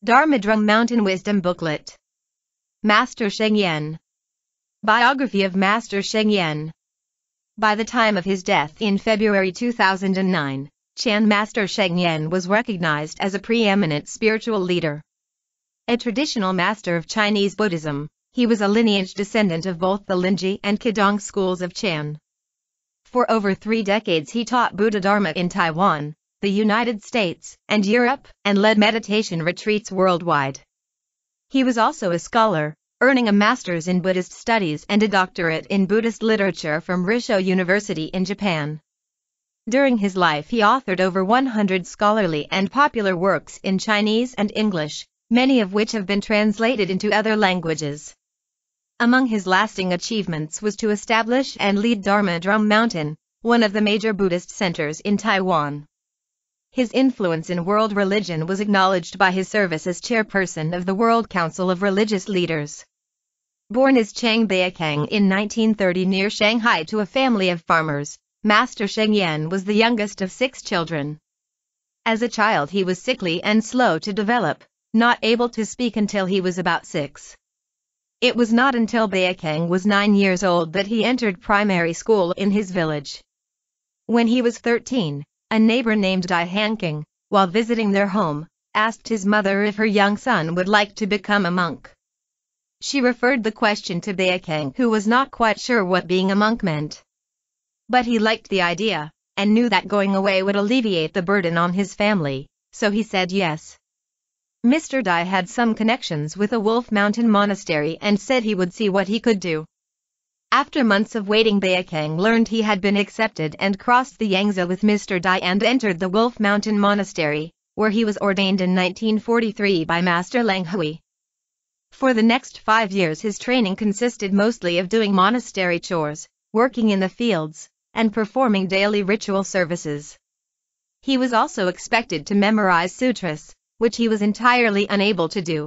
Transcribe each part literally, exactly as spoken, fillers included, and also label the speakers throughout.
Speaker 1: Dharma Drum Mountain Wisdom Booklet. Master Sheng. Biography of Master Sheng. By the time of his death in February two thousand nine, Chan Master Sheng was recognized as a preeminent spiritual leader. A traditional master of Chinese Buddhism, he was a lineage descendant of both the Linji and Kedong schools of Chan. For over three decades he taught Buddha Dharma in Taiwan, the United States, and Europe, and led meditation retreats worldwide. He was also a scholar, earning a master's in Buddhist studies and a doctorate in Buddhist literature from Risho University in Japan. During his life he authored over one hundred scholarly and popular works in Chinese and English, many of which have been translated into other languages. Among his lasting achievements was to establish and lead Dharma Drum Mountain, one of the major Buddhist centers in Taiwan. His influence in world religion was acknowledged by his service as chairperson of the World Council of Religious Leaders. Born as Cheng Baikang in nineteen thirty near Shanghai to a family of farmers, Master Sheng was the youngest of six children. As a child he was sickly and slow to develop, not able to speak until he was about six. It was not until Baikang was nine years old that he entered primary school in his village. When he was thirteen, a neighbor named Dai Hanking, while visiting their home, asked his mother if her young son would like to become a monk. She referred the question to Baikang, who was not quite sure what being a monk meant. But he liked the idea, and knew that going away would alleviate the burden on his family, so he said yes. Mister Dai had some connections with a Wolf Mountain monastery and said he would see what he could do. After months of waiting, Baikang learned he had been accepted and crossed the Yangtze with Mister Dai and entered the Wolf Mountain Monastery, where he was ordained in nineteen forty-three by Master Lang Hui. For the next five years his training consisted mostly of doing monastery chores, working in the fields, and performing daily ritual services. He was also expected to memorize sutras, which he was entirely unable to do.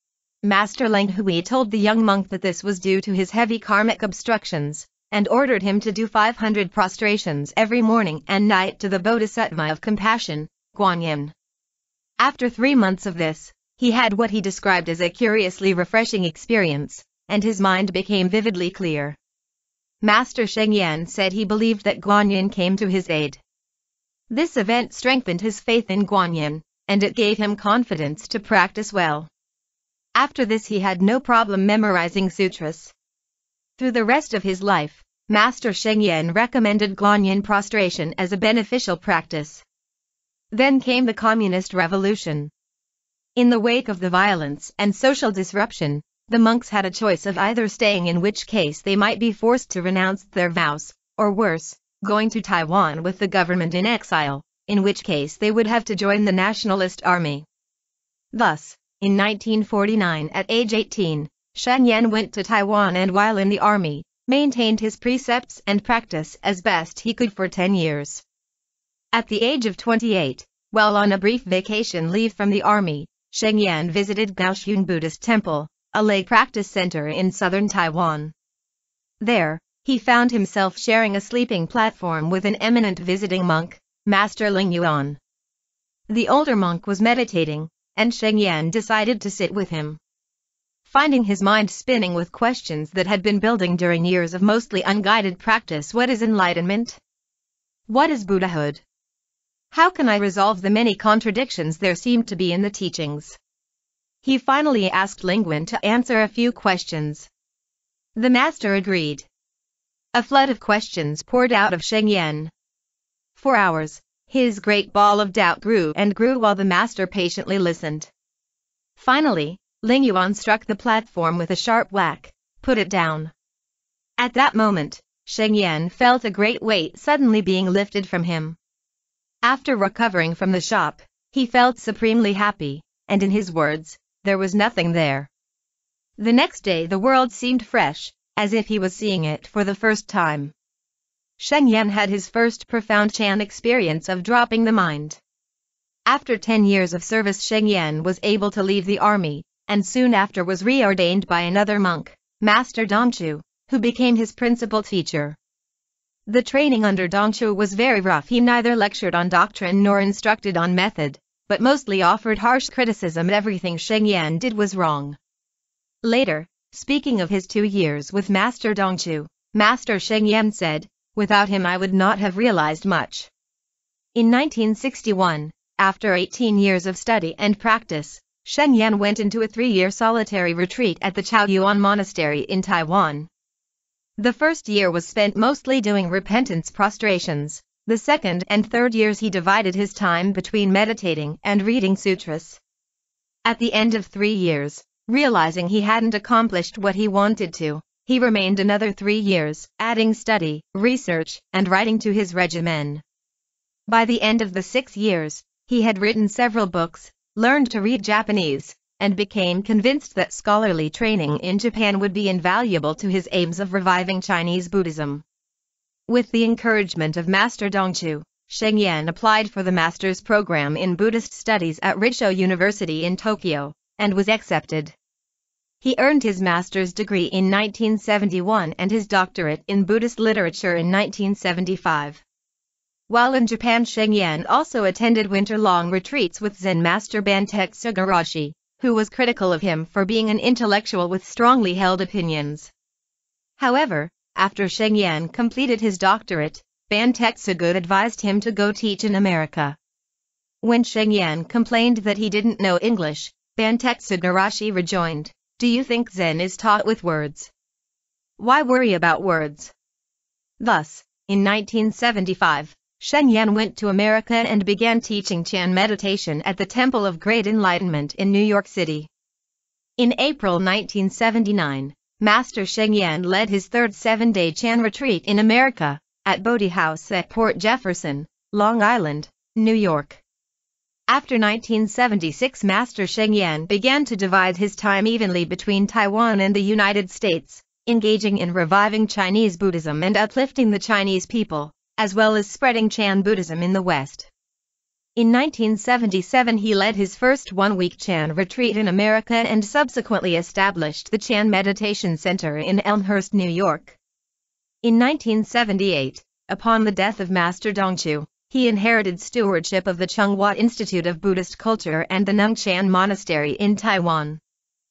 Speaker 1: Master Lang Hui told the young monk that this was due to his heavy karmic obstructions, and ordered him to do five hundred prostrations every morning and night to the Bodhisattva of compassion, Guanyin. After three months of this, he had what he described as a curiously refreshing experience, and his mind became vividly clear. Master Sheng said he believed that Guanyin came to his aid. This event strengthened his faith in Guanyin, and it gave him confidence to practice well. After this he had no problem memorizing sutras. Through the rest of his life, Master Sheng recommended Guanyin prostration as a beneficial practice. Then came the Communist Revolution. In the wake of the violence and social disruption, the monks had a choice of either staying, in which case they might be forced to renounce their vows, or worse, going to Taiwan with the government in exile, in which case they would have to join the nationalist army. Thus, in nineteen forty-nine at age eighteen, Sheng went to Taiwan and while in the army, maintained his precepts and practice as best he could for ten years. At the age of twenty-eight, while on a brief vacation leave from the army, Sheng visited Kaohsiung Buddhist Temple, a lay practice center in southern Taiwan. There, he found himself sharing a sleeping platform with an eminent visiting monk, Master Ling Yuan. The older monk was meditating, and Sheng decided to sit with him. Finding his mind spinning with questions that had been building during years of mostly unguided practice: what is enlightenment? What is Buddhahood? How can I resolve the many contradictions there seem to be in the teachings? He finally asked Ling Yuan to answer a few questions. The master agreed. A flood of questions poured out of Sheng. For hours, his great ball of doubt grew and grew while the master patiently listened. Finally, Ling Yuan struck the platform with a sharp whack. Put it down. At that moment, Sheng felt a great weight suddenly being lifted from him. After recovering from the shock, he felt supremely happy, and in his words, there was nothing there. The next day the world seemed fresh, as if he was seeing it for the first time. Sheng had his first profound Chan experience of dropping the mind. After ten years of service, Sheng was able to leave the army, and soon after was reordained by another monk, Master Dongchu, who became his principal teacher. The training under Dongchu was very rough. He neither lectured on doctrine nor instructed on method, but mostly offered harsh criticism. Everything Sheng Yan did was wrong. Later, speaking of his two years with Master Dongchu, Master Sheng Yan said, "Without him I would not have realized much." In nineteen sixty-one, after eighteen years of study and practice, Sheng Yan went into a three-year solitary retreat at the Chaoyuan Monastery in Taiwan. The first year was spent mostly doing repentance prostrations. The second and third years he divided his time between meditating and reading sutras. At the end of three years, realizing he hadn't accomplished what he wanted to, he remained another three years, adding study, research, and writing to his regimen. By the end of the six years, he had written several books, learned to read Japanese, and became convinced that scholarly training in Japan would be invaluable to his aims of reviving Chinese Buddhism. With the encouragement of Master Dongchu, Sheng Yan applied for the master's program in Buddhist studies at Risho University in Tokyo, and was accepted. He earned his master's degree in nineteen seventy-one and his doctorate in Buddhist literature in nineteen seventy-five. While in Japan, Sheng Yan also attended winter-long retreats with Zen master Bantek Sugarashi, who was critical of him for being an intellectual with strongly held opinions. However, after Sheng Yan completed his doctorate, Bantek Sugut advised him to go teach in America. When Sheng Yan complained that he didn't know English, Bantek Sugarashi rejoined, "Do you think Zen is taught with words? Why worry about words?" Thus, in nineteen seventy-five, Sheng Yan went to America and began teaching Chan meditation at the Temple of Great Enlightenment in New York City. In April nineteen seventy-nine, Master Sheng Yan led his third seven-day Chan retreat in America, at Bodhi House at Port Jefferson, Long Island, New York. After nineteen seventy-six, Master Sheng Yan began to divide his time evenly between Taiwan and the United States, engaging in reviving Chinese Buddhism and uplifting the Chinese people, as well as spreading Chan Buddhism in the West. In nineteen seventy-seven he led his first one-week Chan retreat in America and subsequently established the Chan Meditation Center in Elmhurst, New York. In nineteen seventy-eight, upon the death of Master Dongchu, he inherited stewardship of the Chunghwa Institute of Buddhist Culture and the Nungchan Monastery in Taiwan.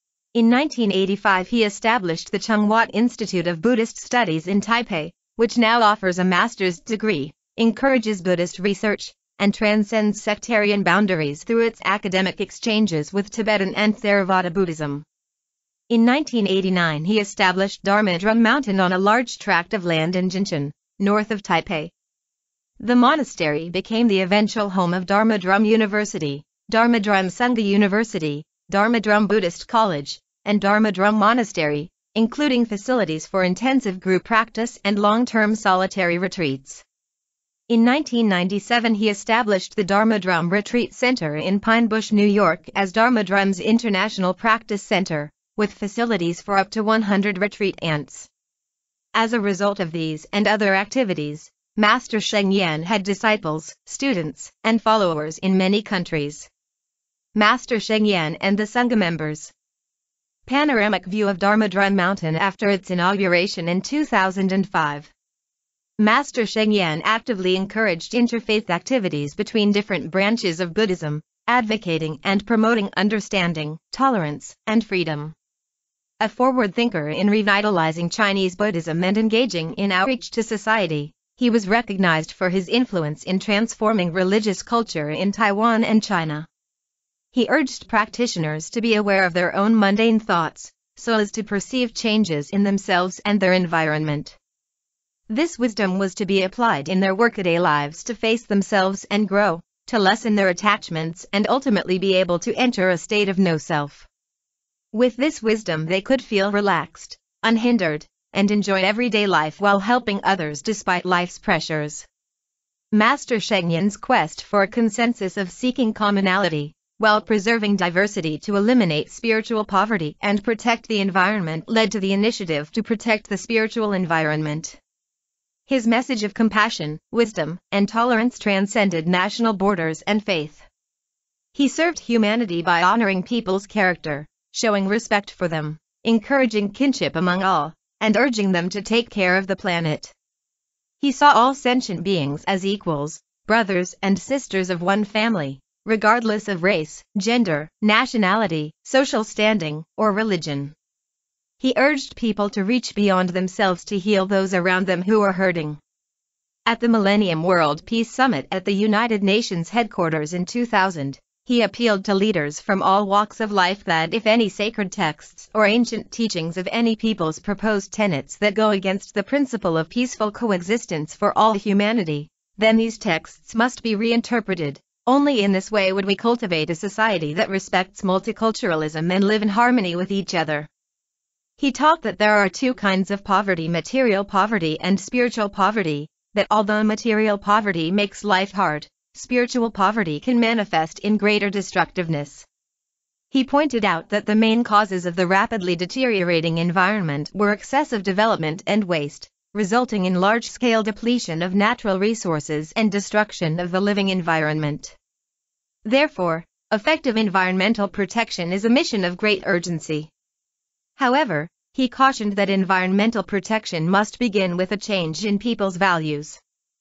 Speaker 1: In nineteen eighty-five he established the Chunghwa Institute of Buddhist Studies in Taipei, which now offers a master's degree, encourages Buddhist research, and transcends sectarian boundaries through its academic exchanges with Tibetan and Theravada Buddhism. In nineteen eighty-nine he established Dharma Drum Mountain on a large tract of land in Jinshan, north of Taipei. The monastery became the eventual home of Dharma Drum University, Dharma Drum Sangha University, Dharma Drum Buddhist College, and Dharma Drum Monastery, including facilities for intensive group practice and long-term solitary retreats. In nineteen ninety-seven he established the Dharma Drum Retreat Center in Pine Bush, New York as Dharma Drum's International Practice Center, with facilities for up to one hundred retreatants. As a result of these and other activities, Master Sheng Yan had disciples, students, and followers in many countries. Master Sheng Yan and the Sangha members. Panoramic view of Dharma Drum Mountain after its inauguration in two thousand five. Master Sheng Yan actively encouraged interfaith activities between different branches of Buddhism, advocating and promoting understanding, tolerance, and freedom. A forward thinker in revitalizing Chinese Buddhism and engaging in outreach to society, he was recognized for his influence in transforming religious culture in Taiwan and China. He urged practitioners to be aware of their own mundane thoughts, so as to perceive changes in themselves and their environment. This wisdom was to be applied in their workaday lives to face themselves and grow, to lessen their attachments and ultimately be able to enter a state of no-self. With this wisdom they could feel relaxed, unhindered, and enjoy everyday life while helping others despite life's pressures. Master Sheng Yan's quest for a consensus of seeking commonality, while preserving diversity to eliminate spiritual poverty and protect the environment, led to the initiative to protect the spiritual environment. His message of compassion, wisdom, and tolerance transcended national borders and faith. He served humanity by honoring people's character, showing respect for them, encouraging kinship among all, and urging them to take care of the planet. He saw all sentient beings as equals, brothers and sisters of one family, regardless of race, gender, nationality, social standing, or religion. He urged people to reach beyond themselves to heal those around them who are hurting. At the Millennium World Peace Summit at the United Nations headquarters in two thousand, he appealed to leaders from all walks of life that if any sacred texts or ancient teachings of any people's proposed tenets that go against the principle of peaceful coexistence for all humanity, then these texts must be reinterpreted. Only in this way would we cultivate a society that respects multiculturalism and live in harmony with each other. He taught that there are two kinds of poverty: material poverty and spiritual poverty, that although material poverty makes life hard, spiritual poverty can manifest in greater destructiveness. He pointed out that the main causes of the rapidly deteriorating environment were excessive development and waste, resulting in large-scale depletion of natural resources and destruction of the living environment. Therefore, effective environmental protection is a mission of great urgency. However, he cautioned that environmental protection must begin with a change in people's values.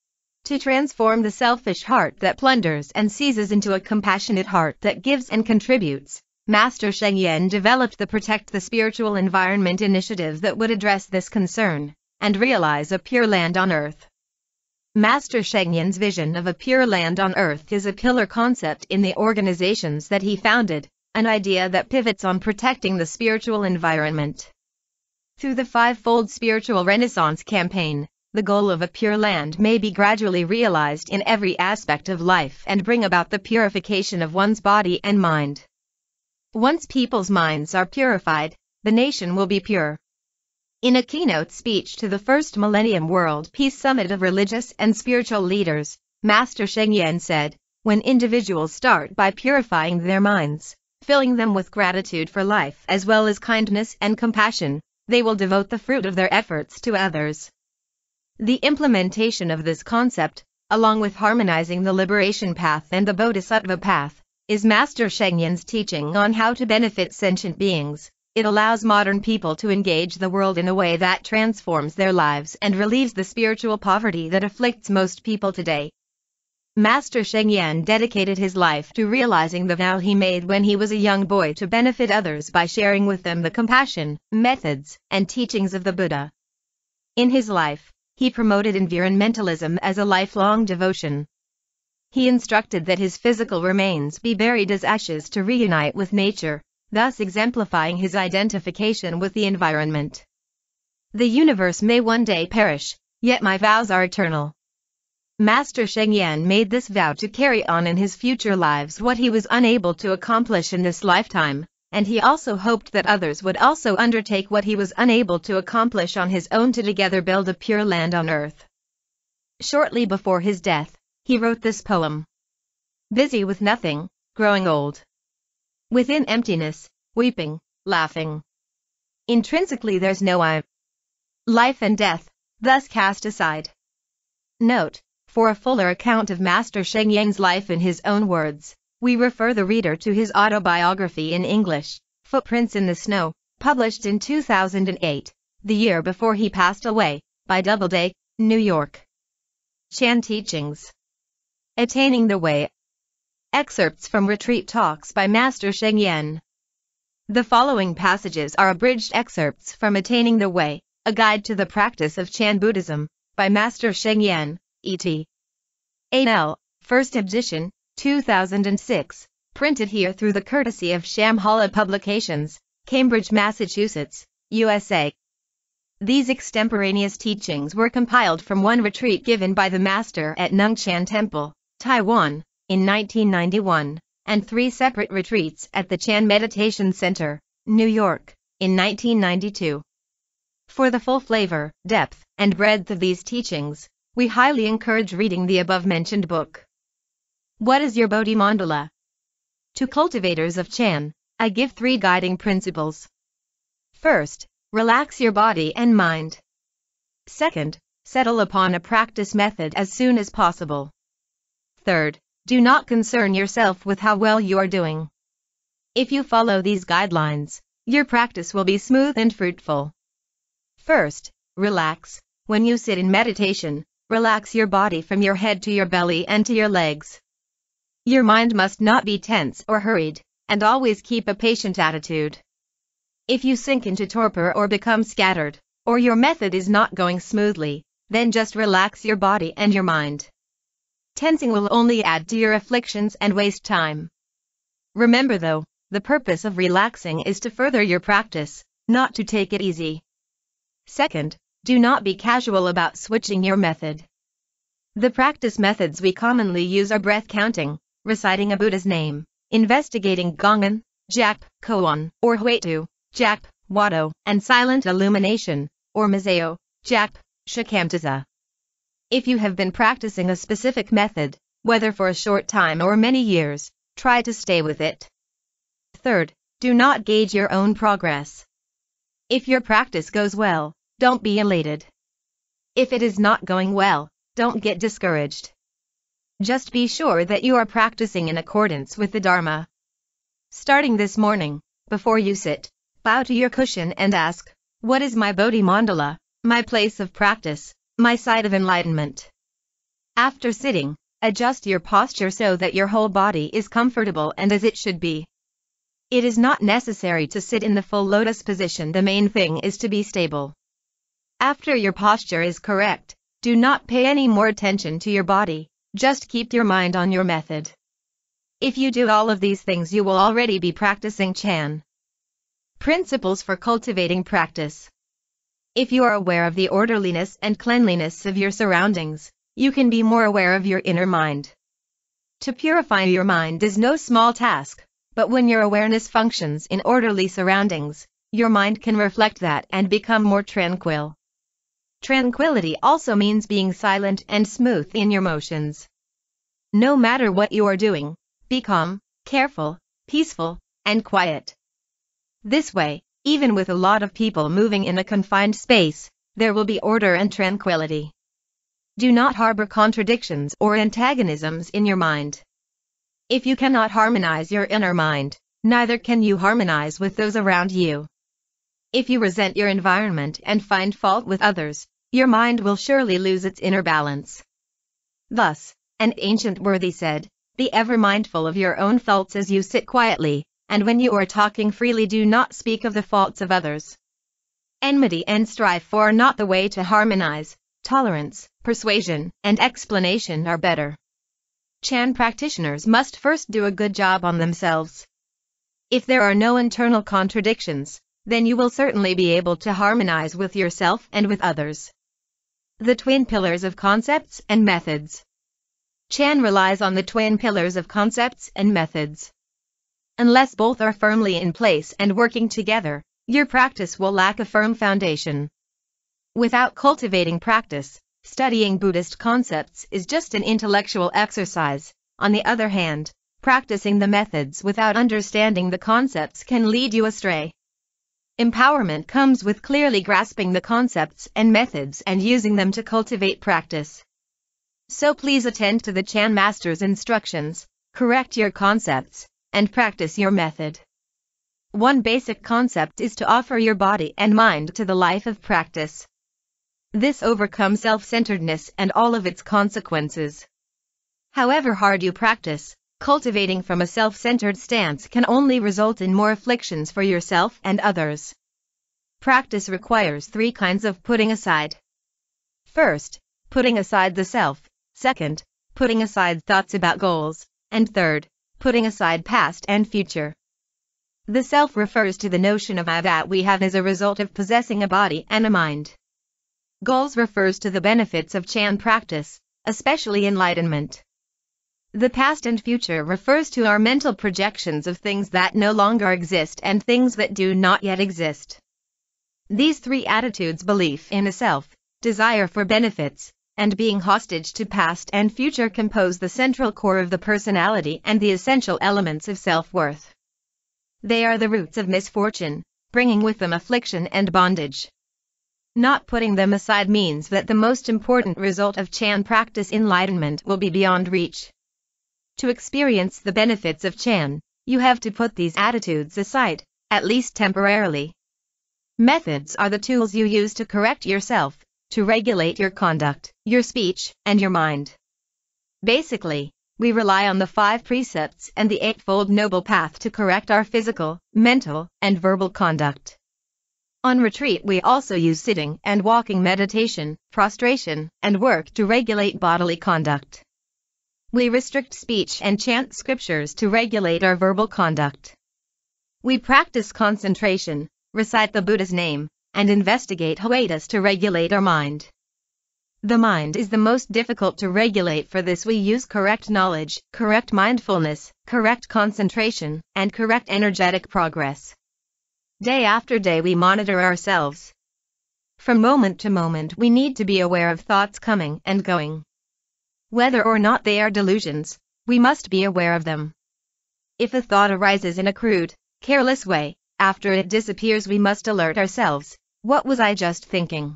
Speaker 1: To transform the selfish heart that plunders and seizes into a compassionate heart that gives and contributes, Master Sheng developed the Protect the Spiritual Environment initiative that would address this concern and realize a pure land on earth. Master Sheng's vision of a pure land on earth is a pillar concept in the organizations that he founded, an idea that pivots on protecting the spiritual environment. Through the five-fold spiritual renaissance campaign, the goal of a pure land may be gradually realized in every aspect of life and bring about the purification of one's body and mind. Once people's minds are purified, the nation will be pure. In a keynote speech to the first Millennium World Peace Summit of religious and spiritual leaders, Master Sheng said, "When individuals start by purifying their minds, filling them with gratitude for life as well as kindness and compassion, they will devote the fruit of their efforts to others." The implementation of this concept, along with harmonizing the liberation path and the bodhisattva path, is Master Sheng's teaching on how to benefit sentient beings. It allows modern people to engage the world in a way that transforms their lives and relieves the spiritual poverty that afflicts most people today. Master Sheng dedicated his life to realizing the vow he made when he was a young boy to benefit others by sharing with them the compassion, methods, and teachings of the Buddha. In his life, he promoted environmentalism as a lifelong devotion. He instructed that his physical remains be buried as ashes to reunite with nature, thus exemplifying his identification with the environment. "The universe may one day perish, yet my vows are eternal." Master Sheng made this vow to carry on in his future lives what he was unable to accomplish in this lifetime, and he also hoped that others would also undertake what he was unable to accomplish on his own to together build a pure land on earth. Shortly before his death, he wrote this poem. "Busy with nothing, growing old. Within emptiness, weeping, laughing. Intrinsically there's no I. Life and death, thus cast aside." Note: for a fuller account of Master Sheng's life in his own words, we refer the reader to his autobiography in English, Footprints in the Snow, published in two thousand eight, the year before he passed away, by Doubleday, New York. Chan Teachings. Attaining the Way. Excerpts from Retreat Talks by Master Sheng. The following passages are abridged excerpts from Attaining the Way, A Guide to the Practice of Chan Buddhism, by Master Sheng, et al., first edition, two thousand six, printed here through the courtesy of Shambhala Publications, Cambridge, Massachusetts, U S A. These extemporaneous teachings were compiled from one retreat given by the Master at Nungchan Temple, Taiwan, in nineteen ninety-one, and three separate retreats at the Chan Meditation Center, New York, in nineteen ninety-two. For the full flavor, depth, and breadth of these teachings, we highly encourage reading the above-mentioned book. What is your Bodhi Mandala? To cultivators of Chan, I give three guiding principles. First, relax your body and mind. Second, settle upon a practice method as soon as possible. Third, do not concern yourself with how well you are doing. If you follow these guidelines, your practice will be smooth and fruitful. First, relax. When you sit in meditation, relax your body from your head to your belly and to your legs. Your mind must not be tense or hurried, and always keep a patient attitude. If you sink into torpor or become scattered, or your method is not going smoothly, then just relax your body and your mind. Tensing will only add to your afflictions and waste time. Remember though, the purpose of relaxing is to further your practice, not to take it easy. Second, do not be casual about switching your method. The practice methods we commonly use are breath counting, reciting a Buddha's name, investigating Gongan, Jap, Koan, or Huetu, Jap, Wado, and silent illumination, or Mazeo, Jap, Shikamtaza. If you have been practicing a specific method, whether for a short time or many years, try to stay with it. Third, do not gauge your own progress. If your practice goes well, don't be elated. If it is not going well, don't get discouraged. Just be sure that you are practicing in accordance with the Dharma. Starting this morning, before you sit, bow to your cushion and ask, what is my Bodhi Mandala, my place of practice, my site of enlightenment? After sitting, adjust your posture so that your whole body is comfortable and as it should be. It is not necessary to sit in the full lotus position, the main thing is to be stable. After your posture is correct, do not pay any more attention to your body, just keep your mind on your method. If you do all of these things, you will already be practicing Chan. Principles for cultivating practice. If you are aware of the orderliness and cleanliness of your surroundings, you can be more aware of your inner mind. To purify your mind is no small task, but when your awareness functions in orderly surroundings, your mind can reflect that and become more tranquil. Tranquility also means being silent and smooth in your motions. No matter what you are doing, be calm, careful, peaceful, and quiet. This way, even with a lot of people moving in a confined space, there will be order and tranquility. Do not harbor contradictions or antagonisms in your mind. If you cannot harmonize your inner mind, neither can you harmonize with those around you. If you resent your environment and find fault with others, your mind will surely lose its inner balance. Thus, an ancient worthy said, be ever mindful of your own faults as you sit quietly, and when you are talking freely do not speak of the faults of others. Enmity and strife are not the way to harmonize. Tolerance, persuasion, and explanation are better. Chan practitioners must first do a good job on themselves. If there are no internal contradictions, then you will certainly be able to harmonize with yourself and with others. The twin pillars of concepts and methods. Chan relies on the twin pillars of concepts and methods. Unless both are firmly in place and working together, your practice will lack a firm foundation. Without cultivating practice, studying Buddhist concepts is just an intellectual exercise. On the other hand, practicing the methods without understanding the concepts can lead you astray. Empowerment comes with clearly grasping the concepts and methods and using them to cultivate practice. So please attend to the Chan Master's instructions, correct your concepts, and practice your method. One basic concept is to offer your body and mind to the life of practice. This overcomes self-centeredness and all of its consequences. However hard you practice, cultivating from a self-centered stance can only result in more afflictions for yourself and others. Practice requires three kinds of putting aside. First, putting aside the self. Second, putting aside thoughts about goals. And third, putting aside past and future. The self refers to the notion of I that we have as a result of possessing a body and a mind. Goals refers to the benefits of Chan practice, especially enlightenment. The past and future refers to our mental projections of things that no longer exist and things that do not yet exist. These three attitudes, belief in a self, desire for benefits, and being hostage to past and future, compose the central core of the personality and the essential elements of self-worth. They are the roots of misfortune, bringing with them affliction and bondage. Not putting them aside means that the most important result of Chan practice, enlightenment, will be beyond reach. To experience the benefits of Chan, you have to put these attitudes aside, at least temporarily. Methods are the tools you use to correct yourself, to regulate your conduct, your speech, and your mind. Basically, we rely on the five precepts and the Eightfold Noble Path to correct our physical, mental, and verbal conduct. On retreat we also use sitting and walking meditation, prostration, and work to regulate bodily conduct. We restrict speech and chant scriptures to regulate our verbal conduct. We practice concentration, recite the Buddha's name, and investigate hiatus to regulate our mind. The mind is the most difficult to regulate. For this we use correct knowledge, correct mindfulness, correct concentration, and correct energetic progress. Day after day we monitor ourselves. From moment to moment we need to be aware of thoughts coming and going. Whether or not they are delusions, we must be aware of them. If a thought arises in a crude, careless way, after it disappears we must alert ourselves. What was I just thinking?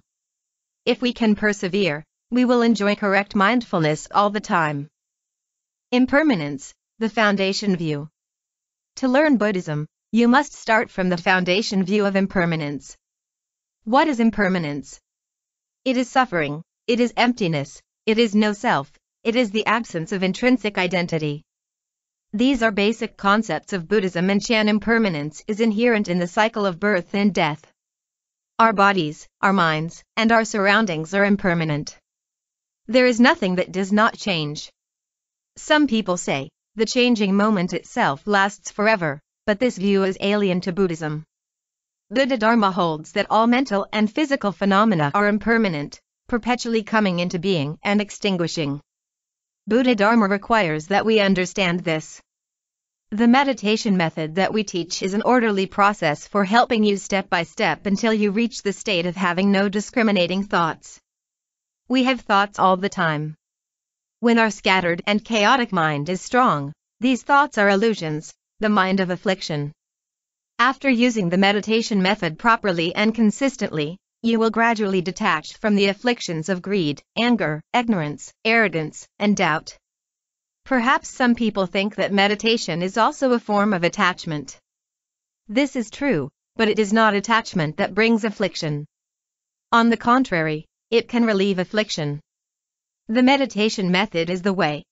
Speaker 1: If we can persevere, we will enjoy correct mindfulness all the time. Impermanence, the foundation view. To learn Buddhism, you must start from the foundation view of impermanence. What is impermanence? It is suffering, it is emptiness, it is no self, it is the absence of intrinsic identity. These are basic concepts of Buddhism, and Chan impermanence is inherent in the cycle of birth and death. Our bodies, our minds, and our surroundings are impermanent. There is nothing that does not change. Some people say, the changing moment itself lasts forever, but this view is alien to Buddhism. Buddha Dharma holds that all mental and physical phenomena are impermanent, perpetually coming into being and extinguishing. Buddha Dharma requires that we understand this. The meditation method that we teach is an orderly process for helping you step by step until you reach the state of having no discriminating thoughts. We have thoughts all the time. When our scattered and chaotic mind is strong, these thoughts are illusions, the mind of affliction. After using the meditation method properly and consistently, you will gradually detach from the afflictions of greed, anger, ignorance, arrogance, and doubt. Perhaps some people think that meditation is also a form of attachment. This is true, but it is not attachment that brings affliction. On the contrary, it can relieve affliction. The meditation method is the way.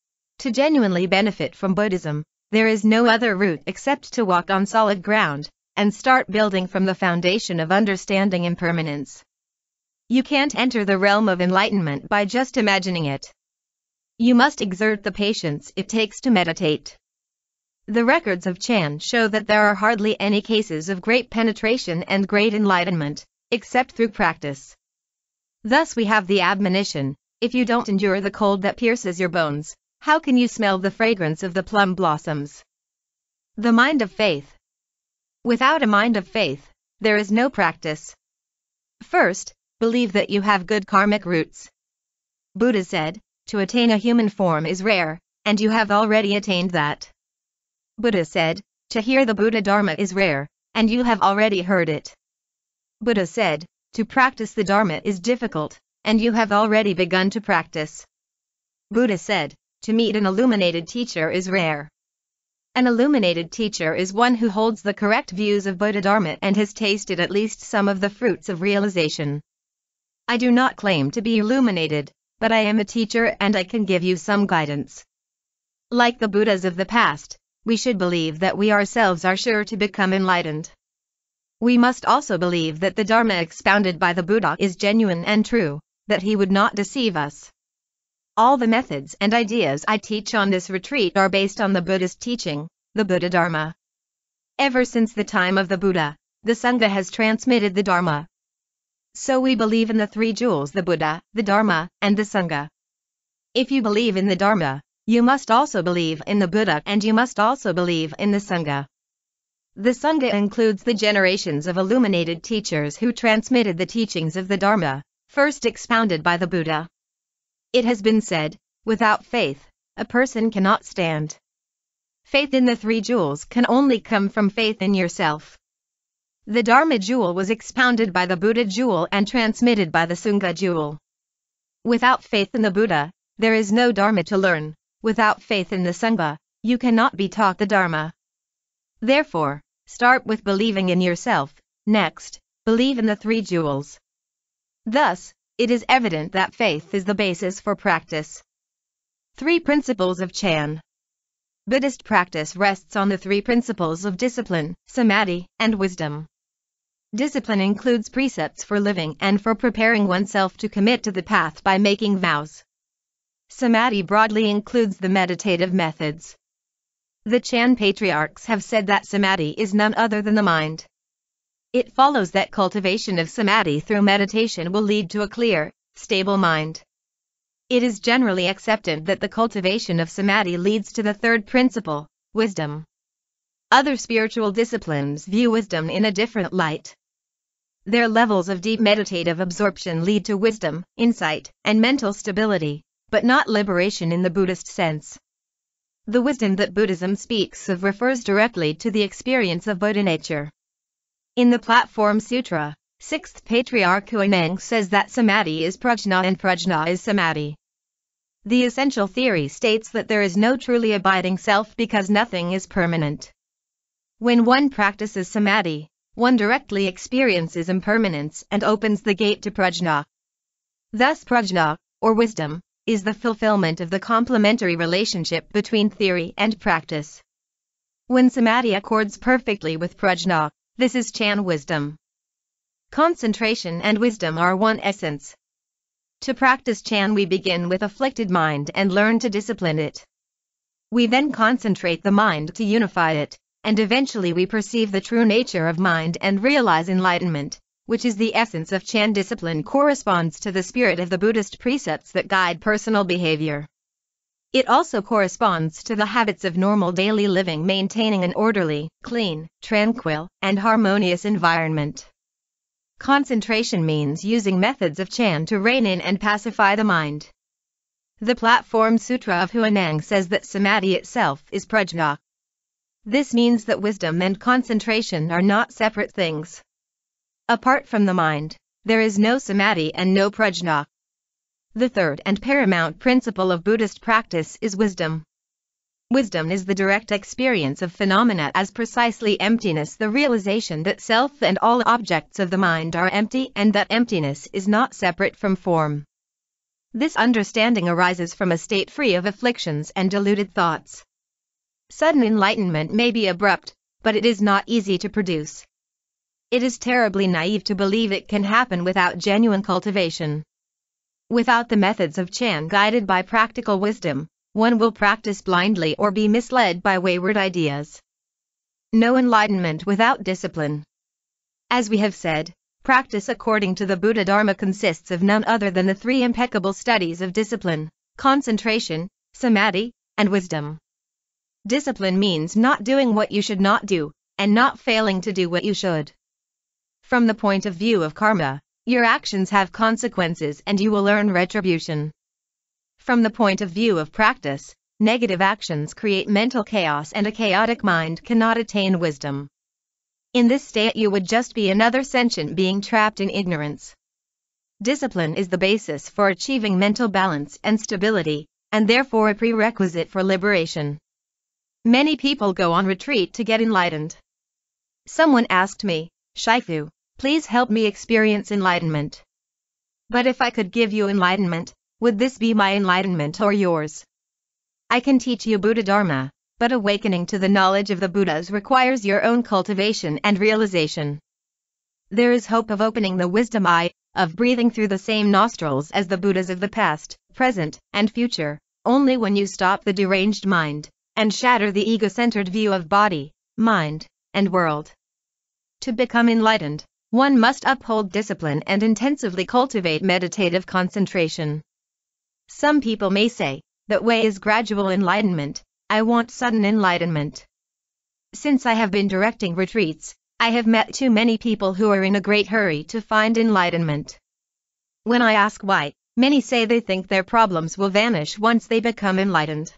Speaker 1: To genuinely benefit from Buddhism, there is no other route except to walk on solid ground, and start building from the foundation of understanding impermanence. You can't enter the realm of enlightenment by just imagining it. You must exert the patience it takes to meditate. The records of Chan show that there are hardly any cases of great penetration and great enlightenment, except through practice. Thus we have the admonition, if you don't endure the cold that pierces your bones, how can you smell the fragrance of the plum blossoms? The mind of faith. Without a mind of faith, there is no practice. First, believe that you have good karmic roots. Buddha said, to attain a human form is rare, and you have already attained that. Buddha said, to hear the Buddha Dharma is rare, and you have already heard it. Buddha said, to practice the Dharma is difficult, and you have already begun to practice. Buddha said, to meet an illuminated teacher is rare. An illuminated teacher is one who holds the correct views of Buddha Dharma and has tasted at least some of the fruits of realization. I do not claim to be illuminated, but I am a teacher and I can give you some guidance. Like the Buddhas of the past, we should believe that we ourselves are sure to become enlightened. We must also believe that the Dharma expounded by the Buddha is genuine and true, that he would not deceive us. All the methods and ideas I teach on this retreat are based on the Buddha's teaching, the Buddha Dharma. Ever since the time of the Buddha, the Sangha has transmitted the Dharma. So we believe in the three jewels, the Buddha, the Dharma, and the Sangha. If you believe in the Dharma, you must also believe in the Buddha and you must also believe in the Sangha. The Sangha includes the generations of illuminated teachers who transmitted the teachings of the Dharma, first expounded by the Buddha. It has been said, without faith, a person cannot stand. Faith in the three jewels can only come from faith in yourself. The Dharma jewel was expounded by the Buddha jewel and transmitted by the Sangha jewel. Without faith in the Buddha, there is no Dharma to learn. Without faith in the Sangha, you cannot be taught the Dharma. Therefore, start with believing in yourself, next, believe in the three jewels. Thus, it is evident that faith is the basis for practice. Three Principles of Chan. Buddhist practice rests on the three principles of discipline, samadhi, and wisdom. Discipline includes precepts for living and for preparing oneself to commit to the path by making vows. Samadhi broadly includes the meditative methods. The Chan patriarchs have said that samadhi is none other than the mind. It follows that cultivation of samadhi through meditation will lead to a clear, stable mind. It is generally accepted that the cultivation of samadhi leads to the third principle, wisdom. Other spiritual disciplines view wisdom in a different light. Their levels of deep meditative absorption lead to wisdom, insight, and mental stability, but not liberation in the Buddhist sense. The wisdom that Buddhism speaks of refers directly to the experience of Buddha nature. In the Platform Sutra, sixth Patriarch Huineng says that samadhi is prajna and prajna is samadhi. The essential theory states that there is no truly abiding self because nothing is permanent. When one practices samadhi, one directly experiences impermanence and opens the gate to prajna. Thus prajna, or wisdom, is the fulfillment of the complementary relationship between theory and practice. When samadhi accords perfectly with prajna, this is Chan wisdom. Concentration and wisdom are one essence. To practice Chan we begin with afflicted mind and learn to discipline it. We then concentrate the mind to unify it, and eventually we perceive the true nature of mind and realize enlightenment, which is the essence of Chan discipline corresponds to the spirit of the Buddhist precepts that guide personal behavior. It also corresponds to the habits of normal daily living, maintaining an orderly, clean, tranquil, and harmonious environment. Concentration means using methods of Chan to rein in and pacify the mind. The Platform Sutra of Huineng says that samadhi itself is prajna. This means that wisdom and concentration are not separate things. Apart from the mind, there is no samadhi and no prajna. The third and paramount principle of Buddhist practice is wisdom. Wisdom is the direct experience of phenomena as precisely emptiness, the realization that self and all objects of the mind are empty and that emptiness is not separate from form. This understanding arises from a state free of afflictions and deluded thoughts. Sudden enlightenment may be abrupt, but it is not easy to produce. It is terribly naive to believe it can happen without genuine cultivation. Without the methods of Chan guided by practical wisdom, one will practice blindly or be misled by wayward ideas. No enlightenment without discipline. As we have said, practice according to the Buddha Dharma consists of none other than the three impeccable studies of discipline, concentration, samadhi, and wisdom. Discipline means not doing what you should not do, and not failing to do what you should. From the point of view of karma, your actions have consequences and you will earn retribution. From the point of view of practice, negative actions create mental chaos and a chaotic mind cannot attain wisdom. In this state you would just be another sentient being trapped in ignorance. Discipline is the basis for achieving mental balance and stability, and therefore a prerequisite for liberation. Many people go on retreat to get enlightened. Someone asked me, Shifu, please help me experience enlightenment. But if I could give you enlightenment, would this be my enlightenment or yours? I can teach you Buddha Dharma, but awakening to the knowledge of the Buddhas requires your own cultivation and realization. There is hope of opening the wisdom eye, of breathing through the same nostrils as the Buddhas of the past, present, and future, only when you stop the deranged mind, and shatter the ego-centered view of body, mind, and world. To become enlightened, one must uphold discipline and intensively cultivate meditative concentration. Some people may say, that way is gradual enlightenment, I want sudden enlightenment. Since I have been directing retreats, I have met too many people who are in a great hurry to find enlightenment. When I ask why, many say they think their problems will vanish once they become enlightened.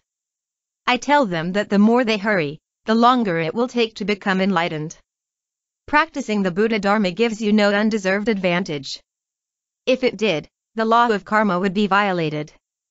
Speaker 1: I tell them that the more they hurry, the longer it will take to become enlightened. Practicing the Buddha Dharma gives you no undeserved advantage. If it did, the law of karma would be violated.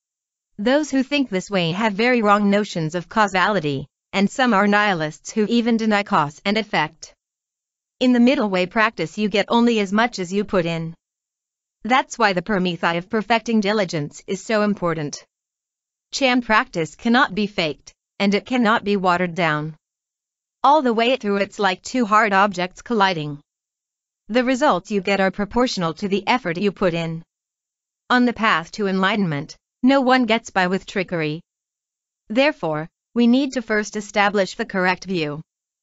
Speaker 1: Those who think this way have very wrong notions of causality, and some are nihilists who even deny cause and effect. In the middle way practice you get only as much as you put in. That's why the permethai of perfecting diligence is so important. Chan practice cannot be faked, and it cannot be watered down. All the way through it's like two hard objects colliding. The results you get are proportional to the effort you put in. On the path to enlightenment, no one gets by with trickery. Therefore, we need to first establish the correct view.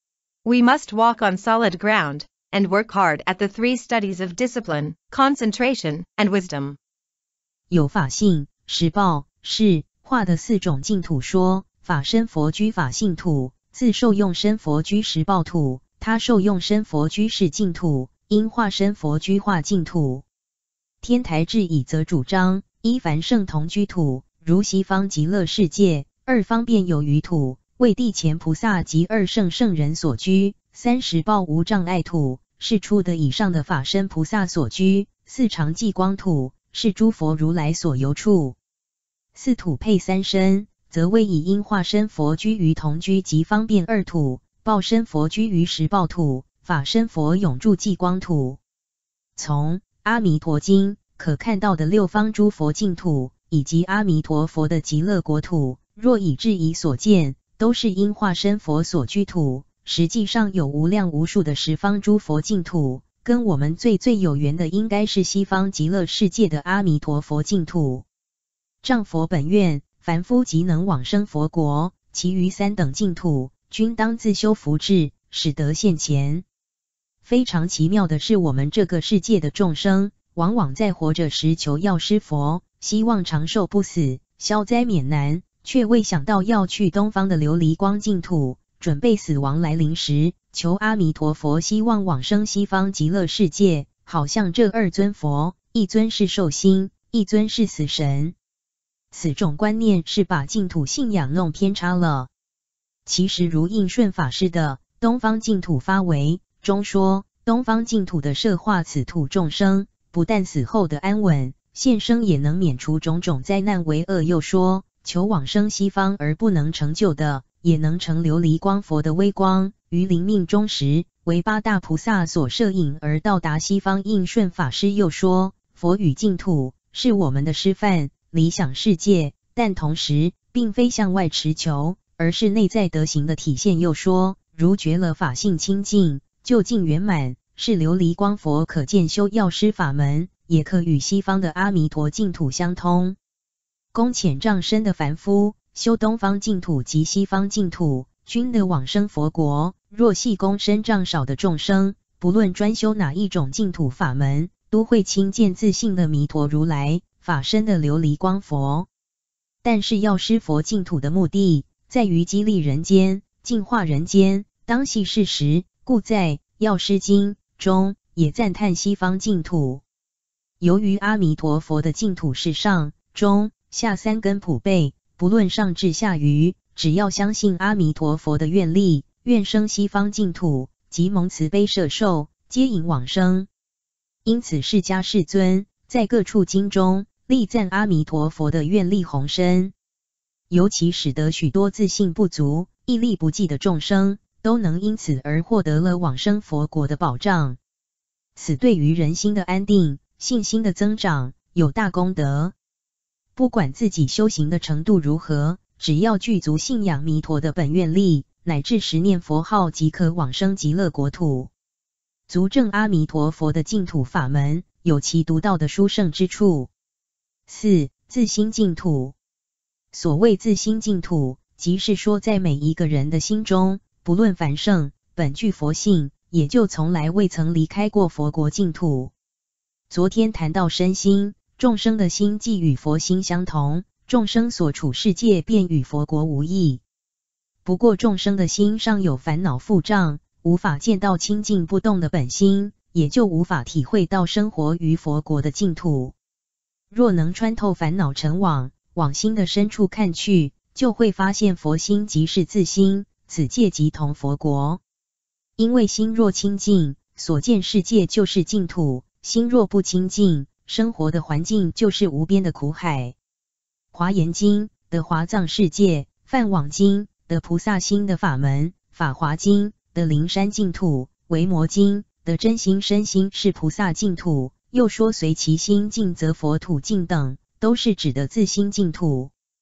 Speaker 1: We must walk on solid ground, and work hard at the three studies of discipline, concentration, and wisdom.
Speaker 2: 有法性、实报、是化的四种净土说，法身佛居法性土，自受用身佛居实报土，他受用身佛居是净土，因化身佛居化净土。天台智以则主张，一凡圣同居土，如西方极乐世界，二方便有余土，为地前菩萨及二圣圣人所居，三实报无障碍土，是出的以上的法身菩萨所居，四常寂光土，是诸佛如来所游处。四土配三身，则为以因化身佛居于同居及方便二土，报身佛居于实报土，法身佛永住寂光土。从阿弥陀经可看到的六方诸佛净土，以及阿弥陀佛的极乐国土，若以质疑所见，都是因化身佛所居土，实际上有无量无数的十方诸佛净土，跟我们最最有缘的应该是西方极乐世界的阿弥陀佛净土。仗佛本愿，凡夫即能往生佛国，其余三等净土，均当自修福智，使得现前。非常奇妙的是，我们这个世界的众生，往往在活着时求药师佛，希望长寿不死，消灾免难，却未想到要去东方的琉璃光净土，准备死亡来临时，求阿弥陀佛，希望往生西方极乐世界。好像这二尊佛，一尊是寿星，一尊是死神。此种观念是把净土信仰弄偏差了。其实如应顺法师的《东方净土发为》中说，东方净土的摄化此土众生，不但死后的安稳，现生也能免除种种灾难为恶。又说，求往生西方而不能成就的，也能成琉璃光佛的微光，于临命终时，为八大菩萨所摄引而到达西方。应顺法师又说，佛与净土是我们的示范理想世界，但同时并非向外持求，而是内在德行的体现。又说，如觉了法性清净，究竟圆满，是琉璃光佛可见修药师法门，也可与西方的阿弥陀净土相通。功浅障深的凡夫，修东方净土及西方净土，均得往生佛国。若系功深障少的众生，不论专修哪一种净土法门，都会亲见自信的弥陀如来，法身的琉璃光佛。但是药师佛净土的目的，在于激励人间，净化人间，当系事实，故在《药师经》中也赞叹西方净土。由于阿弥陀佛的净土是上、中、下三根普被，不论上至下愚，只要相信阿弥陀佛的愿力，愿生西方净土，即蒙慈悲摄受，皆引往生。因此释迦世尊在各处经中力赞阿弥陀佛的愿力宏深，尤其使得许多自信不足、毅力不济的众生，都能因此而获得了往生佛国的保障。此对于人心的安定、信心的增长有大功德。不管自己修行的程度如何，只要具足信仰弥陀的本愿力，乃至十念佛号，即可往生极乐国土。足证阿弥陀佛的净土法门有其独到的殊胜之处。四、自心净土。所谓自心净土，即是说在每一个人的心中，不论凡圣，本具佛性，也就从来未曾离开过佛国净土。昨天谈到身心，众生的心既与佛心相同，众生所处世界便与佛国无异。不过众生的心尚有烦恼覆障，无法见到清净不动的本心，也就无法体会到生活于佛国的净土。若能穿透烦恼尘网，往心的深处看去，就会发现佛心即是自心，此界即同佛国。因为心若清净，所见世界就是净土；心若不清净，生活的环境就是无边的苦海。华严经的华藏世界，梵网经的菩萨心的法门，法华经的灵山净土，维摩经的真心身心是菩萨净土，又说随其心净则佛土净等，都是指的自心净土。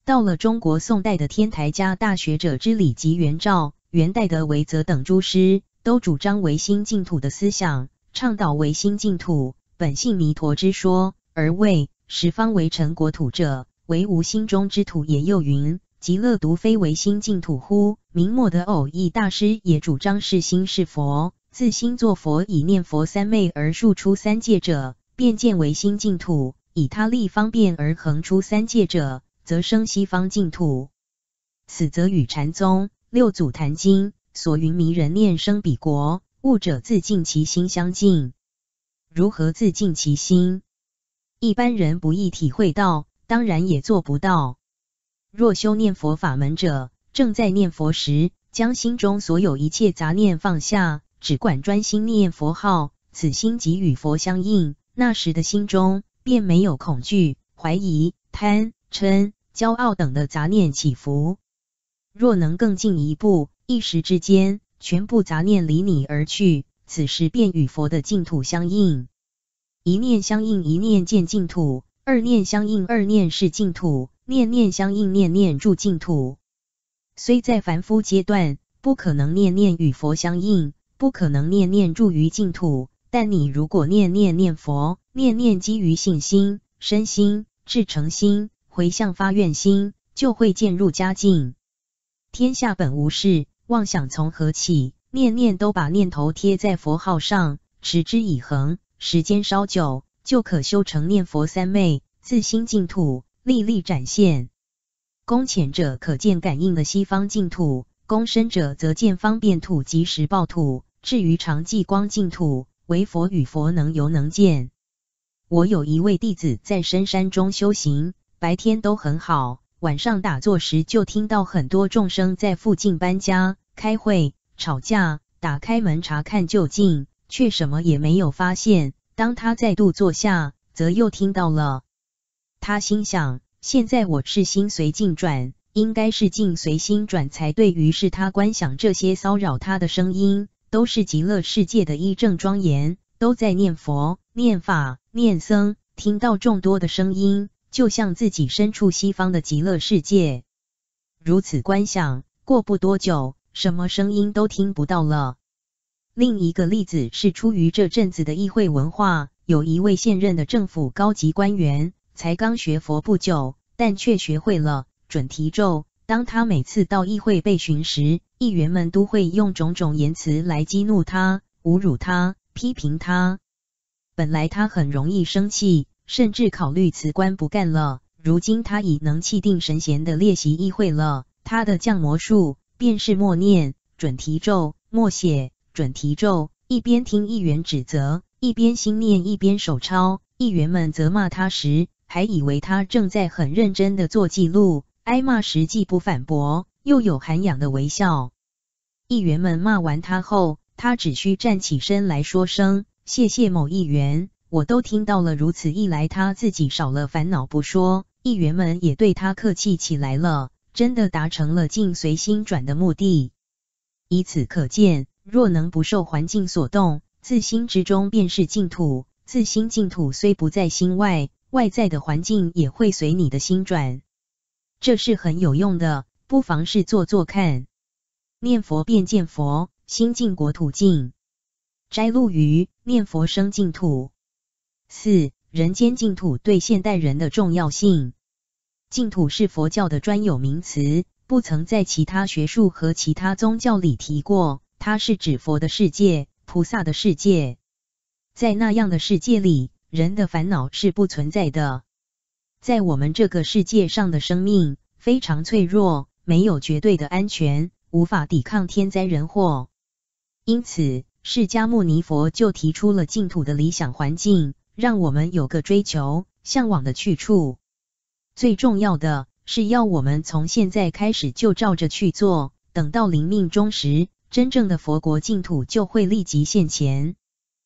Speaker 2: 到了中国宋代的天台家大学者之礼及元照、元代的韦泽等诸师，都主张唯心净土的思想，倡导唯心净土、本性弥陀之说，而谓十方为成国土者，唯无心中之土也。又云：极乐独非唯心净土乎？明末的偶益大师也主张是心是佛，自心作佛，以念佛三昧而述出三界者，便见唯心净土；以他力方便而恒出三界者，则生西方净土。此则与禅宗六祖坛经所云迷人念生彼国，悟者自净其心相近。如何自净其心？一般人不易体会到，当然也做不到。若修念佛法门者，正在念佛时，将心中所有一切杂念放下，只管专心念佛号，此心即与佛相应，那时的心中便没有恐惧、怀疑、贪、嗔、骄傲等的杂念起伏。若能更进一步，一时之间，全部杂念离你而去，此时便与佛的净土相应。一念相应，一念见净土；二念相应，二念是净土；念念相应，念念住净土。虽在凡夫阶段，不可能念念与佛相应，不可能念念住于净土，但你如果念念念佛，念念基于信心、身心、至诚心、回向发愿心，就会渐入佳境。天下本无事，妄想从何起？念念都把念头贴在佛号上，持之以恒，时间稍久，就可修成念佛三昧，自心净土，历历展现。功浅者可见感应的西方净土，功深者则见方便土及实报土。至于常寂光净土，唯佛与佛能游能见。我有一位弟子在深山中修行，白天都很好，晚上打坐时就听到很多众生在附近搬家、开会、吵架，打开门查看究竟，却什么也没有发现。当他再度坐下，则又听到了。他心想，现在我是心随境转，应该是境随心转才对。于是他观想这些骚扰他的声音，都是极乐世界的依正庄严，都在念佛、念法、念僧，听到众多的声音，就像自己身处西方的极乐世界。如此观想，过不多久，什么声音都听不到了。另一个例子是出于这阵子的议会文化，有一位现任的政府高级官员，才刚学佛不久，但却学会了准提咒。当他每次到议会备询时，议员们都会用种种言辞来激怒他、侮辱他、批评他。本来他很容易生气，甚至考虑辞官不干了。如今他已能气定神闲地列席议会了。他的降魔术便是默念准提咒，默写准提咒，一边听议员指责，一边心念，一边手抄。议员们责骂他时，还以为他正在很认真地做记录，挨骂时既不反驳，又有涵养的微笑。议员们骂完他后，他只需站起身来说声谢谢某议员，我都听到了。如此一来，他自己少了烦恼不说，议员们也对他客气起来了，真的达成了境随心转的目的。以此可见，若能不受环境所动，自心之中便是净土。自心净土虽不在心外，外在的环境也会随你的心转。这是很有用的，不妨试做做看。念佛便见佛，心净国土净。摘录于念佛生净土。四、人间净土对现代人的重要性。净土是佛教的专有名词，不曾在其他学术和其他宗教里提过，它是指佛的世界、菩萨的世界。在那样的世界里，人的烦恼是不存在的。在我们这个世界上的生命非常脆弱，没有绝对的安全，无法抵抗天灾人祸。因此，释迦牟尼佛就提出了净土的理想环境，让我们有个追求、向往的去处。最重要的是要我们从现在开始就照着去做，等到临命终时，真正的佛国净土就会立即现前。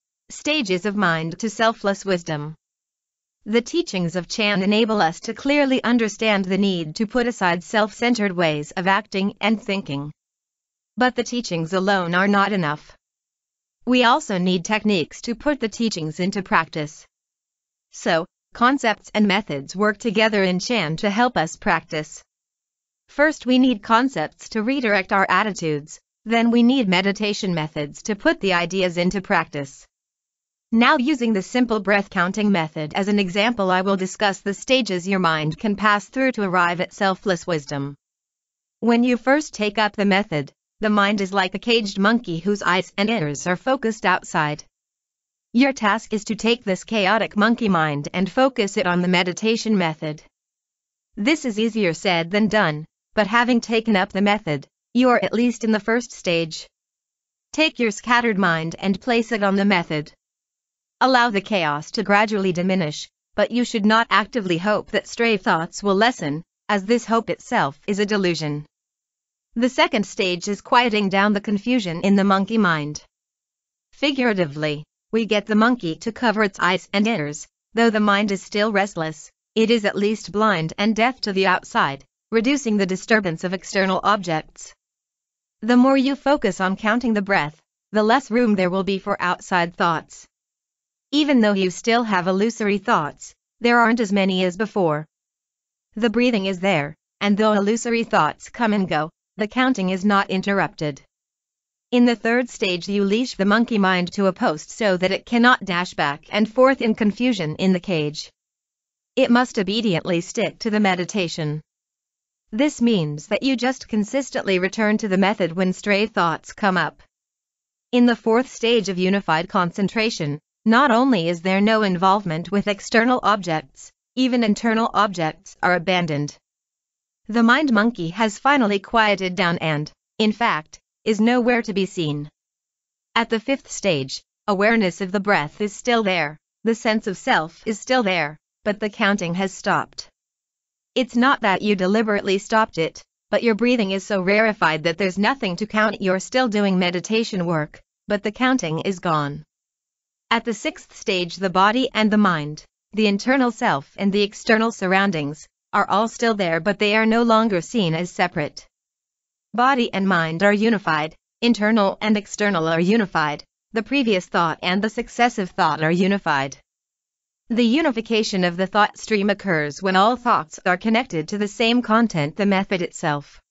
Speaker 1: Stages of mind to selfless wisdom. The teachings of Chan enable us to clearly understand the need to put aside self-centered ways of acting and thinking. But the teachings alone are not enough. We also need techniques to put the teachings into practice. So, concepts and methods work together in Chan to help us practice. First we need concepts to redirect our attitudes, then we need meditation methods to put the ideas into practice. Now, using the simple breath counting method as an example, I will discuss the stages your mind can pass through to arrive at selfless wisdom. When you first take up the method, the mind is like a caged monkey whose eyes and ears are focused outside. Your task is to take this chaotic monkey mind and focus it on the meditation method. This is easier said than done, but having taken up the method, you are at least in the first stage. Take your scattered mind and place it on the method. Allow the chaos to gradually diminish, but you should not actively hope that stray thoughts will lessen, as this hope itself is a delusion. The second stage is quieting down the confusion in the monkey mind. Figuratively, we get the monkey to cover its eyes and ears. Though the mind is still restless, it is at least blind and deaf to the outside, reducing the disturbance of external objects. The more you focus on counting the breath, the less room there will be for outside thoughts. Even though you still have illusory thoughts, there aren't as many as before. The breathing is there, and though illusory thoughts come and go, the counting is not interrupted. In the third stage, you leash the monkey mind to a post so that it cannot dash back and forth in confusion in the cage. It must obediently stick to the meditation. This means that you just consistently return to the method when stray thoughts come up. In the fourth stage of unified concentration, not only is there no involvement with external objects, even internal objects are abandoned. The mind monkey has finally quieted down and, in fact, is nowhere to be seen. At the fifth stage, awareness of the breath is still there, the sense of self is still there, but the counting has stopped. It's not that you deliberately stopped it, but your breathing is so rarefied that there's nothing to count. You're still doing meditation work, but the counting is gone. At the sixth stage, the body and the mind, the internal self and the external surroundings, are all still there, but they are no longer seen as separate. Body and mind are unified, internal and external are unified, the previous thought and the successive thought are unified. The unification of the thought stream occurs when all thoughts are connected to the same content, the method itself.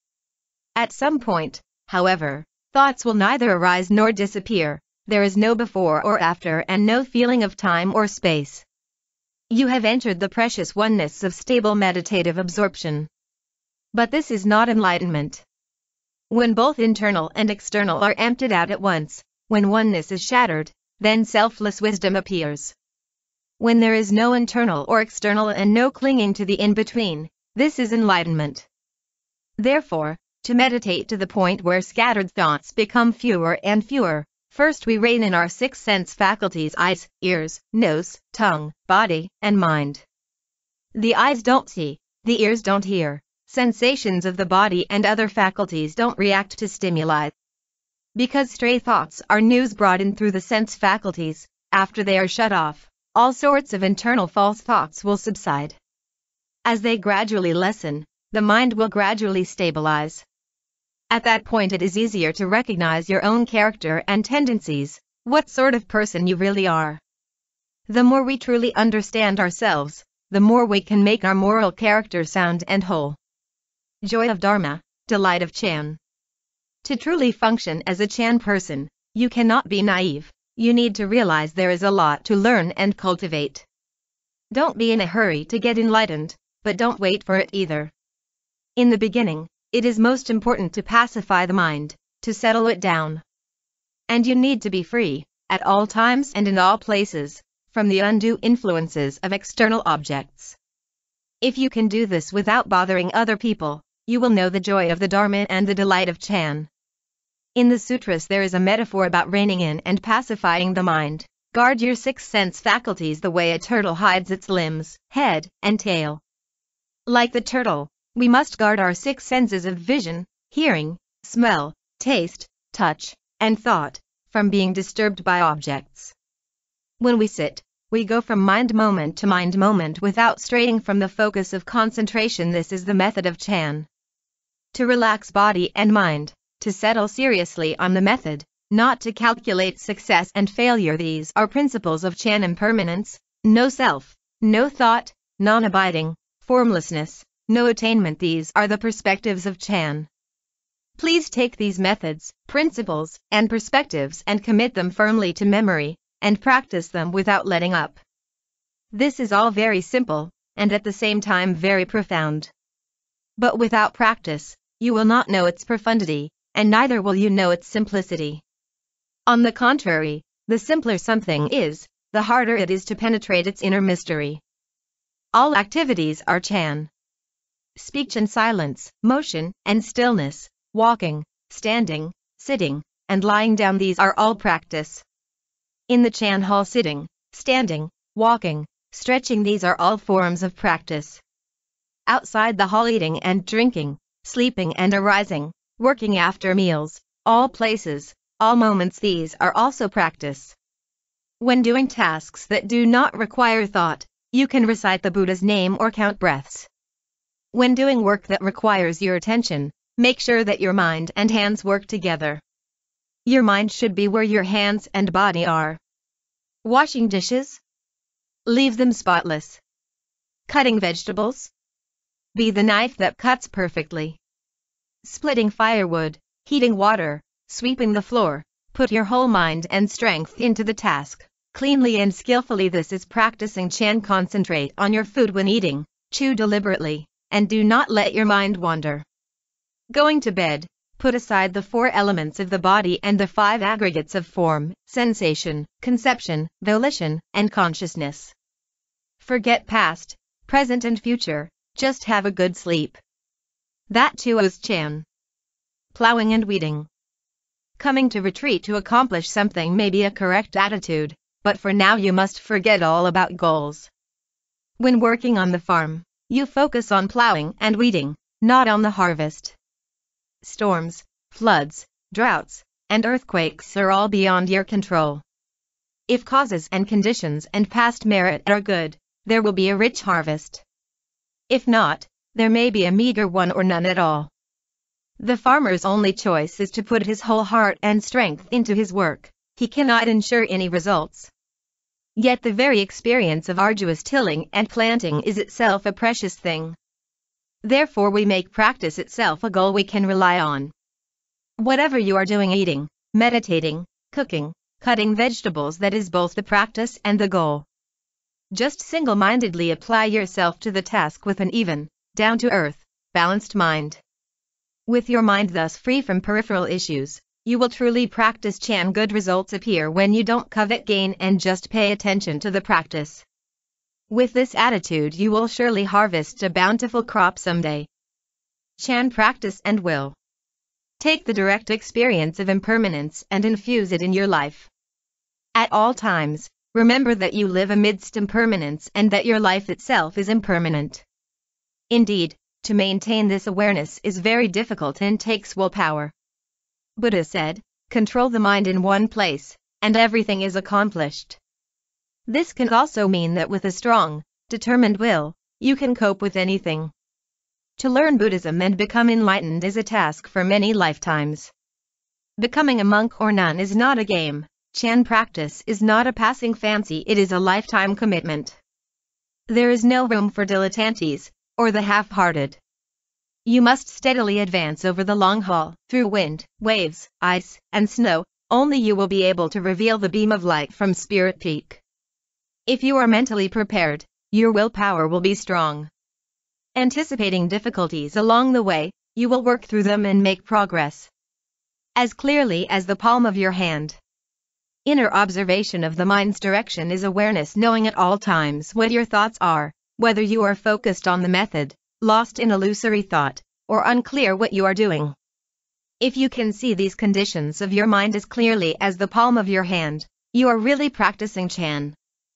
Speaker 1: At some point, however, thoughts will neither arise nor disappear. There is no before or after and no feeling of time or space. You have entered the precious oneness of stable meditative absorption. But this is not enlightenment. When both internal and external are emptied out at once, when oneness is shattered, then selfless wisdom appears. When there is no internal or external and no clinging to the in-between, this is enlightenment. Therefore, to meditate to the point where scattered thoughts become fewer and fewer, first we rein in our six sense faculties: eyes, ears, nose, tongue, body, and mind. The eyes don't see, the ears don't hear, sensations of the body and other faculties don't react to stimuli. Because stray thoughts are news brought in through the sense faculties, after they are shut off, all sorts of internal false thoughts will subside. As they gradually lessen, the mind will gradually stabilize. At that point it is easier to recognize your own character and tendencies, what sort of person you really are. The more we truly understand ourselves, the more we can make our moral character sound and whole. Joy of Dharma, delight of Chan. To truly function as a Chan person, you cannot be naive. You need to realize there is a lot to learn and cultivate. Don't be in a hurry to get enlightened, but don't wait for it either. In the beginning, it is most important to pacify the mind, to settle it down. And you need to be free, at all times and in all places, from the undue influences of external objects. If you can do this without bothering other people, you will know the joy of the Dharma and the delight of Chan. In the sutras there is a metaphor about reining in and pacifying the mind. Guard your six sense faculties the way a turtle hides its limbs, head, and tail. Like the turtle, we must guard our six senses of vision, hearing, smell, taste, touch, and thought, from being disturbed by objects. When we sit, we go from mind moment to mind moment without straying from the focus of concentration. This is the method of Chan. To relax body and mind, to settle seriously on the method, not to calculate success and failure. These are principles of Chan: impermanence, no self, no thought, non-abiding, formlessness, no attainment. These are the perspectives of Chan. Please take these methods, principles, and perspectives and commit them firmly to memory, and practice them without letting up. This is all very simple, and at the same time very profound. But without practice, you will not know its profundity, and neither will you know its simplicity. On the contrary, the simpler something is, the harder it is to penetrate its inner mystery. All activities are Chan. Speech and silence, motion and stillness, walking, standing, sitting, and lying down, these are all practice. In the Chan hall, sitting, standing, walking, stretching, these are all forms of practice. Outside the hall, eating and drinking, sleeping and arising, working after meals, all places, all moments, these are also practice. When doing tasks that do not require thought, you can recite the Buddha's name or count breaths. When doing work that requires your attention, make sure that your mind and hands work together. Your mind should be where your hands and body are. Washing dishes? Leave them spotless. Cutting vegetables? Be the knife that cuts perfectly. Splitting firewood, heating water, sweeping the floor, put your whole mind and strength into the task, cleanly and skillfully. This is practicing Chan. Concentrate on your food when eating, chew deliberately, and do not let your mind wander. Going to bed, put aside the four elements of the body and the five aggregates of form, sensation, conception, volition, and consciousness. Forget past, present and future, just have a good sleep. That too is Chan. Plowing and weeding. Coming to retreat to accomplish something may be a correct attitude, but for now you must forget all about goals. When working on the farm, you focus on plowing and weeding, not on the harvest. Storms, floods, droughts, and earthquakes are all beyond your control. If causes and conditions and past merit are good, there will be a rich harvest. If not, there may be a meager one or none at all. The farmer's only choice is to put his whole heart and strength into his work. He cannot ensure any results. Yet the very experience of arduous tilling and planting is itself a precious thing. Therefore we make practice itself a goal we can rely on. Whatever you are doing, eating, meditating, cooking, cutting vegetables, that is both the practice and the goal. Just single-mindedly apply yourself to the task with an even, down-to-earth, balanced mind. With your mind thus free from peripheral issues, you will truly practice Chan. Good results appear when you don't covet gain and just pay attention to the practice. With this attitude you will surely harvest a bountiful crop someday. Chan practice and will. Take the direct experience of impermanence and infuse it in your life. At all times, remember that you live amidst impermanence and that your life itself is impermanent. Indeed, to maintain this awareness is very difficult and takes willpower. Buddha said, "Control the mind in one place, and everything is accomplished." This can also mean that with a strong, determined will, you can cope with anything. To learn Buddhism and become enlightened is a task for many lifetimes. Becoming a monk or nun is not a game. Chan practice is not a passing fancy, it is a lifetime commitment. There is no room for dilettantes, or the half-hearted. You must steadily advance over the long haul, through wind, waves, ice, and snow. Only you will be able to reveal the beam of light from Spirit Peak. If you are mentally prepared, your willpower will be strong. Anticipating difficulties along the way, you will work through them and make progress. As clearly as the palm of your hand. Inner observation of the mind's direction is awareness, knowing at all times what your thoughts are, whether you are focused on the method, lost in illusory thought, or unclear what you are doing. If you can see these conditions of your mind as clearly as the palm of your hand, you are really practicing Chan.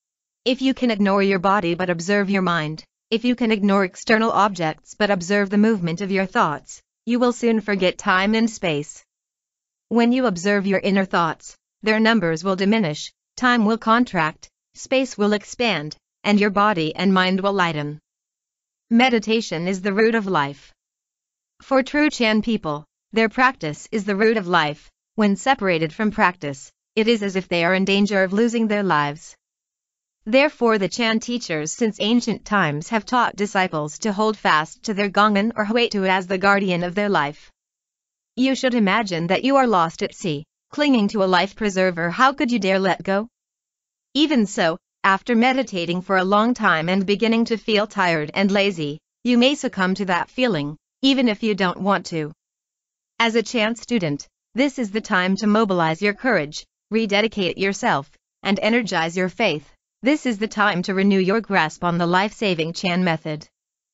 Speaker 1: If you can ignore your body but observe your mind, if you can ignore external objects but observe the movement of your thoughts, you will soon forget time and space. When you observe your inner thoughts, their numbers will diminish, time will contract, space will expand, and your body and mind will lighten. Meditation is the root of life. For true Chan people, their practice is the root of life. When separated from practice, it is as if they are in danger of losing their lives. Therefore the Chan teachers since ancient times have taught disciples to hold fast to their gongan or huetu as the guardian of their life. You should imagine that you are lost at sea, clinging to a life preserver. How could you dare let go? Even so, after meditating for a long time and beginning to feel tired and lazy, you may succumb to that feeling, even if you don't want to. As a Chan student, this is the time to mobilize your courage, rededicate yourself, and energize your faith. This is the time to renew your grasp on the life-saving Chan method.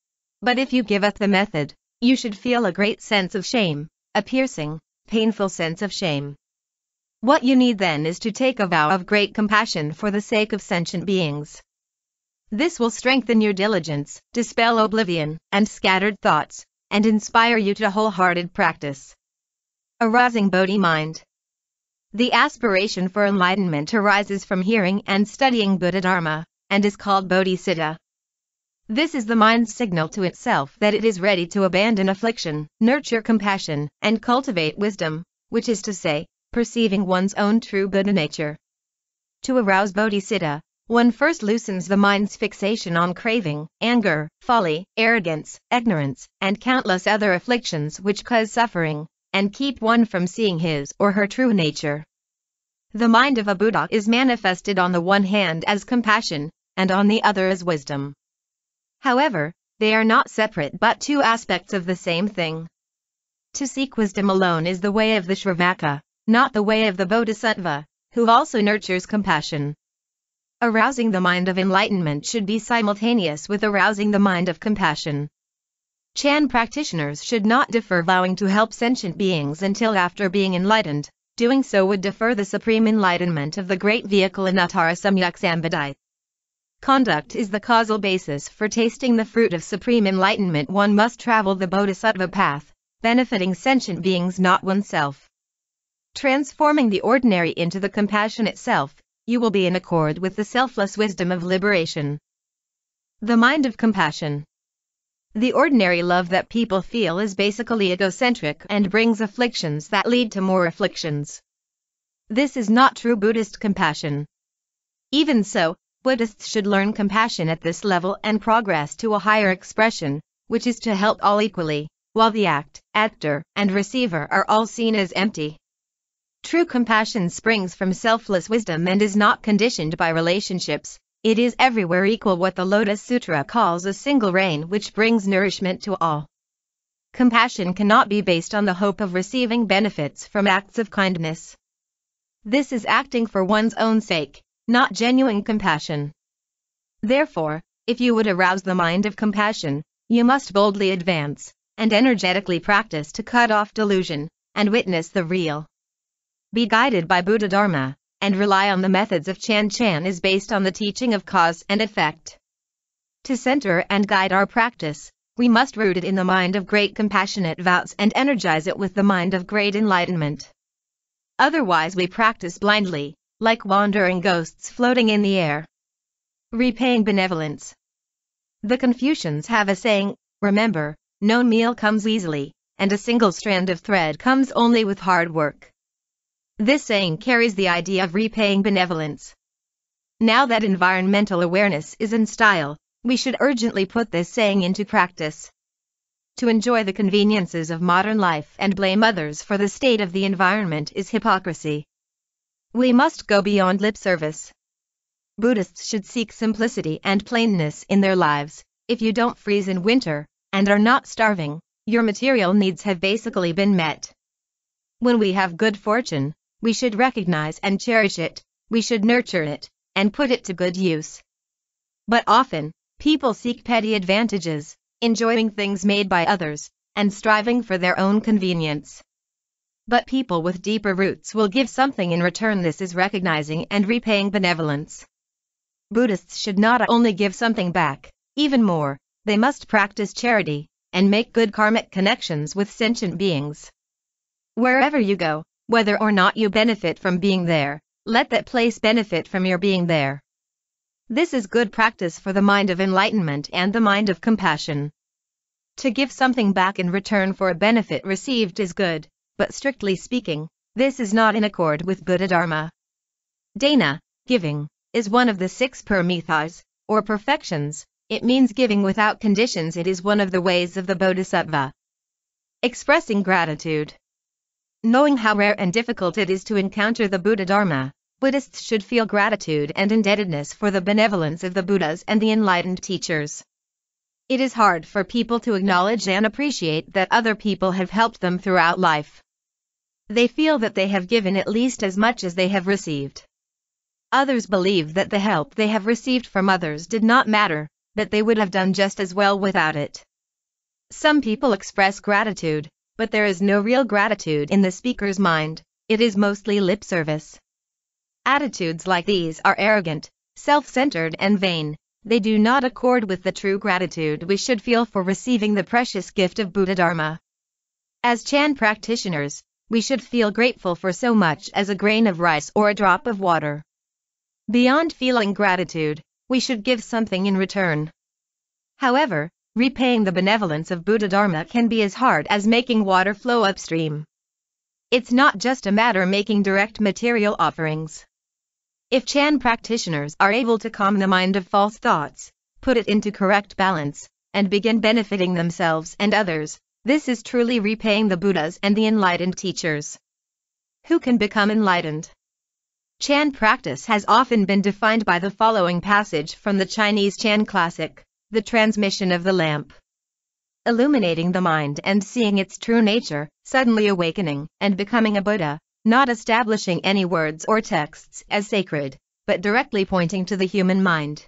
Speaker 1: But if you give up the method, you should feel a great sense of shame, a piercing, painful sense of shame. What you need then is to take a vow of great compassion for the sake of sentient beings. This will strengthen your diligence, dispel oblivion and scattered thoughts, and inspire you to wholehearted practice. Arousing Bodhi mind. The aspiration for enlightenment arises from hearing and studying Buddha Dharma, and is called Bodhicitta. This is the mind's signal to itself that it is ready to abandon affliction, nurture compassion, and cultivate wisdom, which is to say, perceiving one's own true Buddha nature. To arouse Bodhicitta, one first loosens the mind's fixation on craving, anger, folly, arrogance, ignorance, and countless other afflictions which cause suffering, and keep one from seeing his or her true nature. The mind of a Buddha is manifested on the one hand as compassion, and on the other as wisdom. However, they are not separate but two aspects of the same thing. To seek wisdom alone is the way of the Shravaka, not the way of the Bodhisattva, who also nurtures compassion. Arousing the mind of enlightenment should be simultaneous with arousing the mind of compassion. Chan practitioners should not defer vowing to help sentient beings until after being enlightened. Doing so would defer the supreme enlightenment of the great vehicle Anuttara Samyak Sambadhi. Conduct is the causal basis for tasting the fruit of supreme enlightenment. One must travel the Bodhisattva path, benefiting sentient beings, not oneself. Transforming the ordinary into the compassionate self, you will be in accord with the selfless wisdom of liberation. The mind of compassion. The ordinary love that people feel is basically egocentric and brings afflictions that lead to more afflictions. This is not true Buddhist compassion. Even so, Buddhists should learn compassion at this level and progress to a higher expression, which is to help all equally, while the act, actor, and receiver are all seen as empty. True compassion springs from selfless wisdom and is not conditioned by relationships. It is everywhere equal, what the Lotus Sutra calls a single rain which brings nourishment to all. Compassion cannot be based on the hope of receiving benefits from acts of kindness. This is acting for one's own sake, not genuine compassion. Therefore, if you would arouse the mind of compassion, you must boldly advance, and energetically practice to cut off delusion, and witness the real. Be guided by Buddha Dharma, and rely on the methods of Chan. Chan is based on the teaching of cause and effect. To center and guide our practice, we must root it in the mind of great compassionate vows and energize it with the mind of great enlightenment. Otherwise we practice blindly, like wandering ghosts floating in the air. Repaying benevolence. The Confucians have a saying, remember, no meal comes easily, and a single strand of thread comes only with hard work. This saying carries the idea of repaying benevolence. Now that environmental awareness is in style, we should urgently put this saying into practice. To enjoy the conveniences of modern life and blame others for the state of the environment is hypocrisy. We must go beyond lip service. Buddhists should seek simplicity and plainness in their lives. If you don't freeze in winter, and are not starving, your material needs have basically been met. When we have good fortune, we should recognize and cherish it, we should nurture it, and put it to good use. But often, people seek petty advantages, enjoying things made by others, and striving for their own convenience. But people with deeper roots will give something in return. This is recognizing and repaying benevolence. Buddhists should not only give something back, even more, they must practice charity, and make good karmic connections with sentient beings. Wherever you go, whether or not you benefit from being there, let that place benefit from your being there. This is good practice for the mind of enlightenment and the mind of compassion. To give something back in return for a benefit received is good, but strictly speaking, this is not in accord with Buddha Dharma. Dana, giving, is one of the six paramithas, or perfections. It means giving without conditions. It is one of the ways of the Bodhisattva. Expressing gratitude. Knowing how rare and difficult it is to encounter the Buddha Dharma, Buddhists should feel gratitude and indebtedness for the benevolence of the Buddhas and the enlightened teachers. It is hard for people to acknowledge and appreciate that other people have helped them throughout life. They feel that they have given at least as much as they have received. Others believe that the help they have received from others did not matter, that they would have done just as well without it. Some people express gratitude, but there is no real gratitude in the speaker's mind. It is mostly lip service. Attitudes like these are arrogant, self-centered and vain. They do not accord with the true gratitude we should feel for receiving the precious gift of Buddha Dharma. As Chan practitioners, we should feel grateful for so much as a grain of rice or a drop of water. Beyond feeling gratitude, we should give something in return. However, repaying the benevolence of Buddha Dharma can be as hard as making water flow upstream. It's not just a matter of making direct material offerings. If Chan practitioners are able to calm the mind of false thoughts, put it into correct balance, and begin benefiting themselves and others, this is truly repaying the Buddhas and the enlightened teachers. Who can become enlightened? Chan practice has often been defined by the following passage from the Chinese Chan classic, The Transmission of the Lamp. Illuminating the mind and seeing its true nature, suddenly awakening and becoming a Buddha, not establishing any words or texts as sacred, but directly pointing to the human mind.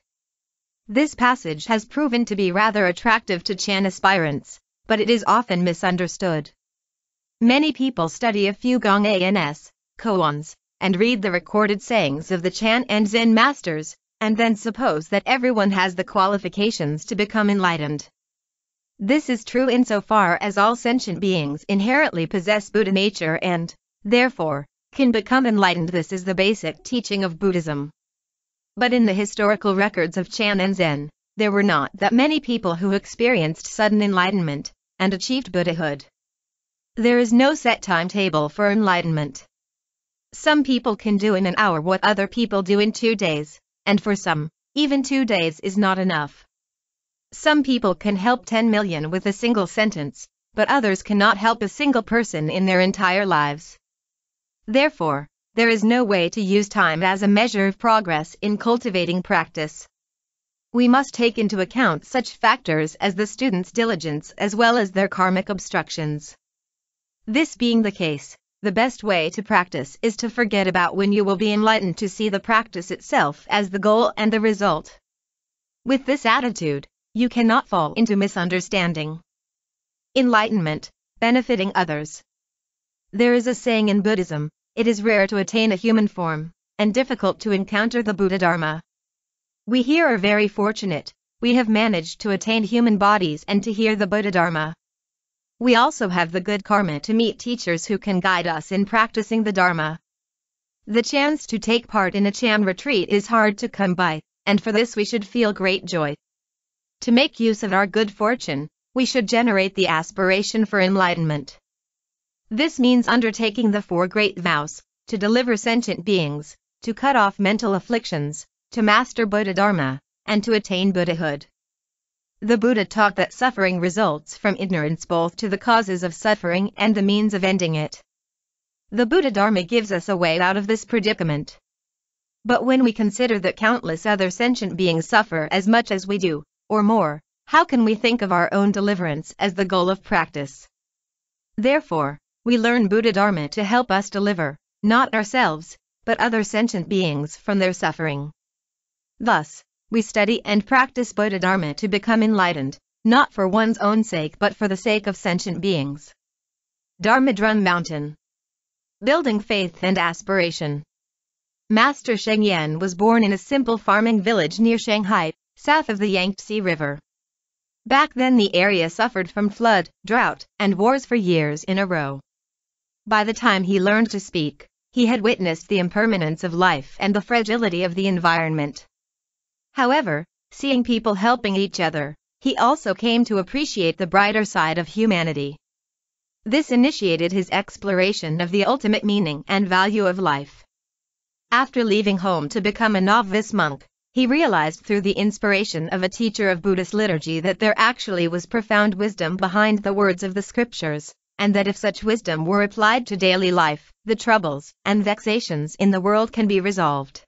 Speaker 1: This passage has proven to be rather attractive to Chan aspirants, but it is often misunderstood. Many people study a few Gongans, koans, and read the recorded sayings of the Chan and Zen masters, and then suppose that everyone has the qualifications to become enlightened. This is true insofar as all sentient beings inherently possess Buddha nature and, therefore, can become enlightened. This is the basic teaching of Buddhism. But in the historical records of Chan and Zen, there were not that many people who experienced sudden enlightenment and achieved Buddhahood. There is no set timetable for enlightenment. Some people can do in an hour what other people do in two days, and for some, even two days is not enough. Some people can help ten million with a single sentence, but others cannot help a single person in their entire lives. Therefore, there is no way to use time as a measure of progress in cultivating practice. We must take into account such factors as the student's diligence as well as their karmic obstructions. This being the case, the best way to practice is to forget about when you will be enlightened, to see the practice itself as the goal and the result. With this attitude, you cannot fall into misunderstanding. Enlightenment, benefiting others. There is a saying in Buddhism, it is rare to attain a human form, and difficult to encounter the Buddha Dharma. We here are very fortunate, we have managed to attain human bodies and to hear the Buddha Dharma. We also have the good karma to meet teachers who can guide us in practicing the Dharma. The chance to take part in a Chan retreat is hard to come by, and for this we should feel great joy. To make use of our good fortune, we should generate the aspiration for enlightenment. This means undertaking the four great vows, to deliver sentient beings, to cut off mental afflictions, to master Buddha Dharma, and to attain Buddhahood. The Buddha taught that suffering results from ignorance both to the causes of suffering and the means of ending it. The Buddha Dharma gives us a way out of this predicament. But when we consider that countless other sentient beings suffer as much as we do, or more, how can we think of our own deliverance as the goal of practice? Therefore, we learn Buddha Dharma to help us deliver, not ourselves, but other sentient beings from their suffering. Thus, we study and practice Buddha Dharma to become enlightened, not for one's own sake but for the sake of sentient beings. Dharma Drum Mountain. Building faith and aspiration. Master Sheng was born in a simple farming village near Shanghai, south of the Yangtze River. Back then the area suffered from flood, drought, and wars for years in a row. By the time he learned to speak, he had witnessed the impermanence of life and the fragility of the environment. However, seeing people helping each other, he also came to appreciate the brighter side of humanity. This initiated his exploration of the ultimate meaning and value of life. After leaving home to become a novice monk, he realized through the inspiration of a teacher of Buddhist liturgy that there actually was profound wisdom behind the words of the scriptures, and that if such wisdom were applied to daily life, the troubles and vexations in the world can be resolved.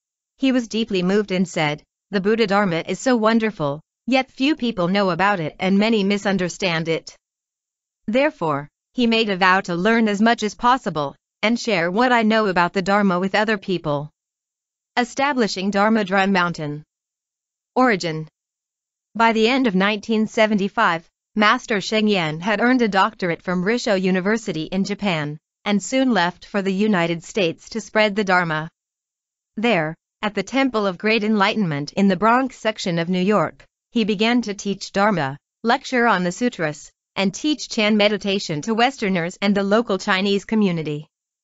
Speaker 1: He was deeply moved and said, "The Buddha Dharma is so wonderful, yet few people know about it and many misunderstand it. Therefore, he made a vow to learn as much as possible, and share what I know about the Dharma with other people." Establishing Dharma Drum Mountain. Origin. By the end of nineteen seventy-five, Master Sheng had earned a doctorate from Risho University in Japan, and soon left for the United States to spread the Dharma. There, at the Temple of Great Enlightenment in the Bronx section of New York, he began to teach Dharma, lecture on the sutras, and teach Chan meditation to Westerners and the local Chinese community.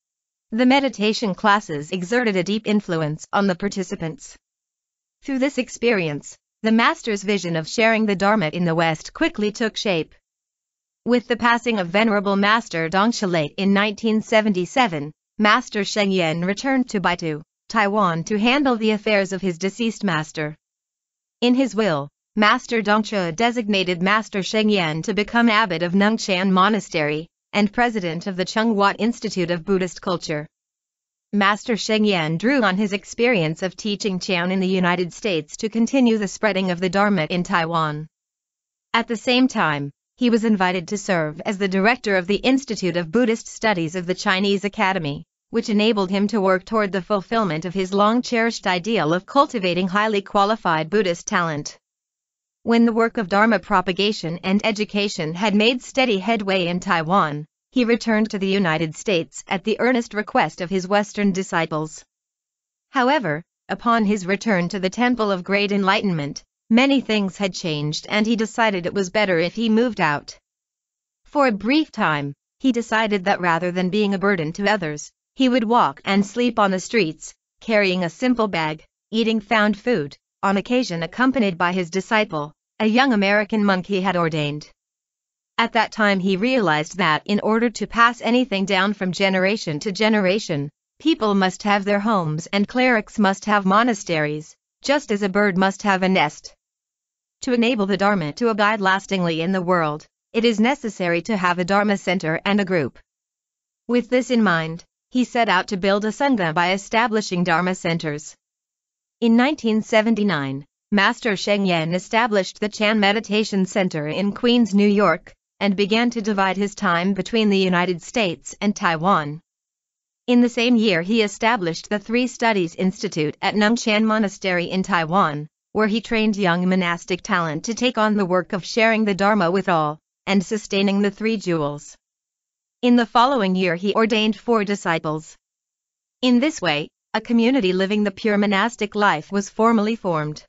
Speaker 1: The meditation classes exerted a deep influence on the participants. Through this experience, the Master's vision of sharing the Dharma in the West quickly took shape. With the passing of Venerable Master Dongsha late in nineteen seventy-seven, Master Sheng returned to Baitu, Taiwan to handle the affairs of his deceased master. In his will, Master Dongsha designated Master Sheng to become abbot of Nungchan Monastery, and president of the Chung Wat Institute of Buddhist Culture. Master Sheng drew on his experience of teaching Chan in the United States to continue the spreading of the Dharma in Taiwan. At the same time, he was invited to serve as the director of the Institute of Buddhist Studies of the Chinese Academy, which enabled him to work toward the fulfillment of his long-cherished ideal of cultivating highly qualified Buddhist talent. When the work of Dharma propagation and education had made steady headway in Taiwan, he returned to the United States at the earnest request of his Western disciples. However, upon his return to the Temple of Great Enlightenment, many things had changed and he decided it was better if he moved out. For a brief time, he decided that rather than being a burden to others, he would walk and sleep on the streets, carrying a simple bag, eating found food, on occasion accompanied by his disciple, a young American monk he had ordained. At that time he realized that in order to pass anything down from generation to generation, people must have their homes and clerics must have monasteries, just as a bird must have a nest. To enable the Dharma to abide lastingly in the world, it is necessary to have a Dharma center and a group. With this in mind, he set out to build a Sangha by establishing Dharma centers. In nineteen seventy-nine, Master Sheng established the Chan Meditation Center in Queens, New York, and began to divide his time between the United States and Taiwan. In the same year he established the Three Studies Institute at Nungchan Monastery in Taiwan, where he trained young monastic talent to take on the work of sharing the Dharma with all, and sustaining the Three Jewels. In the following year he ordained four disciples. In this way, a community living the pure monastic life was formally formed.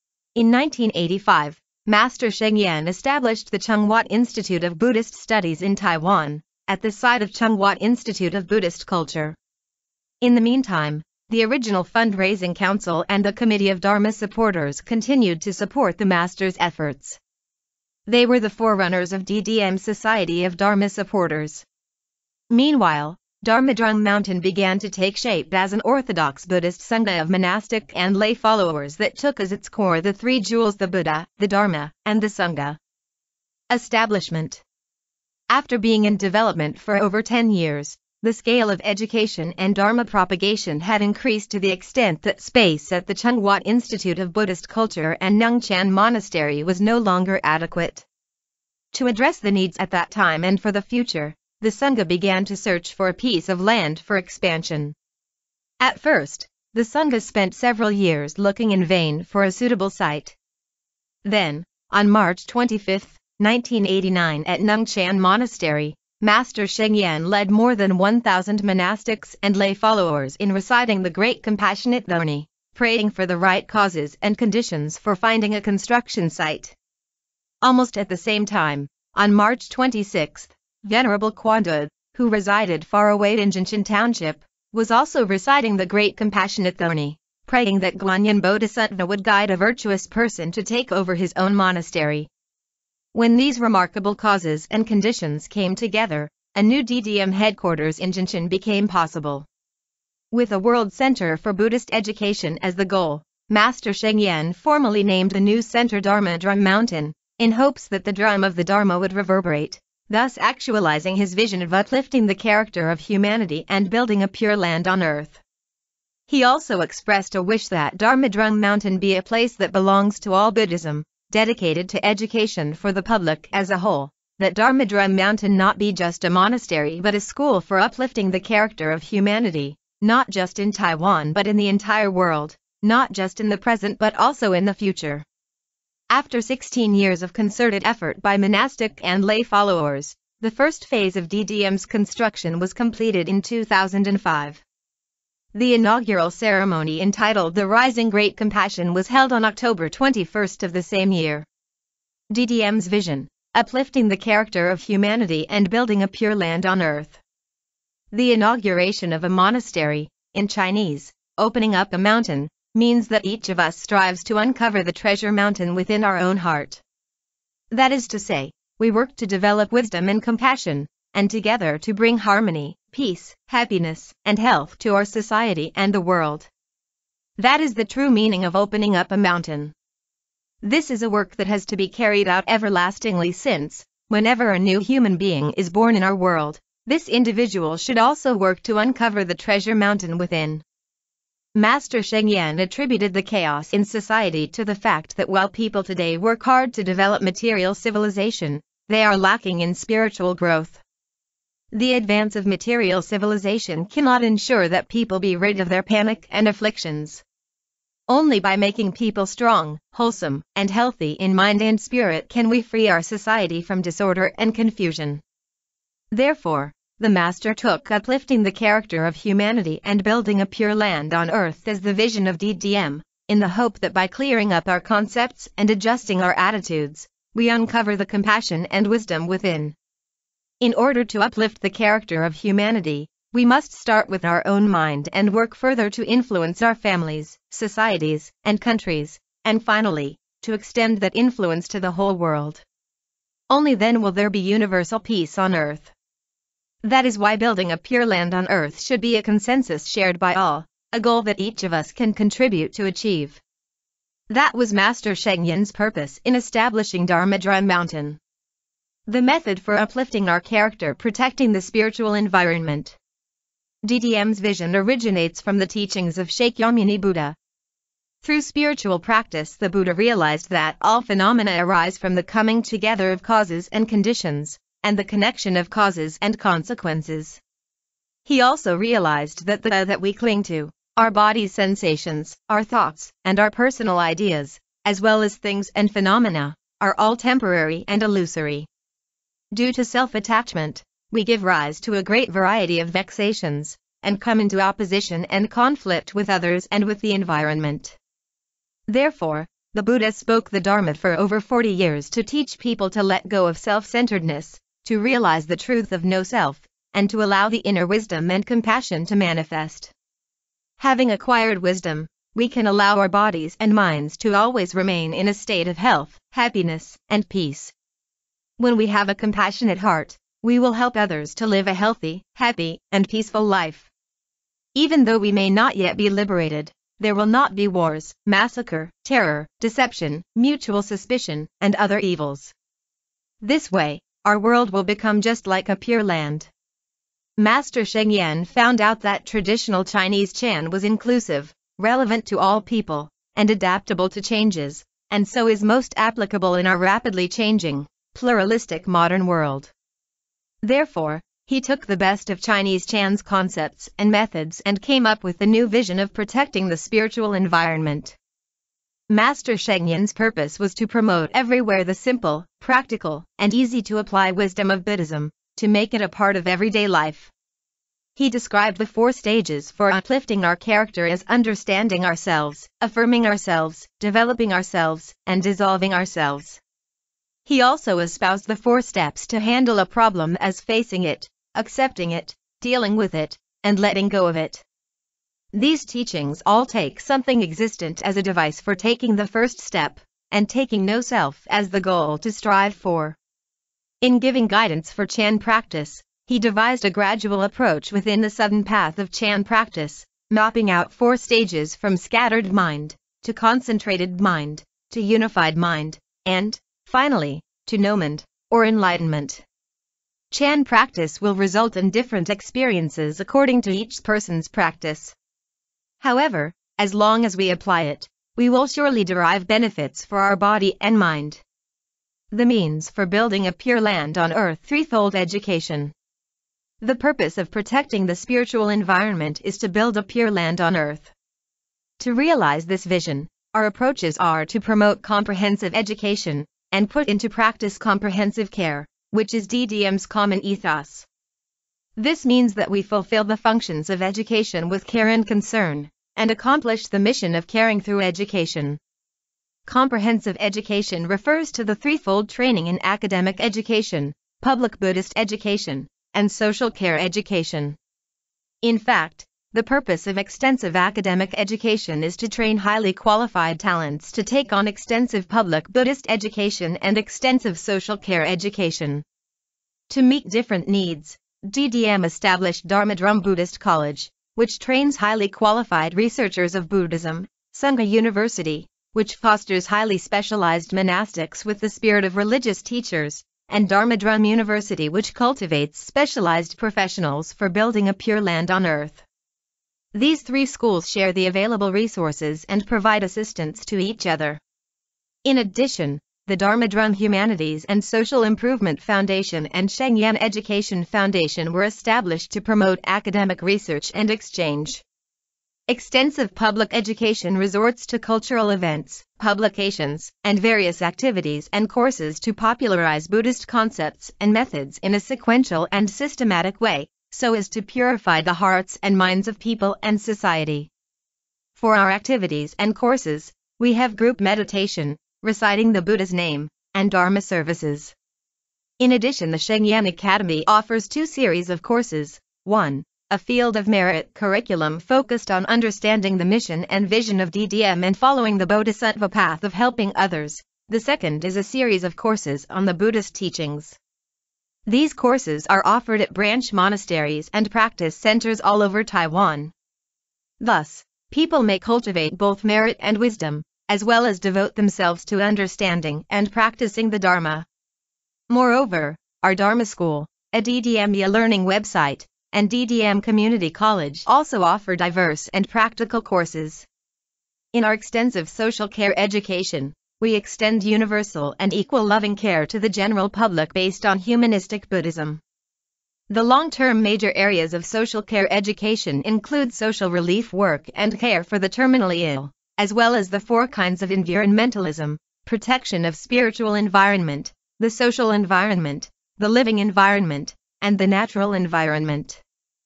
Speaker 1: In nineteen eighty-five, Master Sheng established the Chung Wat Institute of Buddhist Studies in Taiwan, at the site of Chung Wat Institute of Buddhist Culture. In the meantime, the original fundraising council and the committee of Dharma supporters continued to support the Master's efforts. They were the forerunners of D D M Society of Dharma Supporters. Meanwhile, Dharma Drum Mountain began to take shape as an orthodox Buddhist Sangha of monastic and lay followers that took as its core the three jewels: the Buddha, the Dharma, and the Sangha. Establishment. After being in development for over ten years, the scale of education and Dharma propagation had increased to the extent that space at the Chung Wat Institute of Buddhist Culture and Nungchan Monastery was no longer adequate. To address the needs at that time and for the future, the Sangha began to search for a piece of land for expansion. At first, the Sangha spent several years looking in vain for a suitable site. Then, on March twenty-fifth, nineteen eighty-nine at Nungchan Monastery, Master Sheng led more than one thousand monastics and lay followers in reciting the Great Compassionate Dhoni, praying for the right causes and conditions for finding a construction site. Almost at the same time, on March twenty-sixth, Venerable Kwanda, who resided far away in Jinshan Township, was also reciting the Great Compassionate Dhoni, praying that Guanyin Bodhisattva would guide a virtuous person to take over his own monastery. When these remarkable causes and conditions came together, a new D D M headquarters in Jinshan became possible. With a world center for Buddhist education as the goal, Master Sheng formally named the new center Dharma Drum Mountain, in hopes that the drum of the Dharma would reverberate, thus actualizing his vision of uplifting the character of humanity and building a pure land on earth. He also expressed a wish that Dharma Drum Mountain be a place that belongs to all Buddhism, dedicated to education for the public as a whole, that Dharma Drum Mountain not be just a monastery but a school for uplifting the character of humanity, not just in Taiwan but in the entire world, not just in the present but also in the future. After sixteen years of concerted effort by monastic and lay followers, the first phase of D D M's construction was completed in two thousand five. The inaugural ceremony entitled The Rising Great Compassion was held on October twenty-first of the same year. D D M's vision, uplifting the character of humanity and building a pure land on earth. The inauguration of a monastery, in Chinese, opening up a mountain, means that each of us strives to uncover the treasure mountain within our own heart. That is to say, we work to develop wisdom and compassion, and together to bring harmony, peace, happiness, and health to our society and the world. That is the true meaning of opening up a mountain. This is a work that has to be carried out everlastingly since, whenever a new human being is born in our world, this individual should also work to uncover the treasure mountain within. Master Sheng attributed the chaos in society to the fact that while people today work hard to develop material civilization, they are lacking in spiritual growth. The advance of material civilization cannot ensure that people be rid of their panic and afflictions. Only by making people strong, wholesome, and healthy in mind and spirit can we free our society from disorder and confusion. Therefore, the Master took uplifting the character of humanity and building a pure land on earth as the vision of D D M, in the hope that by clearing up our concepts and adjusting our attitudes, we uncover the compassion and wisdom within. In order to uplift the character of humanity, we must start with our own mind and work further to influence our families, societies, and countries, and finally, to extend that influence to the whole world. Only then will there be universal peace on earth. That is why building a pure land on earth should be a consensus shared by all, a goal that each of us can contribute to achieve. That was Master Sheng purpose in establishing Dharma Drum Mountain. The method for uplifting our character, protecting the spiritual environment. D D M's vision originates from the teachings of Shakyamuni Buddha. Through spiritual practice, the Buddha realized that all phenomena arise from the coming together of causes and conditions, and the connection of causes and consequences. He also realized that the that we cling to, our body's sensations, our thoughts, and our personal ideas, as well as things and phenomena, are all temporary and illusory. Due to self-attachment, we give rise to a great variety of vexations, and come into opposition and conflict with others and with the environment. Therefore, the Buddha spoke the Dharma for over forty years to teach people to let go of self-centeredness, to realize the truth of no self, and to allow the inner wisdom and compassion to manifest. Having acquired wisdom, we can allow our bodies and minds to always remain in a state of health, happiness, and peace. When we have a compassionate heart, we will help others to live a healthy, happy, and peaceful life. Even though we may not yet be liberated, there will not be wars, massacre, terror, deception, mutual suspicion, and other evils. This way, our world will become just like a pure land. Master Sheng found out that traditional Chinese Chan was inclusive, relevant to all people, and adaptable to changes, and so is most applicable in our rapidly changing, pluralistic modern world. Therefore, he took the best of Chinese Chan's concepts and methods and came up with the new vision of protecting the spiritual environment. Master Sheng purpose was to promote everywhere the simple, practical, and easy-to-apply wisdom of Buddhism, to make it a part of everyday life. He described the four stages for uplifting our character as understanding ourselves, affirming ourselves, developing ourselves, and dissolving ourselves. He also espoused the four steps to handle a problem as facing it, accepting it, dealing with it, and letting go of it. These teachings all take something existent as a device for taking the first step, and taking no self as the goal to strive for. In giving guidance for Chan practice, he devised a gradual approach within the sudden path of Chan practice, mapping out four stages from scattered mind, to concentrated mind, to unified mind, and, finally, to nomand, or enlightenment. Chan practice will result in different experiences according to each person's practice. However, as long as we apply it, we will surely derive benefits for our body and mind. The means for building a pure land on earth: threefold education. The purpose of protecting the spiritual environment is to build a pure land on earth. To realize this vision, our approaches are to promote comprehensive education, and put into practice comprehensive care, which is D D M's common ethos. This means that we fulfill the functions of education with care and concern, and accomplish the mission of caring through education. Comprehensive education refers to the threefold training in academic education, public Buddhist education, and social care education. In fact, the purpose of extensive academic education is to train highly qualified talents to take on extensive public Buddhist education and extensive social care education. To meet different needs, D D M established Dharma Buddhist College, which trains highly qualified researchers of Buddhism, Sangha University, which fosters highly specialized monastics with the spirit of religious teachers, and Dharma Drum University, which cultivates specialized professionals for building a pure land on earth. These three schools share the available resources and provide assistance to each other. In addition, the Dharma Drum Humanities and Social Improvement Foundation and Sheng Education Foundation were established to promote academic research and exchange. Extensive public education resorts to cultural events, publications, and various activities and courses to popularize Buddhist concepts and methods in a sequential and systematic way, so as to purify the hearts and minds of people and society. For our activities and courses, we have group meditation, reciting the Buddha's name, and Dharma services. In addition, the Sheng Academy offers two series of courses. one. A field of merit curriculum focused on understanding the mission and vision of D D M and following the Bodhisattva path of helping others. The second is a series of courses on the Buddhist teachings. These courses are offered at branch monasteries and practice centers all over Taiwan. Thus, people may cultivate both merit and wisdom, as well as devote themselves to understanding and practicing the Dharma. Moreover, our Dharma School, a D D M e-learning website, and D D M Community College also offer diverse and practical courses. In our extensive social care education, we extend universal and equal loving care to the general public based on humanistic Buddhism. The long-term major areas of social care education include social relief work and care for the terminally ill, as well as the four kinds of environmentalism: protection of spiritual environment, the social environment, the living environment, and the natural environment.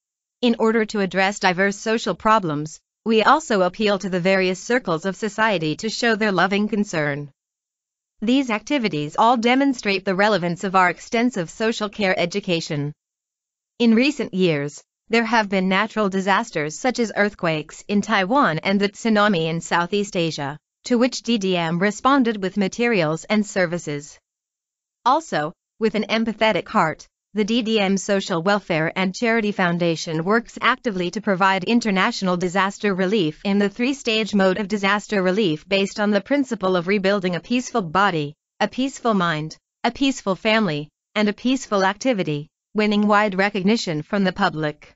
Speaker 1: In order to address diverse social problems, we also appeal to the various circles of society to show their loving concern. These activities all demonstrate the relevance of our extensive social care education. In recent years, there have been natural disasters such as earthquakes in Taiwan and the tsunami in Southeast Asia, to which D D M responded with materials and services. Also, with an empathetic heart, the D D M Social Welfare and Charity Foundation works actively to provide international disaster relief in the three-stage mode of disaster relief based on the principle of rebuilding a peaceful body, a peaceful mind, a peaceful family, and a peaceful activity, winning wide recognition from the public.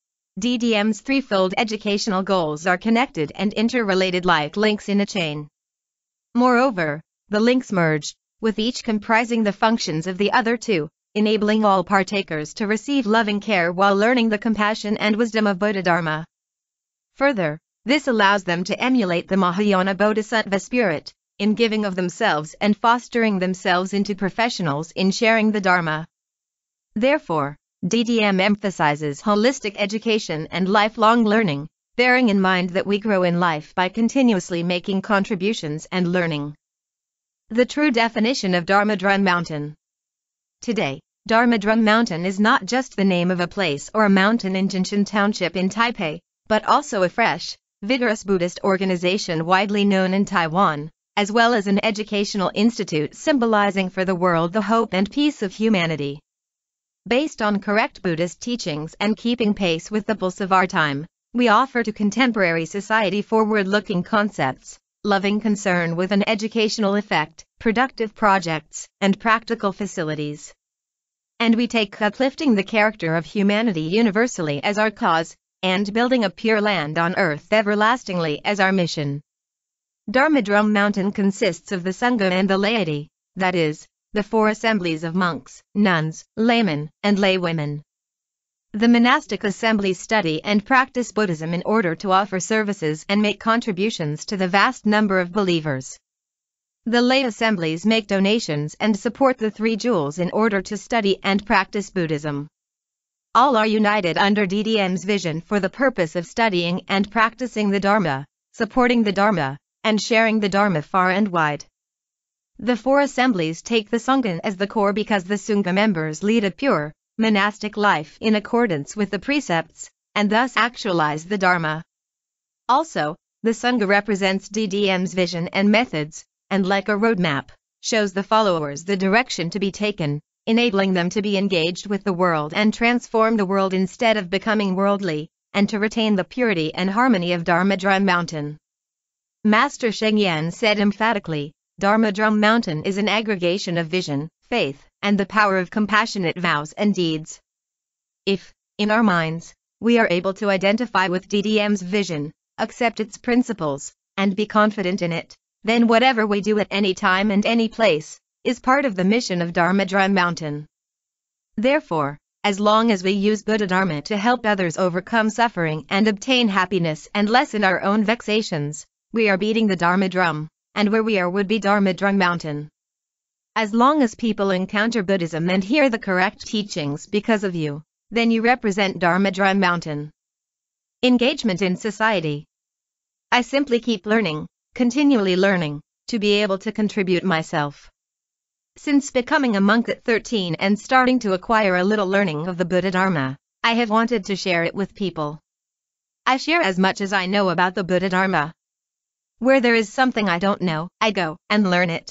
Speaker 1: D D M's threefold educational goals are connected and interrelated like links in a chain. Moreover, the links merge, with each comprising the functions of the other two, enabling all partakers to receive loving care while learning the compassion and wisdom of Bodhidharma. Further, this allows them to emulate the Mahayana Bodhisattva spirit, in giving of themselves and fostering themselves into professionals in sharing the Dharma. Therefore, D D M emphasizes holistic education and lifelong learning, bearing in mind that we grow in life by continuously making contributions and learning. The true definition of Dharma Drum Mountain. Today, Dharma Drum Mountain is not just the name of a place or a mountain in Jinshan Township in Taipei, but also a fresh, vigorous Buddhist organization widely known in Taiwan, as well as an educational institute symbolizing for the world the hope and peace of humanity. Based on correct Buddhist teachings and keeping pace with the pulse of our time, We offer to contemporary society forward-looking concepts, loving concern with an educational effect, productive projects, and practical facilities. And we take uplifting the character of humanity universally as our cause, and building a pure land on earth everlastingly as our mission. Dharma Drum Mountain consists of the Sangha and the laity, that is, the four assemblies of monks, nuns, laymen, and laywomen. The monastic assemblies study and practice Buddhism in order to offer services and make contributions to the vast number of believers. The lay assemblies make donations and support the Three Jewels in order to study and practice Buddhism. All are united under D D M's vision for the purpose of studying and practicing the Dharma, supporting the Dharma, and sharing the Dharma far and wide. The four assemblies take the Sangha as the core because the Sangha members lead a pure, monastic life in accordance with the precepts, and thus actualize the Dharma. Also, the Sangha represents D D M's vision and methods, and like a roadmap, shows the followers the direction to be taken, enabling them to be engaged with the world and transform the world instead of becoming worldly, and to retain the purity and harmony of Dharma Drum Mountain. Master Sheng said emphatically, Dharma Drum Mountain is an aggregation of vision, faith, and the power of compassionate vows and deeds. If, in our minds, we are able to identify with D D M's vision, accept its principles, and be confident in it, then whatever we do at any time and any place, is part of the mission of Dharma Drum Mountain. Therefore, as long as we use Buddha Dharma to help others overcome suffering and obtain happiness and lessen our own vexations, we are beating the Dharma drum, and where we are would be Dharma Drum Mountain. As long as people encounter Buddhism and hear the correct teachings because of you, then you represent Dharma Drum Mountain. Engagement in society. I simply keep learning, continually learning, to be able to contribute myself. Since becoming a monk at thirteen and starting to acquire a little learning of the Buddha Dharma, I have wanted to share it with people. I share as much as I know about the Buddha Dharma. Where there is something I don't know, I go and learn it.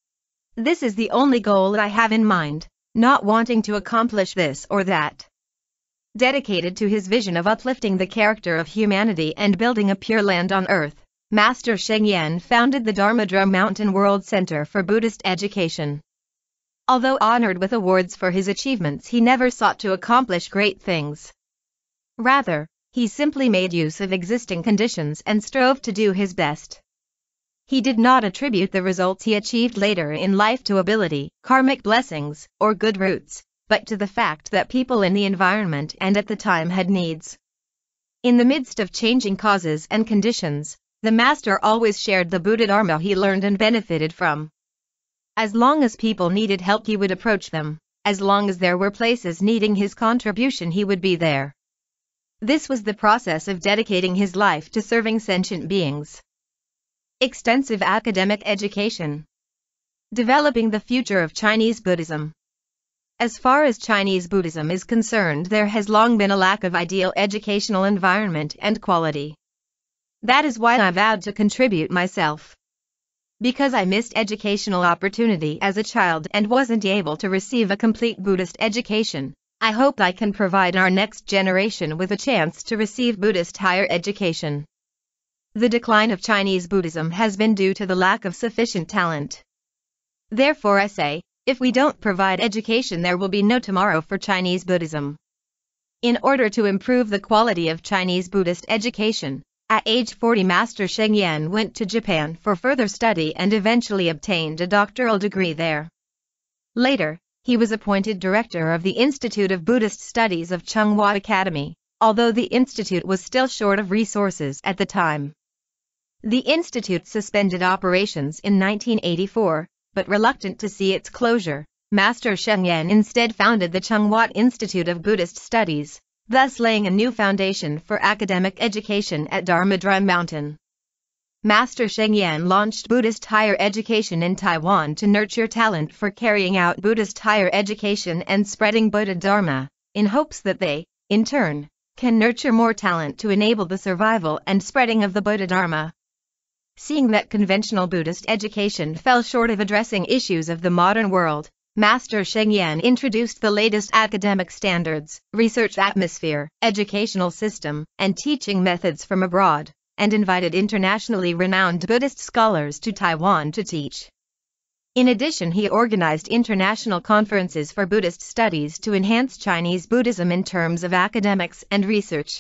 Speaker 1: This is the only goal I have in mind, not wanting to accomplish this or that. Dedicated to his vision of uplifting the character of humanity and building a pure land on earth, Master Sheng founded the Dharma Drum Mountain World Center for Buddhist Education. Although honored with awards for his achievements, he never sought to accomplish great things. Rather, he simply made use of existing conditions and strove to do his best. He did not attribute the results he achieved later in life to ability, karmic blessings, or good roots, but to the fact that people in the environment and at the time had needs. In the midst of changing causes and conditions, the Master always shared the Buddha Dharma he learned and benefited from. As long as people needed help, he would approach them. As long as there were places needing his contribution, he would be there. This was the process of dedicating his life to serving sentient beings. Extensive academic education. Developing the future of Chinese Buddhism. As far as Chinese Buddhism is concerned, there has long been a lack of ideal educational environment and quality. That is why I vowed to contribute myself. Because I missed educational opportunity as a child and wasn't able to receive a complete Buddhist education, I hope I can provide our next generation with a chance to receive Buddhist higher education. The decline of Chinese Buddhism has been due to the lack of sufficient talent. Therefore I say, if we don't provide education, there will be no tomorrow for Chinese Buddhism. In order to improve the quality of Chinese Buddhist education, at age forty Master Sheng went to Japan for further study and eventually obtained a doctoral degree there. Later, he was appointed director of the Institute of Buddhist Studies of Tsinghua Academy, although the institute was still short of resources at the time. The institute suspended operations in nineteen eighty-four, but reluctant to see its closure, Master Sheng instead founded the Tsinghua Institute of Buddhist Studies, thus laying a new foundation for academic education at Dharma Drum Mountain. Master Sheng launched Buddhist higher education in Taiwan to nurture talent for carrying out Buddhist higher education and spreading Buddha Dharma, in hopes that they, in turn, can nurture more talent to enable the survival and spreading of the Buddha Dharma. Seeing that conventional Buddhist education fell short of addressing issues of the modern world, Master Sheng introduced the latest academic standards, research atmosphere, educational system, and teaching methods from abroad, and invited internationally renowned Buddhist scholars to Taiwan to teach. In addition, he organized international conferences for Buddhist studies to enhance Chinese Buddhism in terms of academics and research.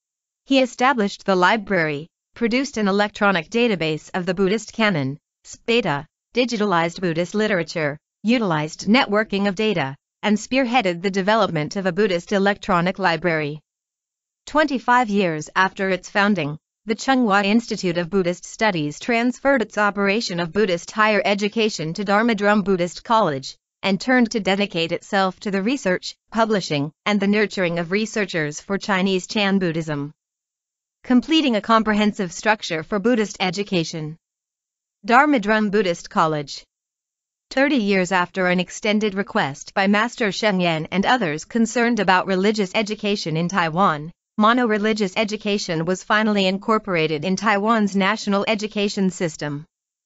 Speaker 1: He established the library, produced an electronic database of the Buddhist canon, S P data, digitalized Buddhist literature, utilized networking of data, and spearheaded the development of a Buddhist electronic library. twenty-five years after its founding, the Tsinghua Institute of Buddhist Studies transferred its operation of Buddhist higher education to Dharma Drum Buddhist College, and turned to dedicate itself to the research, publishing, and the nurturing of researchers for Chinese Chan Buddhism, completing a comprehensive structure for Buddhist education. Dharma Drum Buddhist College. Thirty years after an extended request by Master Sheng and others concerned about religious education in Taiwan, mono-religious education was finally incorporated in Taiwan's national education system.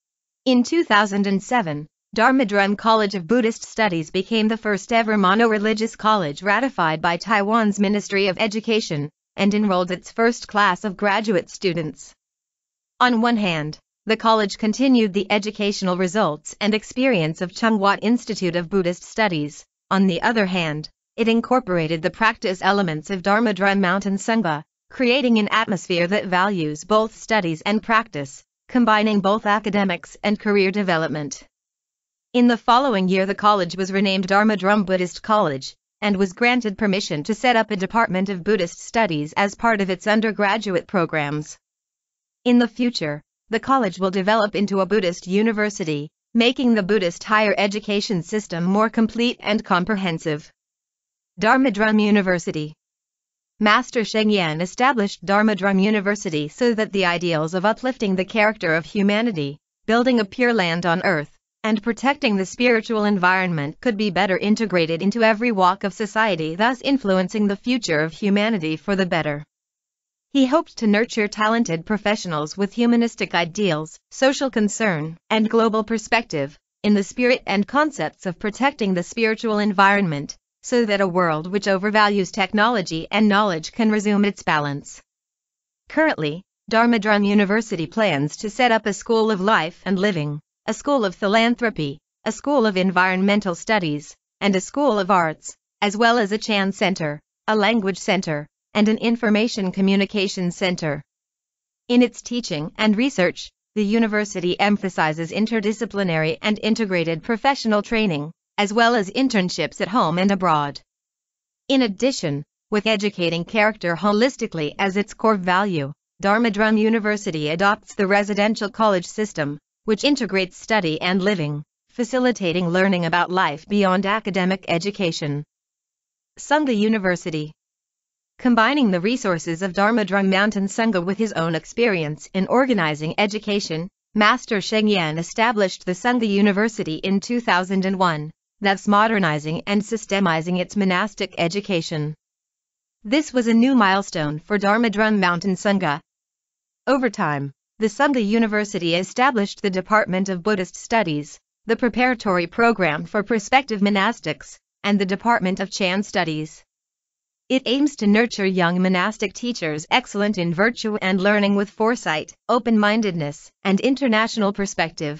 Speaker 1: In two thousand seven, Dharma Drum College of Buddhist Studies became the first ever mono-religious college ratified by Taiwan's Ministry of Education, and enrolled its first class of graduate students. On one hand, the college continued the educational results and experience of Tsinghua Institute of Buddhist Studies. On the other hand, it incorporated the practice elements of Dharma Drum Mountain Sangha, creating an atmosphere that values both studies and practice, combining both academics and career development. In the following year, the college was renamed Dharma Drum Buddhist College, and was granted permission to set up a Department of Buddhist Studies as part of its undergraduate programs. In the future, the college will develop into a Buddhist university, making the Buddhist higher education system more complete and comprehensive. Dharma Drum University. Master Sheng established Dharma Drum University so that the ideals of uplifting the character of humanity, building a pure land on earth, and protecting the spiritual environment could be better integrated into every walk of society, thus influencing the future of humanity for the better. He hoped to nurture talented professionals with humanistic ideals, social concern, and global perspective, in the spirit and concepts of protecting the spiritual environment, so that a world which overvalues technology and knowledge can resume its balance. Currently, Dharma Drum University plans to set up a school of life and living, a school of philanthropy, a school of environmental studies, and a school of arts, as well as a Chan Center, a language center, and an information communication center. In its teaching and research, the university emphasizes interdisciplinary and integrated professional training, as well as internships at home and abroad. In addition, with educating character holistically as its core value, Dharma Drum University adopts the residential college system, which integrates study and living, facilitating learning about life beyond academic education. Sangha University. Combining the resources of Dharma Drum Mountain Sangha with his own experience in organizing education, Master Sheng established the Sangha University in two thousand one, thus modernizing and systemizing its monastic education. This was a new milestone for Dharma Drum Mountain Sangha. Over time, the Sangha University established the Department of Buddhist Studies, the preparatory program for prospective monastics, and the Department of Chan Studies. It aims to nurture young monastic teachers excellent in virtue and learning with foresight, open-mindedness, and international perspective.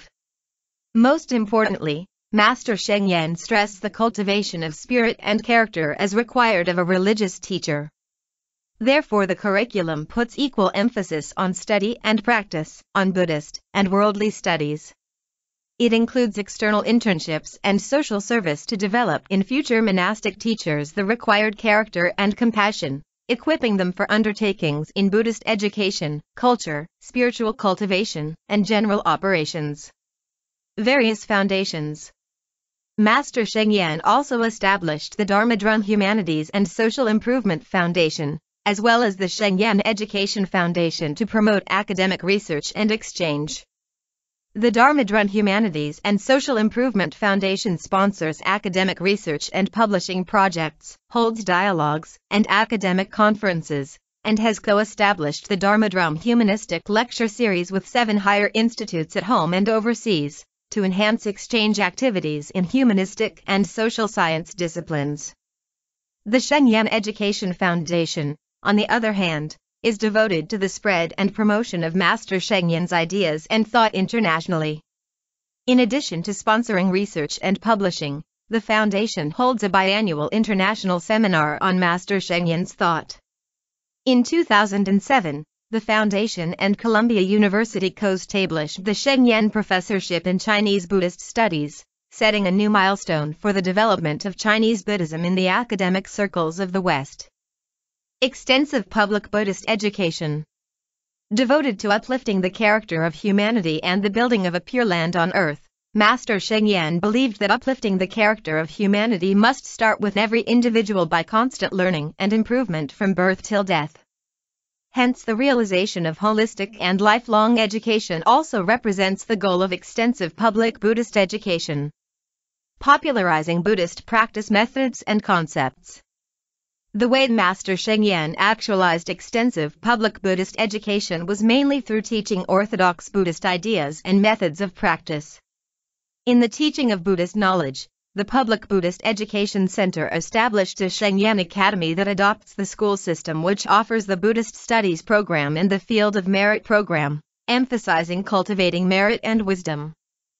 Speaker 1: Most importantly, Master Sheng stressed the cultivation of spirit and character as required of a religious teacher. Therefore, the curriculum puts equal emphasis on study and practice, on Buddhist and worldly studies. It includes external internships and social service to develop in future monastic teachers the required character and compassion, equipping them for undertakings in Buddhist education, culture, spiritual cultivation, and general operations. Various foundations. Master Sheng also established the Dharma Drum Humanities and Social Improvement Foundation, as well as the Sheng Education Foundation to promote academic research and exchange. The Dharma Drum Humanities and Social Improvement Foundation sponsors academic research and publishing projects, holds dialogues and academic conferences, and has co-established the Dharma Drum Humanistic Lecture Series with seven higher institutes at home and overseas, to enhance exchange activities in humanistic and social science disciplines. The Sheng Education Foundation, on the other hand, is devoted to the spread and promotion of Master Sheng Yan's ideas and thought internationally. In addition to sponsoring research and publishing, the foundation holds a biannual international seminar on Master Sheng Yan's thought. In two thousand seven, the foundation and Columbia University co-established the Sheng Yan Professorship in Chinese Buddhist Studies, setting a new milestone for the development of Chinese Buddhism in the academic circles of the West. Extensive public Buddhist education. Devoted to uplifting the character of humanity and the building of a pure land on earth, Master Sheng Yan believed that uplifting the character of humanity must start with every individual by constant learning and improvement from birth till death. Hence, the realization of holistic and lifelong education also represents the goal of extensive public Buddhist education. Popularizing Buddhist practice methods and concepts. The way Master Sheng Yan actualized extensive public Buddhist education was mainly through teaching orthodox Buddhist ideas and methods of practice. In the teaching of Buddhist knowledge, the Public Buddhist Education Center established a Sheng Yan Academy that adopts the school system which offers the Buddhist Studies program in the field of merit program, emphasizing cultivating merit and wisdom.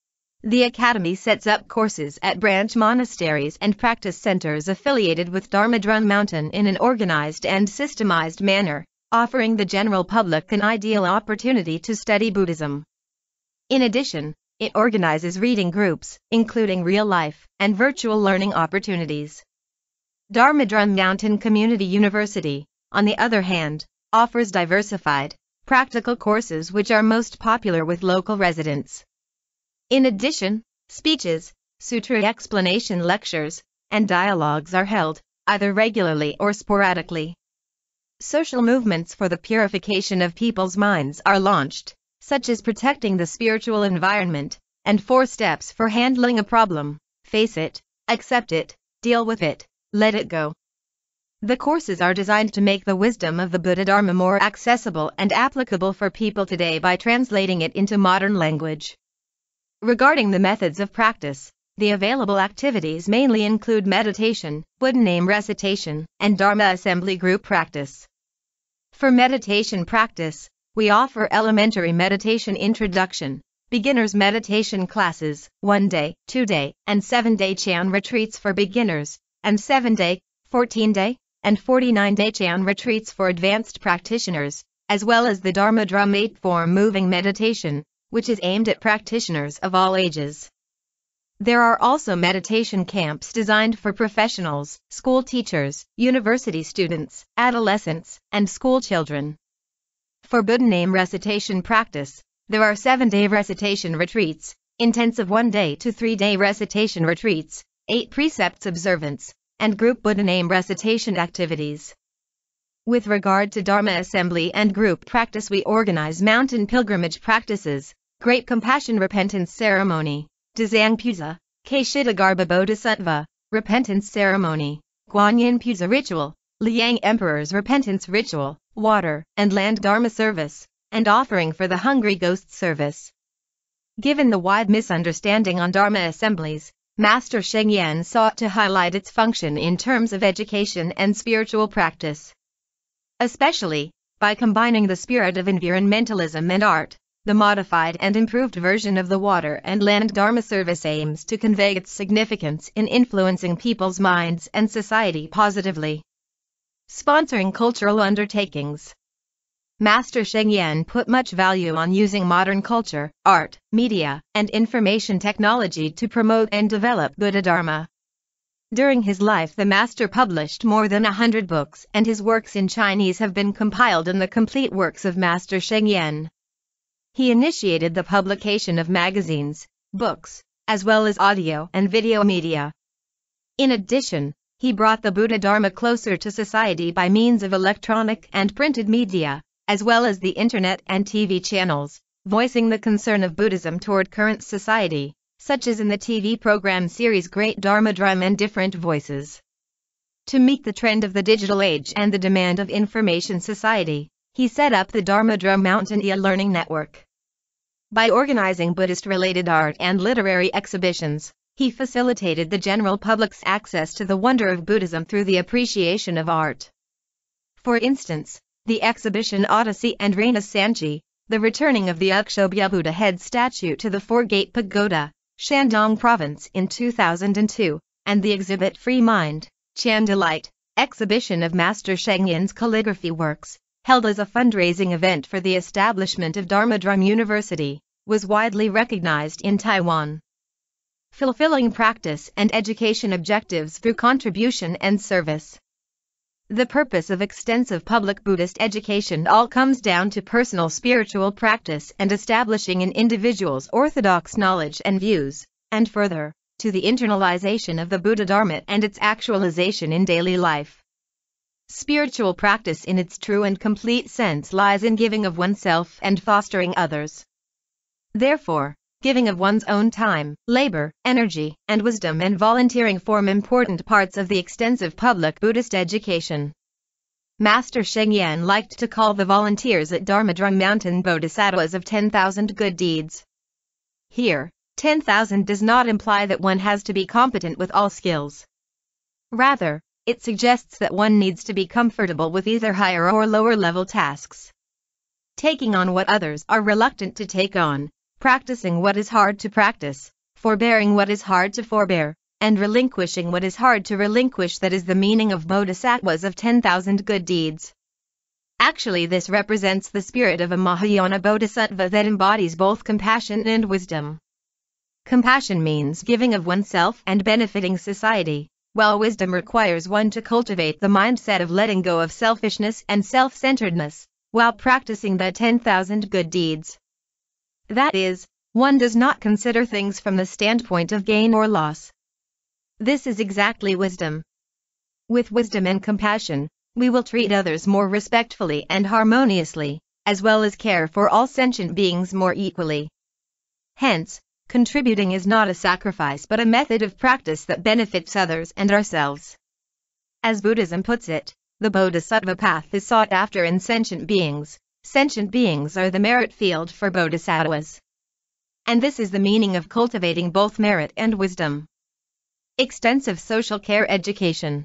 Speaker 1: The Academy sets up courses at branch monasteries and practice centers affiliated with Dharma Drum Mountain in an organized and systemized manner, offering the general public an ideal opportunity to study Buddhism. In addition, it organizes reading groups, including real-life and virtual learning opportunities. Dharma Drum Mountain Community University, on the other hand, offers diversified, practical courses which are most popular with local residents. In addition, speeches, sutra explanation lectures, and dialogues are held, either regularly or sporadically. Social movements for the purification of people's minds are launched, such as protecting the spiritual environment, and four steps for handling a problem: face it, accept it, deal with it, let it go. The courses are designed to make the wisdom of the Buddha Dharma more accessible and applicable for people today by translating it into modern language. Regarding the methods of practice, the available activities mainly include meditation, Buddha name recitation, and Dharma assembly group practice. For meditation practice, we offer elementary meditation introduction, beginners meditation classes, one-day, two-day, and seven-day Chan retreats for beginners, and seven-day, fourteen-day, and forty-nine-day Chan retreats for advanced practitioners, as well as the Dharma Drum eight-form moving meditation, which is aimed at practitioners of all ages. There are also meditation camps designed for professionals, school teachers, university students, adolescents, and school children. For Buddha name recitation practice, there are seven-day recitation retreats, intensive one-day to three-day recitation retreats, eight precepts observance, and group Buddha name recitation activities. With regard to Dharma assembly and group practice, we organize mountain pilgrimage practices, Great Compassion Repentance Ceremony, Dzang Puja, Kshitagarbha Bodhisattva, Repentance Ceremony, Guanyin Puja Ritual, Liang Emperor's Repentance Ritual, Water and Land Dharma Service, and Offering for the Hungry Ghost Service. Given the wide misunderstanding on Dharma assemblies, Master Sheng Yan sought to highlight its function in terms of education and spiritual practice. Especially, by combining the spirit of environmentalism and art, the modified and improved version of the Water and Land Dharma Service aims to convey its significance in influencing people's minds and society positively. Sponsoring cultural undertakings. Master Sheng Yan put much value on using modern culture, art, media, and information technology to promote and develop Buddha Dharma. During his life, the Master published more than a hundred books, and his works in Chinese have been compiled in the Complete Works of Master Sheng Yan. He initiated the publication of magazines, books, as well as audio and video media. In addition, he brought the Buddha Dharma closer to society by means of electronic and printed media, as well as the internet and T V channels, voicing the concern of Buddhism toward current society, such as in the T V program series Great Dharma Drum and Different Voices. To meet the trend of the digital age and the demand of information society, he set up the Dharma Drum Mountain e-learning network. By organizing Buddhist-related art and literary exhibitions, he facilitated the general public's access to the wonder of Buddhism through the appreciation of art. For instance, the exhibition Odyssey and Reina Sanchi, the returning of the Akshobhya Buddha head statue to the Four-Gate Pagoda, Shandong Province in two thousand two, and the exhibit Free Mind, Chan Delight, exhibition of Master Sheng Yen's calligraphy works, held as a fundraising event for the establishment of Dharma University, was widely recognized in Taiwan. Fulfilling practice and education objectives through contribution and service. The purpose of extensive public Buddhist education all comes down to personal spiritual practice and establishing an individual's orthodox knowledge and views, and further, to the internalization of the Buddha Dharma and its actualization in daily life. Spiritual practice in its true and complete sense lies in giving of oneself and fostering others. Therefore, giving of one's own time, labor, energy, and wisdom and volunteering form important parts of the extensive public Buddhist education. Master Sheng Yen liked to call the volunteers at Dharma Drum Mountain bodhisattvas of ten thousand good deeds. Here, ten thousand does not imply that one has to be competent with all skills. Rather, it suggests that one needs to be comfortable with either higher or lower level tasks. Taking on what others are reluctant to take on, practicing what is hard to practice, forbearing what is hard to forbear, and relinquishing what is hard to relinquish, that is the meaning of bodhisattvas of ten thousand good deeds. Actually, this represents the spirit of a Mahayana bodhisattva that embodies both compassion and wisdom. Compassion means giving of oneself and benefiting society, while wisdom requires one to cultivate the mindset of letting go of selfishness and self-centeredness, while practicing the ten thousand good deeds. That is, one does not consider things from the standpoint of gain or loss. This is exactly wisdom. With wisdom and compassion, we will treat others more respectfully and harmoniously, as well as care for all sentient beings more equally. Hence, contributing is not a sacrifice but a method of practice that benefits others and ourselves. As Buddhism puts it, the bodhisattva path is sought after in sentient beings. Sentient beings are the merit field for bodhisattvas. And this is the meaning of cultivating both merit and wisdom. Extensive social care education.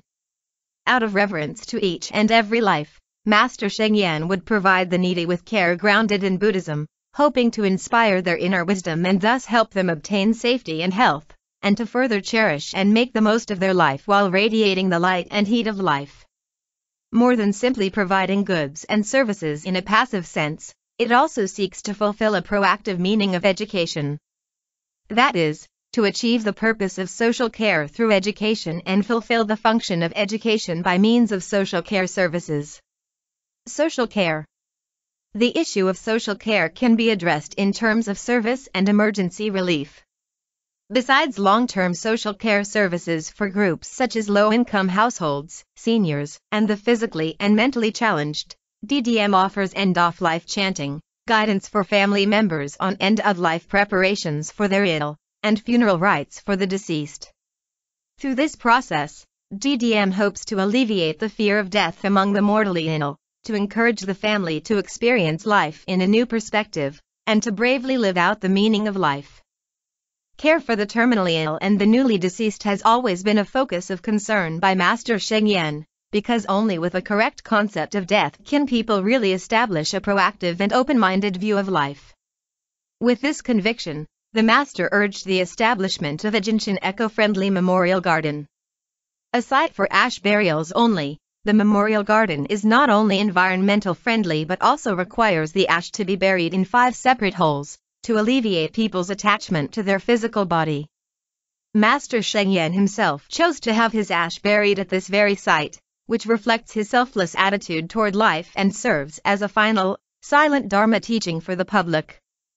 Speaker 1: Out of reverence to each and every life, Master Sheng Yen would provide the needy with care grounded in Buddhism, hoping to inspire their inner wisdom and thus help them obtain safety and health, and to further cherish and make the most of their life while radiating the light and heat of life. More than simply providing goods and services in a passive sense, it also seeks to fulfill a proactive meaning of education. That is, to achieve the purpose of social care through education and fulfill the function of education by means of social care services. Social care. The issue of social care can be addressed in terms of service and emergency relief. Besides long-term social care services for groups such as low-income households, seniors, and the physically and mentally challenged, D D M offers end-of-life chanting, guidance for family members on end-of-life preparations for their ill, and funeral rites for the deceased. Through this process, D D M hopes to alleviate the fear of death among the mortally ill, to encourage the family to experience life in a new perspective, and to bravely live out the meaning of life. Care for the terminally ill and the newly deceased has always been a focus of concern by Master Sheng Yen, because only with a correct concept of death can people really establish a proactive and open-minded view of life. With this conviction, the Master urged the establishment of a Jinshin eco-friendly memorial garden. A site for ash burials only, the memorial garden is not only environmental friendly but also requires the ash to be buried in five separate holes, to alleviate people's attachment to their physical body. Master Sheng Yen himself chose to have his ash buried at this very site, which reflects his selfless attitude toward life and serves as a final, silent Dharma teaching for the public.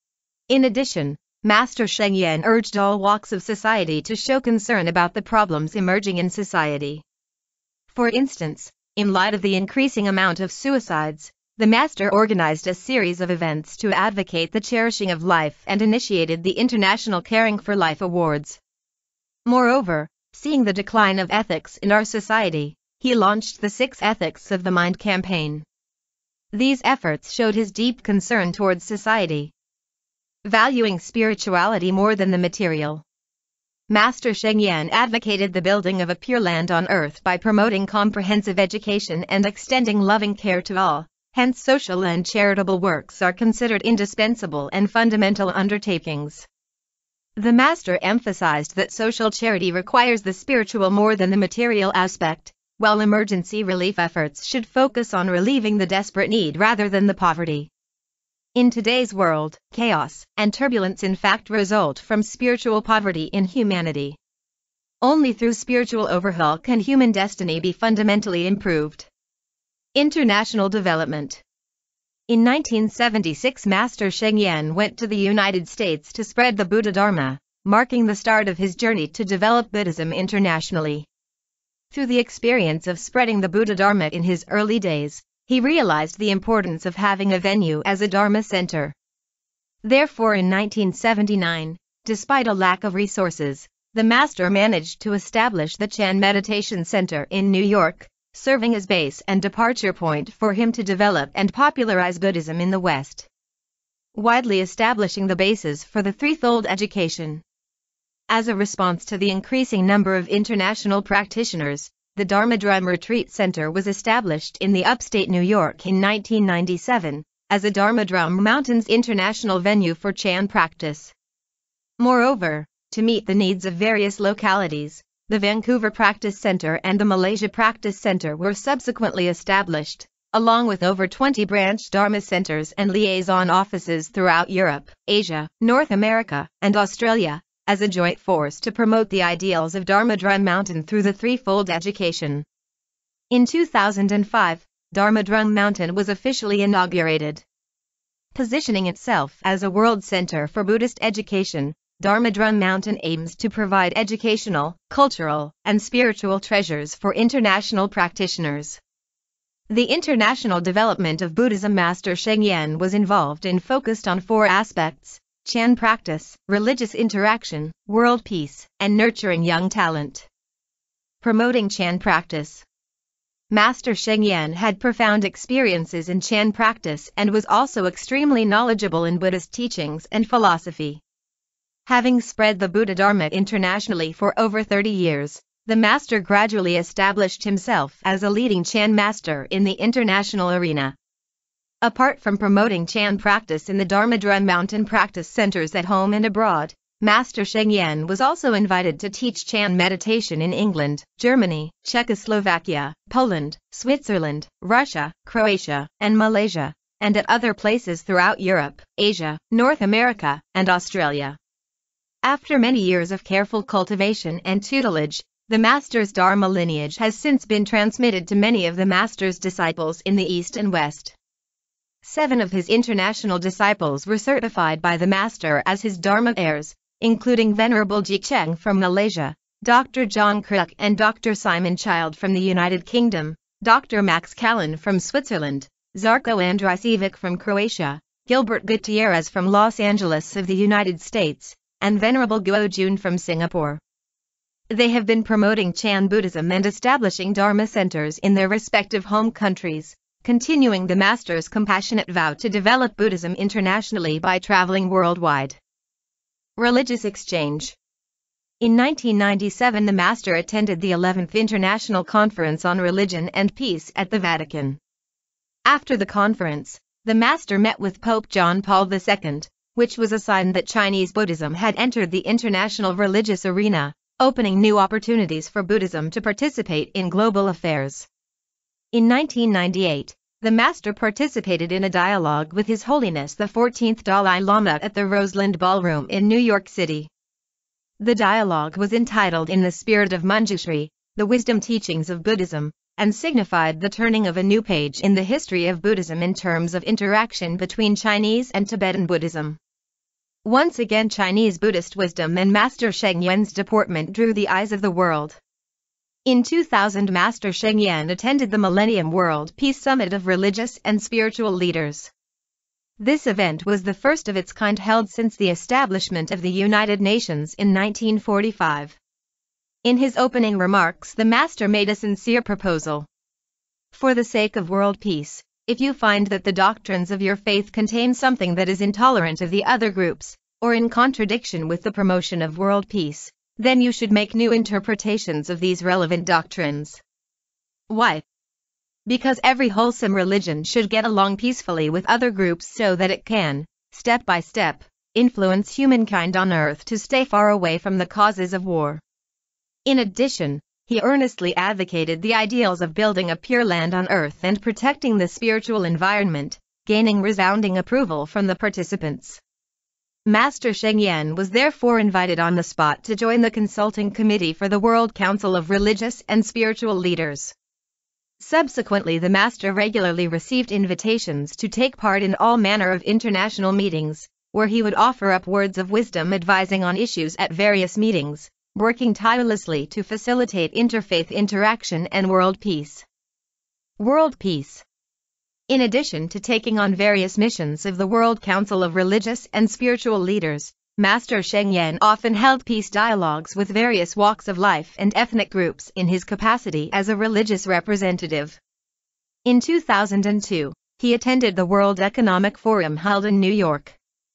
Speaker 1: In addition, Master Sheng Yen urged all walks of society to show concern about the problems emerging in society. For instance, in light of the increasing amount of suicides, the Master organized a series of events to advocate the cherishing of life and initiated the International Caring for Life Awards. Moreover, seeing the decline of ethics in our society, he launched the Six Ethics of the Mind campaign. These efforts showed his deep concern towards society. valuing spirituality more than the material. Master Sheng Yen advocated the building of a pure land on earth by promoting comprehensive education and extending loving care to all. Hence, social and charitable works are considered indispensable and fundamental undertakings. The Master emphasized that social charity requires the spiritual more than the material aspect, while emergency relief efforts should focus on relieving the desperate need rather than the poverty. In today's world, chaos and turbulence in fact result from spiritual poverty in humanity. Only through spiritual overhaul can human destiny be fundamentally improved. International development. In nineteen seventy-six, Master Sheng Yen went to the United States to spread the Buddha Dharma, marking the start of his journey to develop Buddhism internationally. Through the experience of spreading the Buddha Dharma in his early days, he realized the importance of having a venue as a Dharma center. Therefore, in nineteen seventy-nine, despite a lack of resources, the Master managed to establish the Chan Meditation Center in New York, serving as base and departure point for him to develop and popularize Buddhism in the West, widely establishing the basis for the threefold education. As a response to the increasing number of international practitioners, the Dharma Drum Retreat Center was established in the upstate New York in nineteen ninety-seven, as a Dharma Drum Mountains international venue for Chan practice. Moreover, to meet the needs of various localities, the Vancouver Practice Center and the Malaysia Practice Center were subsequently established, along with over twenty branch Dharma centers and liaison offices throughout Europe, Asia, North America, and Australia, as a joint force to promote the ideals of Dharma Drum Mountain through the threefold education. In two thousand five, Dharma Drum Mountain was officially inaugurated. Positioning itself as a world center for Buddhist education, Dharma Drum Mountain aims to provide educational, cultural, and spiritual treasures for international practitioners. The international development of Buddhism. Master Sheng Yen was involved and focused on four aspects: Chan practice, religious interaction, world peace, and nurturing young talent. Promoting Chan practice. Master Sheng Yen had profound experiences in Chan practice and was also extremely knowledgeable in Buddhist teachings and philosophy. Having spread the Buddha Dharma internationally for over thirty years, the Master gradually established himself as a leading Chan master in the international arena. Apart from promoting Chan practice in the Dharma Drum Mountain practice centers at home and abroad, Master Sheng Yen was also invited to teach Chan meditation in England, Germany, Czechoslovakia, Poland, Switzerland, Russia, Croatia, and Malaysia, and at other places throughout Europe, Asia, North America, and Australia. After many years of careful cultivation and tutelage, the Master's Dharma lineage has since been transmitted to many of the Master's disciples in the East and West. Seven of his international disciples were certified by the Master as his Dharma heirs, including Venerable Ji Cheng from Malaysia, Doctor John Kruk and Doctor Simon Child from the United Kingdom, Doctor Max Callan from Switzerland, Zarko Andricevic from Croatia, Gilbert Gutierrez from Los Angeles of the United States, and Venerable Guo Jun from Singapore. They have been promoting Chan Buddhism and establishing Dharma centers in their respective home countries, continuing the Master's compassionate vow to develop Buddhism internationally by traveling worldwide. Religious exchange. In nineteen ninety-seven, the Master attended the eleventh International Conference on Religion and Peace at the Vatican. After the conference, the Master met with Pope John Paul the Second, which was a sign that Chinese Buddhism had entered the international religious arena, opening new opportunities for Buddhism to participate in global affairs. In nineteen ninety-eight, the Master participated in a dialogue with His Holiness the fourteenth Dalai Lama at the Roseland Ballroom in New York City. The dialogue was entitled In the Spirit of Manjushri, the Wisdom Teachings of Buddhism, and signified the turning of a new page in the history of Buddhism in terms of interaction between Chinese and Tibetan Buddhism. Once again, Chinese Buddhist wisdom and Master Sheng Yen's deportment drew the eyes of the world. In two thousand, Master Sheng Yen attended the Millennium World Peace Summit of religious and spiritual leaders. This event was the first of its kind held since the establishment of the United Nations in nineteen forty-five. In his opening remarks, the Master made a sincere proposal. For the sake of world peace, If you find that the doctrines of your faith contain something that is intolerant of the other groups, or in contradiction with the promotion of world peace, then you should make new interpretations of these relevant doctrines. Why? Because every wholesome religion should get along peacefully with other groups so that it can, step by step, influence humankind on earth to stay far away from the causes of war. In addition, he earnestly advocated the ideals of building a pure land on earth and protecting the spiritual environment, gaining resounding approval from the participants. Master Sheng was therefore invited on the spot to join the consulting committee for the World Council of Religious and Spiritual Leaders. Subsequently, the Master regularly received invitations to take part in all manner of international meetings, where he would offer up words of wisdom advising on issues at various meetings, working tirelessly to facilitate interfaith interaction and world peace. World peace. In addition to taking on various missions of the World Council of Religious and Spiritual Leaders, Master Sheng often held peace dialogues with various walks of life and ethnic groups in his capacity as a religious representative. In two thousand two, he attended the World Economic Forum held in New York.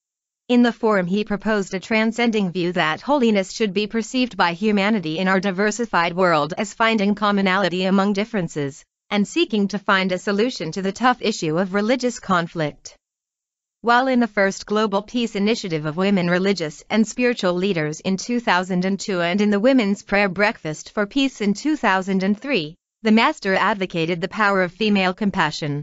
Speaker 1: In the forum he proposed a transcending view that holiness should be perceived by humanity in our diversified world as finding commonality among differences, and seeking to find a solution to the tough issue of religious conflict. While in the first Global Peace Initiative of Women Religious and Spiritual Leaders in two thousand two and in the Women's Prayer Breakfast for Peace in two thousand three, the Master advocated the power of female compassion.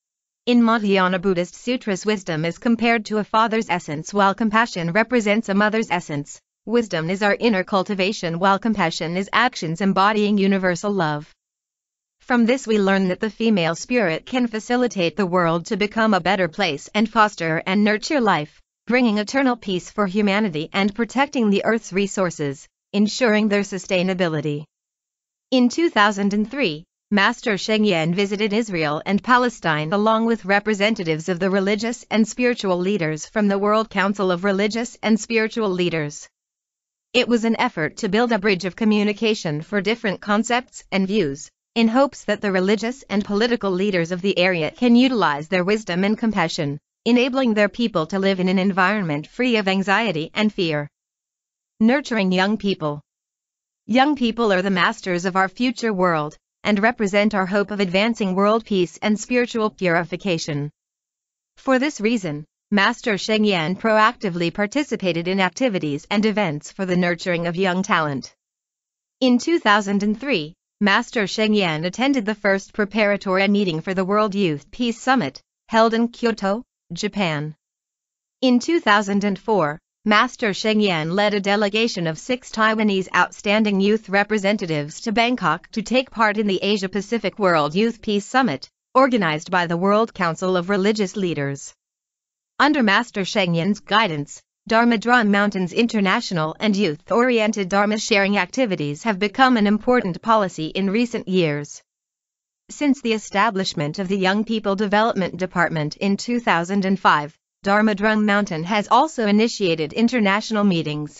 Speaker 1: In Mahayana Buddhist sutras, wisdom is compared to a father's essence while compassion represents a mother's essence. Wisdom is our inner cultivation while compassion is actions embodying universal love. From this we learn that the female spirit can facilitate the world to become a better place and foster and nurture life, bringing eternal peace for humanity and protecting the earth's resources, ensuring their sustainability. In two thousand three, Master Sheng visited Israel and Palestine along with representatives of the religious and spiritual leaders from the World Council of Religious and Spiritual Leaders. It was an effort to build a bridge of communication for different concepts and views, in hopes that the religious and political leaders of the area can utilize their wisdom and compassion, enabling their people to live in an environment free of anxiety and fear. Nurturing young people. Young people are the masters of our future world, and represent our hope of advancing world peace and spiritual purification. For this reason, Master Sheng proactively participated in activities and events for the nurturing of young talent. In two thousand three, Master Sheng attended the first preparatory meeting for the World Youth Peace Summit, held in Kyoto, Japan. In two thousand four, Master Sheng led a delegation of six Taiwanese outstanding youth representatives to Bangkok to take part in the Asia-Pacific World Youth Peace Summit, organized by the World Council of Religious Leaders. Under Master Sheng's guidance, Dharma Drum Mountain's international and youth-oriented Dharma sharing activities have become an important policy in recent years. Since the establishment of the Young People Development Department in two thousand five, Dharma Drum Mountain has also initiated international meetings.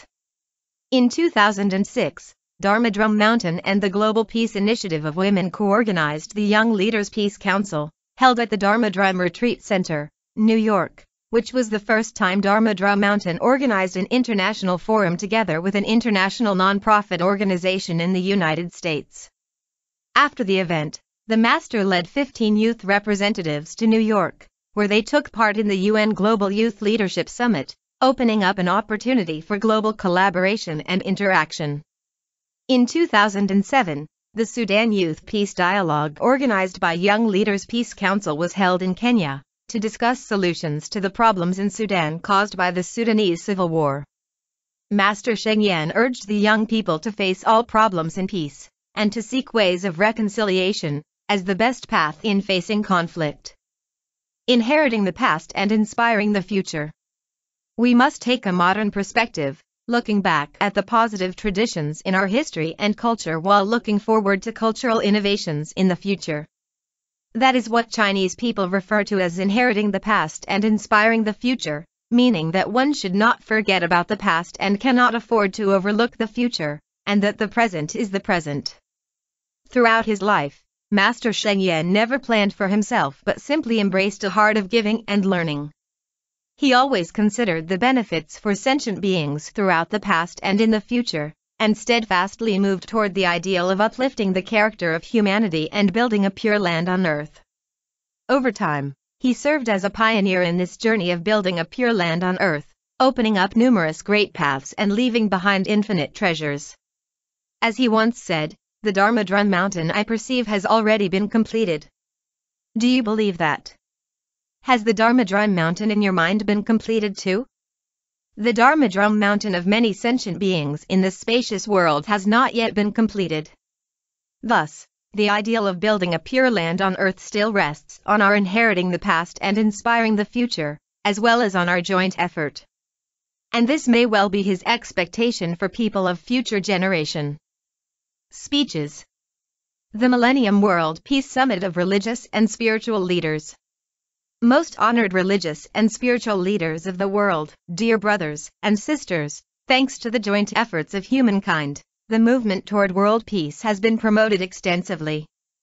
Speaker 1: In two thousand six, Dharma Drum Mountain and the Global Peace Initiative of Women co-organized the Young Leaders Peace Council, held at the Dharma Drum Retreat Center, New York, which was the first time Dharma Drum Mountain organized an international forum together with an international non-profit organization in the United States. After the event, the Master led fifteen youth representatives to New York, where they took part in the U N Global Youth Leadership Summit, opening up an opportunity for global collaboration and interaction. In two thousand seven, the Sudan Youth Peace Dialogue organized by Young Leaders Peace Council was held in Kenya, to discuss solutions to the problems in Sudan caused by the Sudanese civil war. Master Sheng urged the young people to face all problems in peace, and to seek ways of reconciliation, as the best path in facing conflict. Inheriting the past and inspiring the future. We must take a modern perspective, looking back at the positive traditions in our history and culture while looking forward to cultural innovations in the future. That is what Chinese people refer to as inheriting the past and inspiring the future, meaning that one should not forget about the past and cannot afford to overlook the future, and that the present is the present. Throughout his life, Master Sheng never planned for himself but simply embraced a heart of giving and learning. He always considered the benefits for sentient beings throughout the past and in the future, and steadfastly moved toward the ideal of uplifting the character of humanity and building a pure land on earth. Over time, he served as a pioneer in this journey of building a pure land on earth, opening up numerous great paths and leaving behind infinite treasures. As he once said, "The Dharma Drum Mountain I perceive has already been completed." Do you believe that? Has the Dharma Drum Mountain in your mind been completed too? The Dharma Drum Mountain of many sentient beings in this spacious world has not yet been completed. Thus, the ideal of building a pure land on earth still rests on our inheriting the past and inspiring the future, as well as on our joint effort. And this may well be his expectation for people of future generation. Speeches. The Millennium World Peace Summit of Religious and Spiritual Leaders. Most honored religious and spiritual leaders of the world, dear brothers and sisters, thanks to the joint efforts of humankind, the movement toward world peace has been promoted extensively.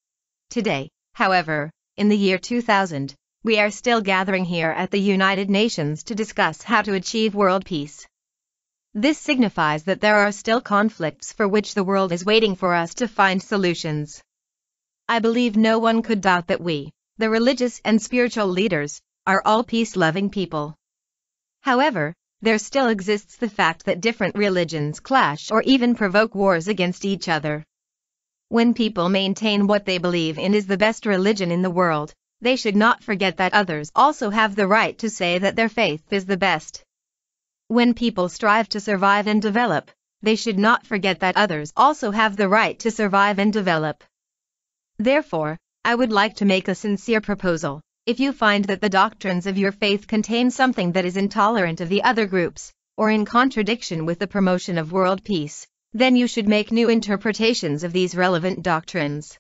Speaker 1: Today, however, in the year two thousand, we are still gathering here at the United Nations to discuss how to achieve world peace. This signifies that there are still conflicts for which the world is waiting for us to find solutions. I believe no one could doubt that we, the religious and spiritual leaders, are all peace-loving people. However, there still exists the fact that different religions clash or even provoke wars against each other. When people maintain what they believe in is the best religion in the world, they should not forget that others also have the right to say that their faith is the best. When people strive to survive and develop, they should not forget that others also have the right to survive and develop. Therefore, I would like to make a sincere proposal. If you find that the doctrines of your faith contain something that is intolerant of the other groups, or in contradiction with the promotion of world peace, then you should make new interpretations of these relevant doctrines.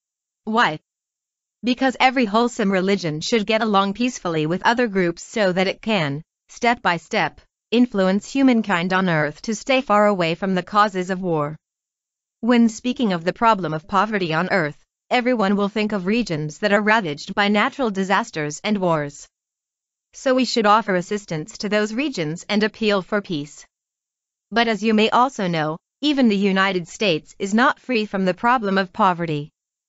Speaker 1: Why? Because every wholesome religion should get along peacefully with other groups so that it can, step by step, influence humankind on earth to stay far away from the causes of war. When speaking of the problem of poverty on earth, everyone will think of regions that are ravaged by natural disasters and wars. So we should offer assistance to those regions and appeal for peace. But as you may also know, even the United States is not free from the problem of poverty.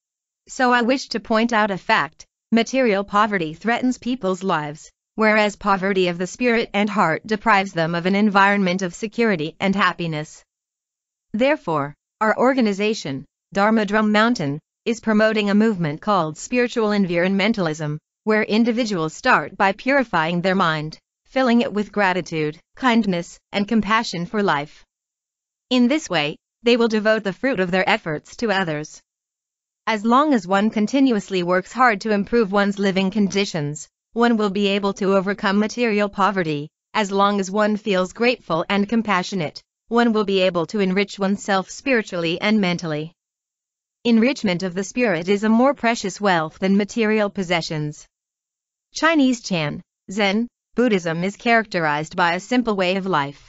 Speaker 1: So I wish to point out a fact: material poverty threatens people's lives, whereas poverty of the spirit and heart deprives them of an environment of security and happiness. Therefore, our organization, Dharma Drum Mountain, is promoting a movement called spiritual environmentalism, where individuals start by purifying their mind, filling it with gratitude, kindness, and compassion for life. In this way, they will devote the fruit of their efforts to others. As long as one continuously works hard to improve one's living conditions, one will be able to overcome material poverty. As long as one feels grateful and compassionate, one will be able to enrich oneself spiritually and mentally. Enrichment of the spirit is a more precious wealth than material possessions. Chinese Chan, Zen, Buddhism is characterized by a simple way of life.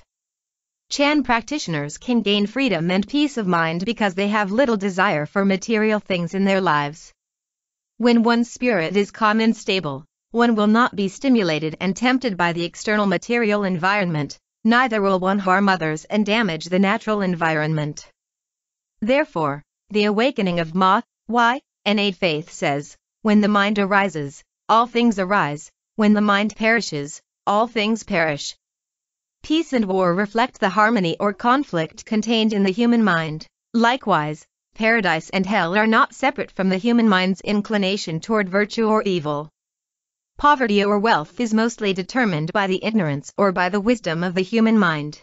Speaker 1: Chan practitioners can gain freedom and peace of mind because they have little desire for material things in their lives. When one's spirit is calm and stable, one will not be stimulated and tempted by the external material environment, neither will one harm others and damage the natural environment. Therefore, the awakening of Ma, Y, and Aid faith says, when the mind arises, all things arise, when the mind perishes, all things perish. Peace and war reflect the harmony or conflict contained in the human mind. Likewise, paradise and hell are not separate from the human mind's inclination toward virtue or evil. Poverty or wealth is mostly determined by the ignorance or by the wisdom of the human mind.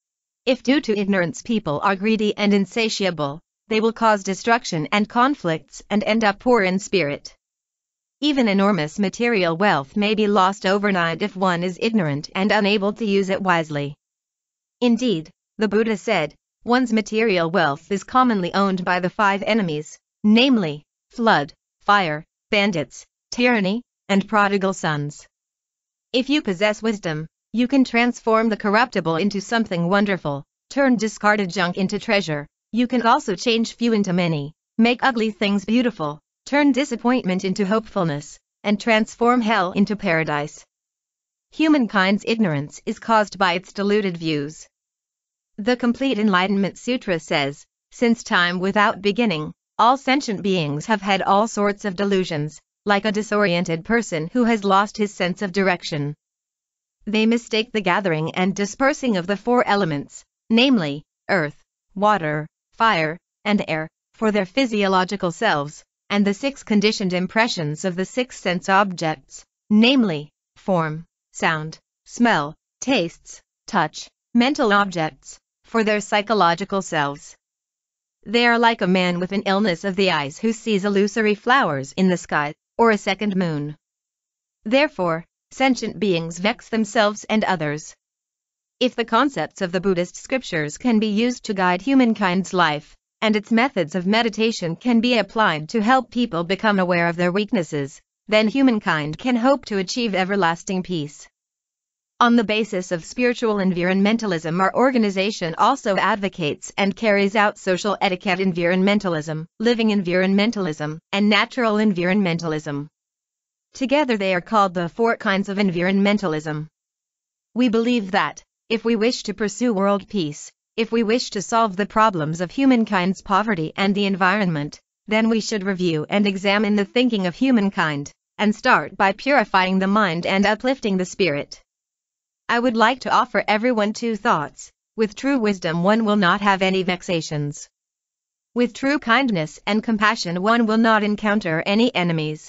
Speaker 1: If due to ignorance people are greedy and insatiable, they will cause destruction and conflicts and end up poor in spirit. Even enormous material wealth may be lost overnight if one is ignorant and unable to use it wisely. Indeed, the Buddha said, one's material wealth is commonly owned by the five enemies, namely, flood, fire, bandits, tyranny, and prodigal sons. If you possess wisdom, you can transform the corruptible into something wonderful, turn discarded junk into treasure. You can also change few into many, make ugly things beautiful, turn disappointment into hopefulness, and transform hell into paradise. Humankind's ignorance is caused by its deluded views. The Complete Enlightenment Sutra says, since time without beginning, all sentient beings have had all sorts of delusions, like a disoriented person who has lost his sense of direction. They mistake the gathering and dispersing of the four elements, namely, earth, water, fire, and air, for their physiological selves, and the six conditioned impressions of the six sense objects, namely, form, sound, smell, tastes, touch, mental objects, for their psychological selves. They are like a man with an illness of the eyes who sees illusory flowers in the sky, or a second moon. Therefore, sentient beings vex themselves and others. If the concepts of the Buddhist scriptures can be used to guide humankind's life, and its methods of meditation can be applied to help people become aware of their weaknesses, then humankind can hope to achieve everlasting peace. On the basis of spiritual environmentalism, our organization also advocates and carries out social etiquette environmentalism, living environmentalism, and natural environmentalism. Together they are called the four kinds of environmentalism. We believe that, if we wish to pursue world peace, if we wish to solve the problems of humankind's poverty and the environment, then we should review and examine the thinking of humankind, and start by purifying the mind and uplifting the spirit. I would like to offer everyone two thoughts. With true wisdom one will not have any vexations. With true kindness and compassion one will not encounter any enemies.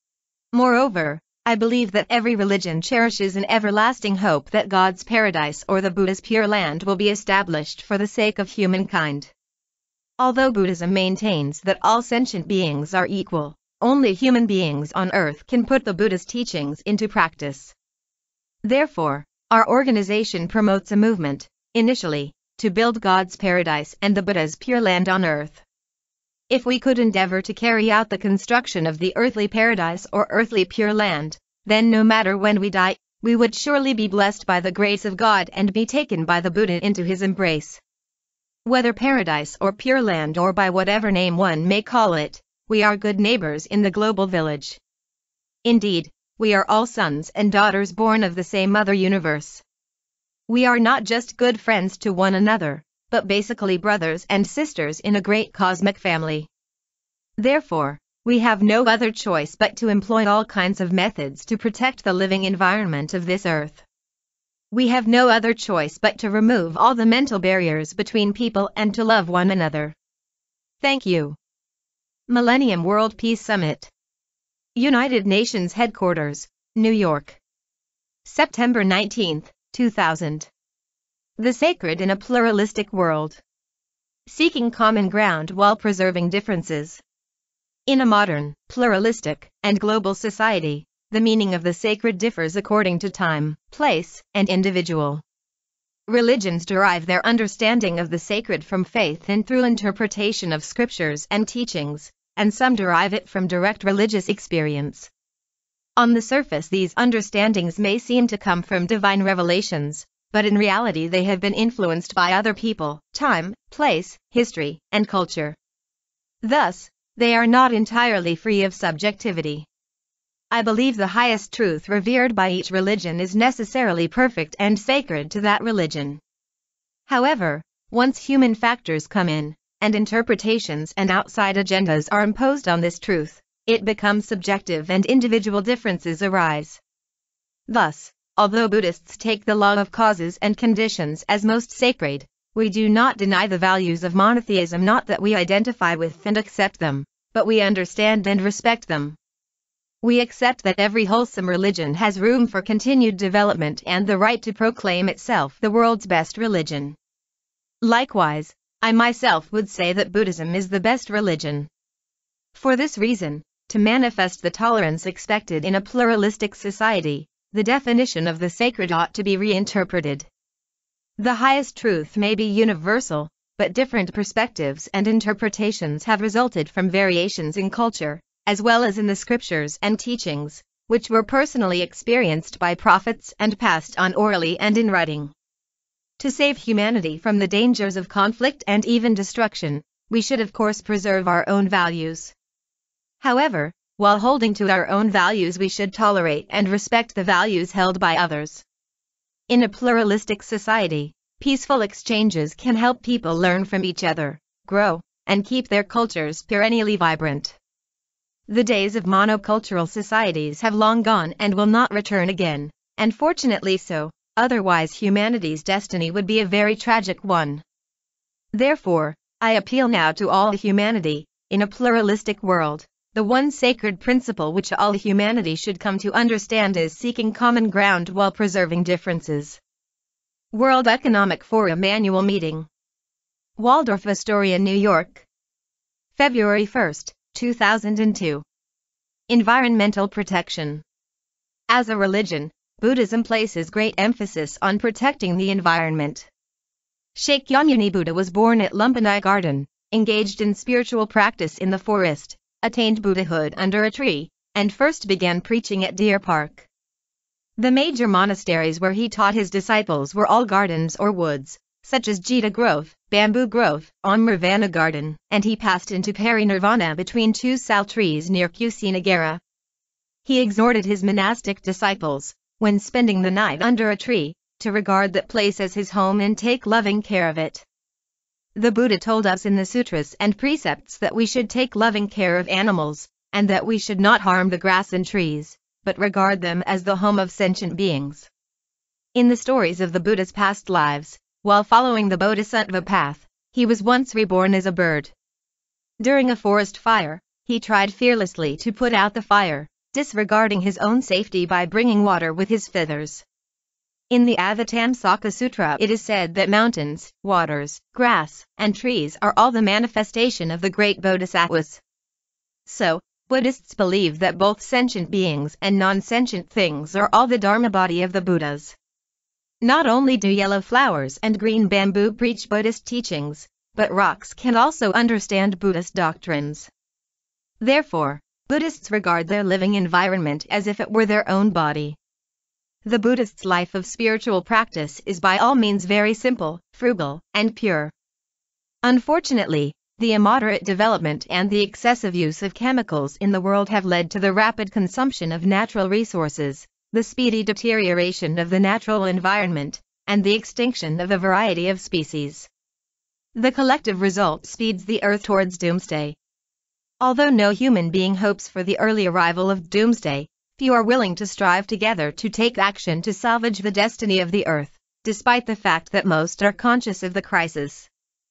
Speaker 1: Moreover, I believe that every religion cherishes an everlasting hope that God's paradise or the Buddha's Pure Land will be established for the sake of humankind. Although Buddhism maintains that all sentient beings are equal, only human beings on earth can put the Buddha's teachings into practice. Therefore, our organization promotes a movement, initially, to build God's paradise and the Buddha's Pure Land on earth. If we could endeavor to carry out the construction of the earthly paradise or earthly Pure Land, then no matter when we die, we would surely be blessed by the grace of God and be taken by the Buddha into his embrace. Whether paradise or Pure Land or by whatever name one may call it, we are good neighbors in the global village. Indeed, we are all sons and daughters born of the same Mother Universe. We are not just good friends to one another, but basically brothers and sisters in a great cosmic family. Therefore, we have no other choice but to employ all kinds of methods to protect the living environment of this earth. We have no other choice but to remove all the mental barriers between people and to love one another. Thank you. Millennium World Peace Summit. United Nations Headquarters, New York. September nineteenth, two thousand. The Sacred in a Pluralistic World. Seeking common ground while preserving differences. In a modern, pluralistic, and global society, the meaning of the sacred differs according to time, place, and individual. Religions derive their understanding of the sacred from faith and through interpretation of scriptures and teachings, and some derive it from direct religious experience. On the surface these understandings may seem to come from divine revelations, but in reality they have been influenced by other people, time, place, history, and culture. Thus, they are not entirely free of subjectivity. I believe the highest truth revered by each religion is necessarily perfect and sacred to that religion. However, once human factors come in, and interpretations and outside agendas are imposed on this truth, it becomes subjective and individual differences arise. Thus, although Buddhists take the law of causes and conditions as most sacred, we do not deny the values of monotheism, not that we identify with and accept them, but we understand and respect them. We accept that every wholesome religion has room for continued development and the right to proclaim itself the world's best religion. Likewise, I myself would say that Buddhism is the best religion. For this reason, to manifest the tolerance expected in a pluralistic society, the definition of the sacred ought to be reinterpreted. The highest truth may be universal, but different perspectives and interpretations have resulted from variations in culture, as well as in the scriptures and teachings, which were personally experienced by prophets and passed on orally and in writing. To save humanity from the dangers of conflict and even destruction, we should of course preserve our own values. However, while holding to our own values, we should tolerate and respect the values held by others. In a pluralistic society, peaceful exchanges can help people learn from each other, grow, and keep their cultures perennially vibrant. The days of monocultural societies have long gone and will not return again, and fortunately so, otherwise humanity's destiny would be a very tragic one. Therefore, I appeal now to all humanity, in a pluralistic world. The one sacred principle which all humanity should come to understand is seeking common ground while preserving differences. World Economic Forum Annual Meeting. Waldorf Astoria, New York. February first, two thousand two. Environmental protection. As a religion, Buddhism places great emphasis on protecting the environment. Shakyamuni Buddha was born at Lumbini Garden, engaged in spiritual practice in the forest, attained Buddhahood under a tree, and first began preaching at Deer Park. The major monasteries where he taught his disciples were all gardens or woods, such as Jita Grove, Bamboo Grove, Amravana Garden, and he passed into parinirvana between two sal trees near Kusinagara. He exhorted his monastic disciples, when spending the night under a tree, to regard that place as his home and take loving care of it. The Buddha told us in the sutras and precepts that we should take loving care of animals, and that we should not harm the grass and trees, but regard them as the home of sentient beings. In the stories of the Buddha's past lives, while following the Bodhisattva path, he was once reborn as a bird. During a forest fire, he tried fearlessly to put out the fire, disregarding his own safety by bringing water with his feathers. In the Avatamsaka Sutra it is said that mountains, waters, grass, and trees are all the manifestation of the great bodhisattvas. So, Buddhists believe that both sentient beings and non-sentient things are all the Dharma body of the Buddhas. Not only do yellow flowers and green bamboo preach Buddhist teachings, but rocks can also understand Buddhist doctrines. Therefore, Buddhists regard their living environment as if it were their own body. The Buddhist's life of spiritual practice is by all means very simple, frugal, and pure. Unfortunately, the immoderate development and the excessive use of chemicals in the world have led to the rapid consumption of natural resources, the speedy deterioration of the natural environment, and the extinction of a variety of species. The collective result speeds the earth towards doomsday. Although no human being hopes for the early arrival of doomsday, few are willing to strive together to take action to salvage the destiny of the earth, despite the fact that most are conscious of the crisis.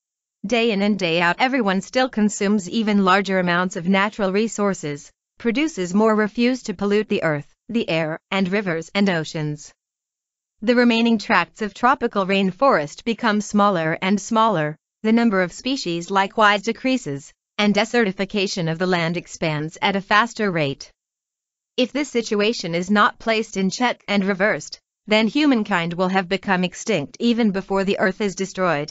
Speaker 1: Day in and day out everyone still consumes even larger amounts of natural resources, produces more, refuse to pollute the earth, the air, and rivers and oceans. The remaining tracts of tropical rainforest become smaller and smaller, the number of species likewise decreases, and desertification of the land expands at a faster rate. If this situation is not placed in check and reversed, then humankind will have become extinct even before the earth is destroyed.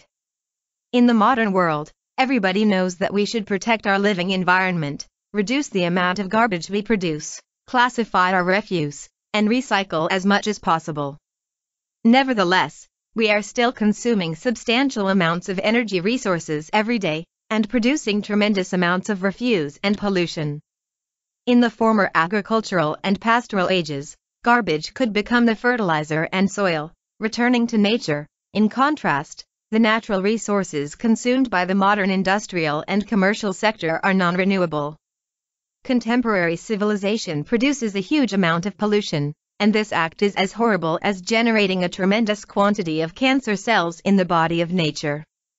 Speaker 1: In the modern world, everybody knows that we should protect our living environment, reduce the amount of garbage we produce, classify our refuse, and recycle as much as possible. Nevertheless, we are still consuming substantial amounts of energy resources every day, and producing tremendous amounts of refuse and pollution. In the former agricultural and pastoral ages, garbage could become the fertilizer and soil, returning to nature. In contrast, the natural resources consumed by the modern industrial and commercial sector are non-renewable. Contemporary civilization produces a huge amount of pollution, and this act is as horrible as generating a tremendous quantity of cancer cells in the body of nature.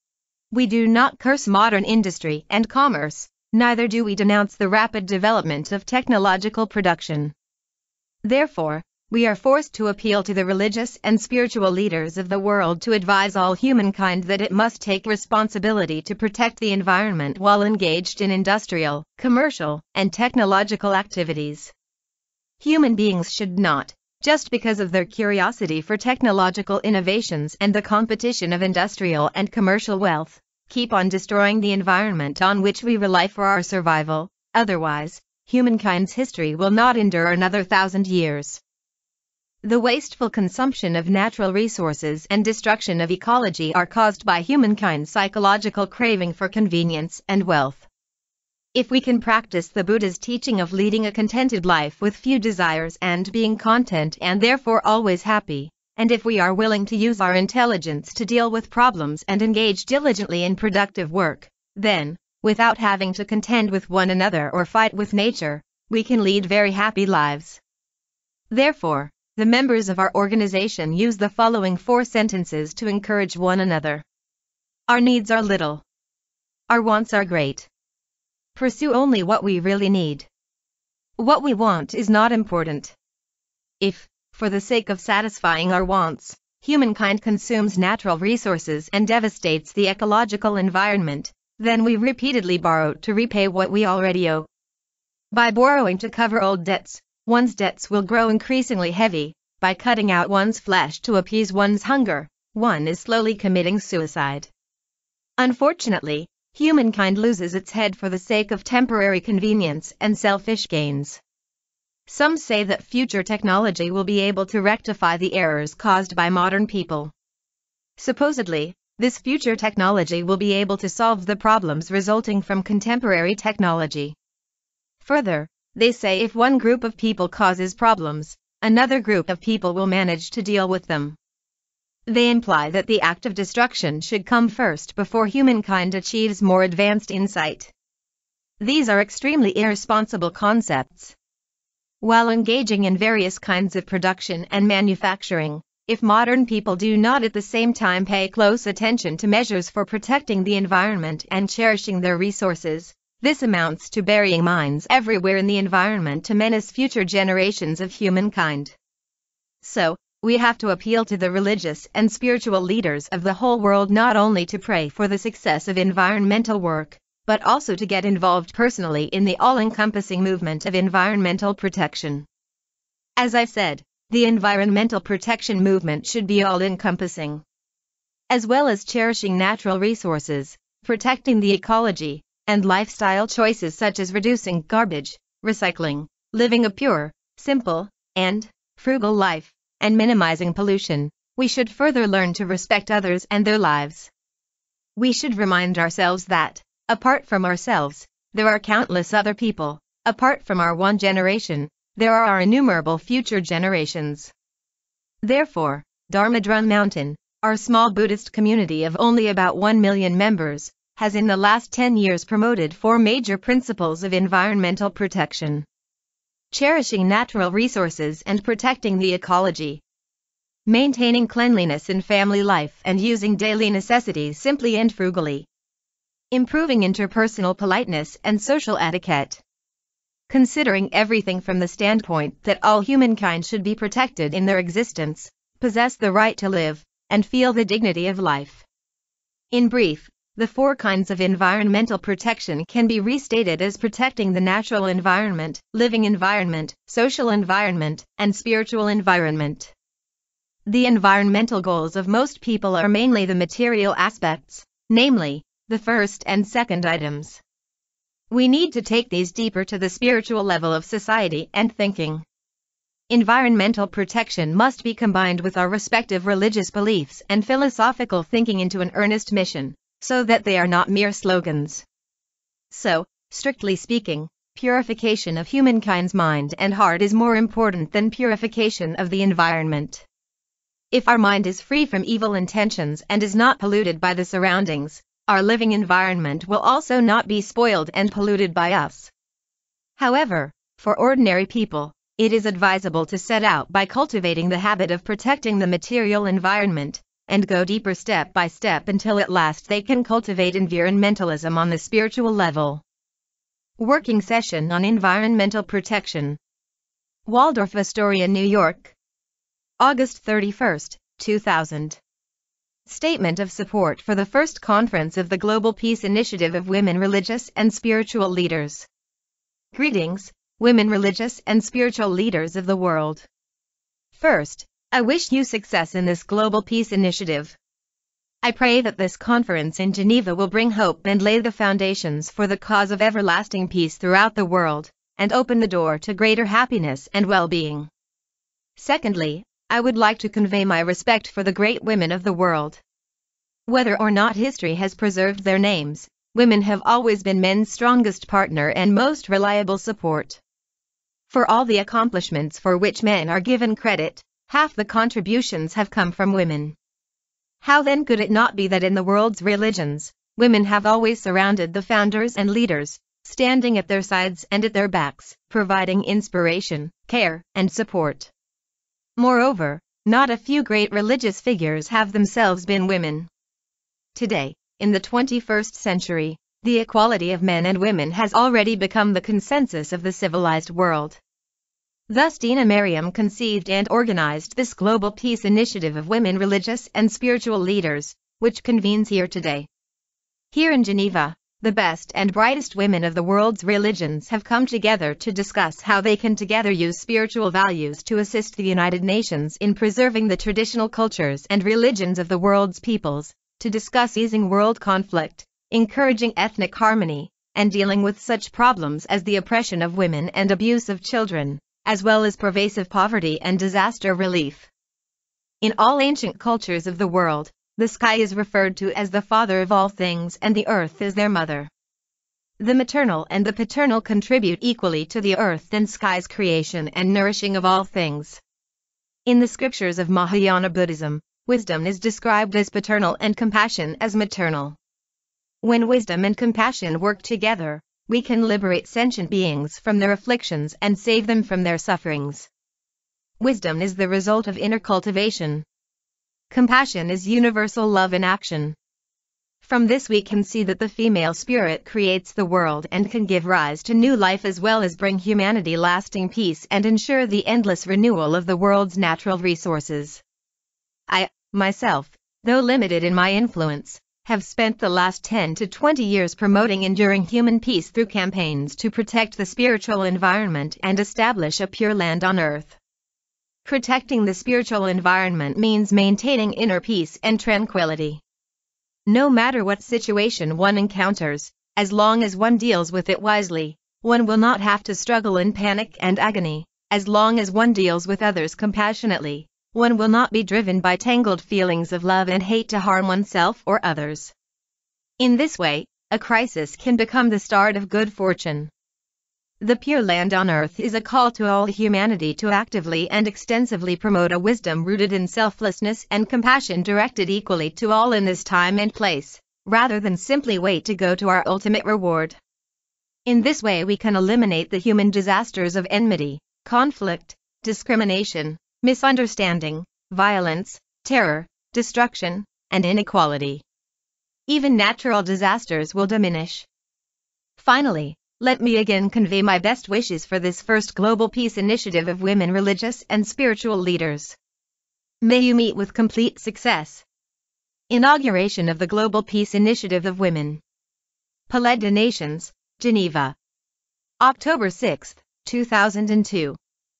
Speaker 1: We do not curse modern industry and commerce, neither do we denounce the rapid development of technological production. Therefore, we are forced to appeal to the religious and spiritual leaders of the world to advise all humankind that it must take responsibility to protect the environment while engaged in industrial, commercial, and technological activities. Human beings should not, just because of their curiosity for technological innovations and the competition of industrial and commercial wealth, keep on destroying the environment on which we rely for our survival. Otherwise, humankind's history will not endure another thousand years. The wasteful consumption of natural resources and destruction of ecology are caused by humankind's psychological craving for convenience and wealth. If we can practice the Buddha's teaching of leading a contented life with few desires and being content and therefore always happy, and if we are willing to use our intelligence to deal with problems and engage diligently in productive work, then, without having to contend with one another or fight with nature, we can lead very happy lives. Therefore, the members of our organization use the following four sentences to encourage one another. Our needs are little. Our wants are great. Pursue only what we really need. What we want is not important. If, for the sake of satisfying our wants, humankind consumes natural resources and devastates the ecological environment, then we repeatedly borrow to repay what we already owe. By borrowing to cover old debts, one's debts will grow increasingly heavy. By cutting out one's flesh to appease one's hunger, one is slowly committing suicide. Unfortunately, humankind loses its head for the sake of temporary convenience and selfish gains. Some say that future technology will be able to rectify the errors caused by modern people. Supposedly, this future technology will be able to solve the problems resulting from contemporary technology. Further, they say if one group of people causes problems, another group of people will manage to deal with them. They imply that the act of destruction should come first before humankind achieves more advanced insight. These are extremely irresponsible concepts. While engaging in various kinds of production and manufacturing, if modern people do not at the same time pay close attention to measures for protecting the environment and cherishing their resources, this amounts to burying mines everywhere in the environment to menace future generations of humankind. So, we have to appeal to the religious and spiritual leaders of the whole world not only to pray for the success of environmental work, but also to get involved personally in the all-encompassing movement of environmental protection. As I said, the environmental protection movement should be all-encompassing. As well as cherishing natural resources, protecting the ecology, and lifestyle choices such as reducing garbage, recycling, living a pure, simple, and frugal life, and minimizing pollution, we should further learn to respect others and their lives. We should remind ourselves that, apart from ourselves, there are countless other people. Apart from our one generation, there are our innumerable future generations. Therefore, Dharma Drum Mountain, our small Buddhist community of only about one million members, has in the last ten years promoted four major principles of environmental protection. Cherishing natural resources and protecting the ecology. Maintaining cleanliness in family life and using daily necessities simply and frugally. Improving interpersonal politeness and social etiquette. Considering everything from the standpoint that all humankind should be protected in their existence, possess the right to live, and feel the dignity of life. In brief, the four kinds of environmental protection can be restated as protecting the natural environment, living environment, social environment, and spiritual environment. The environmental goals of most people are mainly the material aspects, namely, the first and second items. We need to take these deeper to the spiritual level of society and thinking. Environmental protection must be combined with our respective religious beliefs and philosophical thinking into an earnest mission, so that they are not mere slogans. So, strictly speaking, purification of humankind's mind and heart is more important than purification of the environment. If our mind is free from evil intentions and is not polluted by the surroundings, our living environment will also not be spoiled and polluted by us. However, for ordinary people, it is advisable to set out by cultivating the habit of protecting the material environment, and go deeper step by step until at last they can cultivate environmentalism on the spiritual level. Working Session on Environmental Protection. Waldorf Astoria, New York. August thirty-first, two thousand. Statement of support for the first conference of the Global Peace Initiative of Women Religious and Spiritual Leaders. Greetings, women religious and spiritual leaders of the world. First, I wish you success in this Global Peace Initiative. I pray that this conference in Geneva will bring hope and lay the foundations for the cause of everlasting peace throughout the world, and open the door to greater happiness and well-being. Secondly, I would like to convey my respect for the great women of the world. Whether or not history has preserved their names, women have always been men's strongest partner and most reliable support. For all the accomplishments for which men are given credit, half the contributions have come from women. How then could it not be that in the world's religions, women have always surrounded the founders and leaders, standing at their sides and at their backs, providing inspiration, care, and support? Moreover, not a few great religious figures have themselves been women. Today, in the twenty-first century, the equality of men and women has already become the consensus of the civilized world. Thus Dina Mariam conceived and organized this global peace initiative of women religious and spiritual leaders, which convenes here today. Here in Geneva, the best and brightest women of the world's religions have come together to discuss how they can together use spiritual values to assist the United Nations in preserving the traditional cultures and religions of the world's peoples, to discuss easing world conflict, encouraging ethnic harmony, and dealing with such problems as the oppression of women and abuse of children, as well as pervasive poverty and disaster relief. In all ancient cultures of the world, the sky is referred to as the father of all things and the earth is their mother. The maternal and the paternal contribute equally to the earth and sky's creation and nourishing of all things. In the scriptures of Mahayana Buddhism, wisdom is described as paternal and compassion as maternal. When wisdom and compassion work together, we can liberate sentient beings from their afflictions and save them from their sufferings. Wisdom is the result of inner cultivation. Compassion is universal love in action. From this we can see that the female spirit creates the world and can give rise to new life as well as bring humanity lasting peace and ensure the endless renewal of the world's natural resources. I, myself, though limited in my influence, have spent the last ten to twenty years promoting enduring human peace through campaigns to protect the spiritual environment and establish a pure land on earth. Protecting the spiritual environment means maintaining inner peace and tranquility. No matter what situation one encounters, as long as one deals with it wisely, one will not have to struggle in panic and agony. As long as one deals with others compassionately, one will not be driven by tangled feelings of love and hate to harm oneself or others. In this way, a crisis can become the start of good fortune. The Pure Land on Earth is a call to all humanity to actively and extensively promote a wisdom rooted in selflessness and compassion directed equally to all in this time and place, rather than simply wait to go to our ultimate reward. In this way we can eliminate the human disasters of enmity, conflict, discrimination, misunderstanding, violence, terror, destruction, and inequality. Even natural disasters will diminish. Finally, let me again convey my best wishes for this first global peace initiative of women religious and spiritual leaders. May you meet with complete success. Inauguration of the Global Peace Initiative of Women. Palais des Nations, Geneva. October sixth, two thousand two.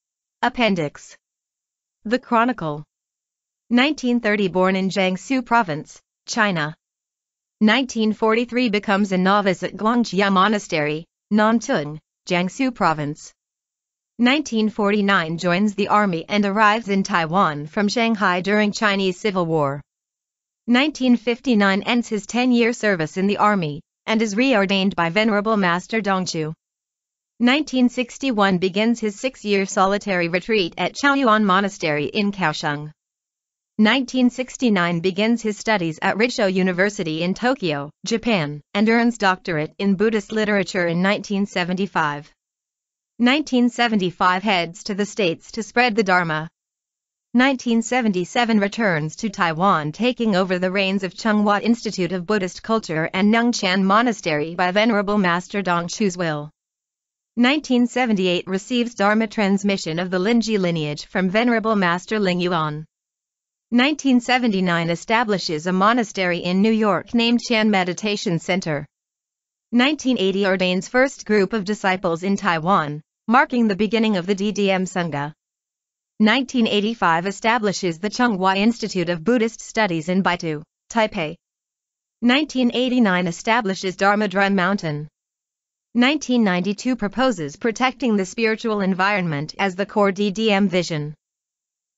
Speaker 1: Appendix. The Chronicle. nineteen thirty Born in Jiangsu Province, China. nineteen forty-three Becomes a novice at Guangjia Monastery, Nantong, Jiangsu Province. nineteen forty-nine Joins the army and arrives in Taiwan from Shanghai during Chinese Civil War. nineteen fifty-nine Ends his ten-year service in the army, and is reordained by Venerable Master Dongchu. nineteen sixty-one Begins his six-year solitary retreat at Chaoyuan Monastery in Kaohsiung. nineteen sixty-nine Begins his studies at Risho University in Tokyo, Japan, and earns doctorate in Buddhist literature in nineteen seventy-five. nineteen seventy-five Heads to the States to spread the Dharma. nineteen seventy-seven Returns to Taiwan taking over the reins of Tsinghua Institute of Buddhist Culture and Nungchan Monastery by Venerable Master Dongchu's will. nineteen seventy-eight Receives Dharma transmission of the Linji lineage from Venerable Master Ling Yuan. nineteen seventy-nine Establishes a monastery in New York named Chan Meditation Center. nineteen eighty Ordains first group of disciples in Taiwan, marking the beginning of the D D M Sangha. nineteen eighty-five Establishes the Tsinghua Institute of Buddhist Studies in Baitu, Taipei. nineteen eighty-nine Establishes Dharma Drum Mountain. nineteen ninety-two Proposes protecting the spiritual environment as the core D D M vision.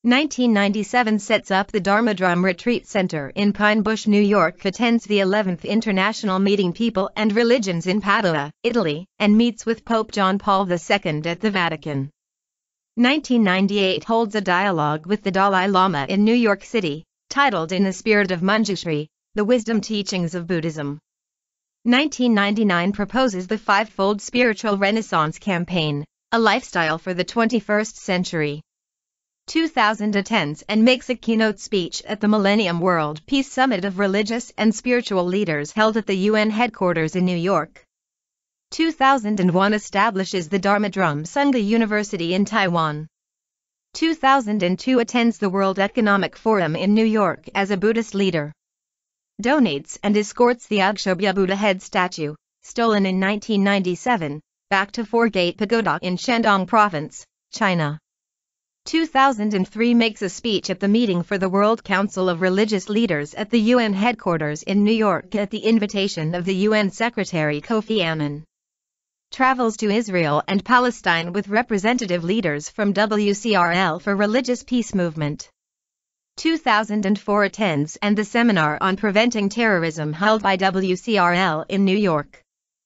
Speaker 1: nineteen ninety-seven sets up the Dharma Drum Retreat Center in Pine Bush, New York, attends the eleventh International Meeting People and Religions in Padua, Italy, and meets with Pope John Paul the Second at the Vatican. nineteen ninety-eight holds a dialogue with the Dalai Lama in New York City, titled In the Spirit of Manjushri, The Wisdom Teachings of Buddhism. nineteen ninety-nine proposes the Fivefold Spiritual Renaissance Campaign, a lifestyle for the twenty-first century. two thousand attends and makes a keynote speech at the Millennium World Peace Summit of Religious and Spiritual Leaders held at the U N headquarters in New York. two thousand one establishes the Dharma Drum Sangha University in Taiwan. two thousand two attends the World Economic Forum in New York as a Buddhist leader. Donates and escorts the Akshobhya Buddha head statue, stolen in nineteen ninety-seven, back to Four Gate Pagoda in Shandong Province, China. two thousand three makes a speech at the meeting for the World Council of Religious Leaders at the U N headquarters in New York at the invitation of the U N Secretary Kofi Annan. Travels to Israel and Palestine with representative leaders from W C R L for Religious Peace Movement. two thousand four attends and the seminar on preventing terrorism held by W C R L in New York.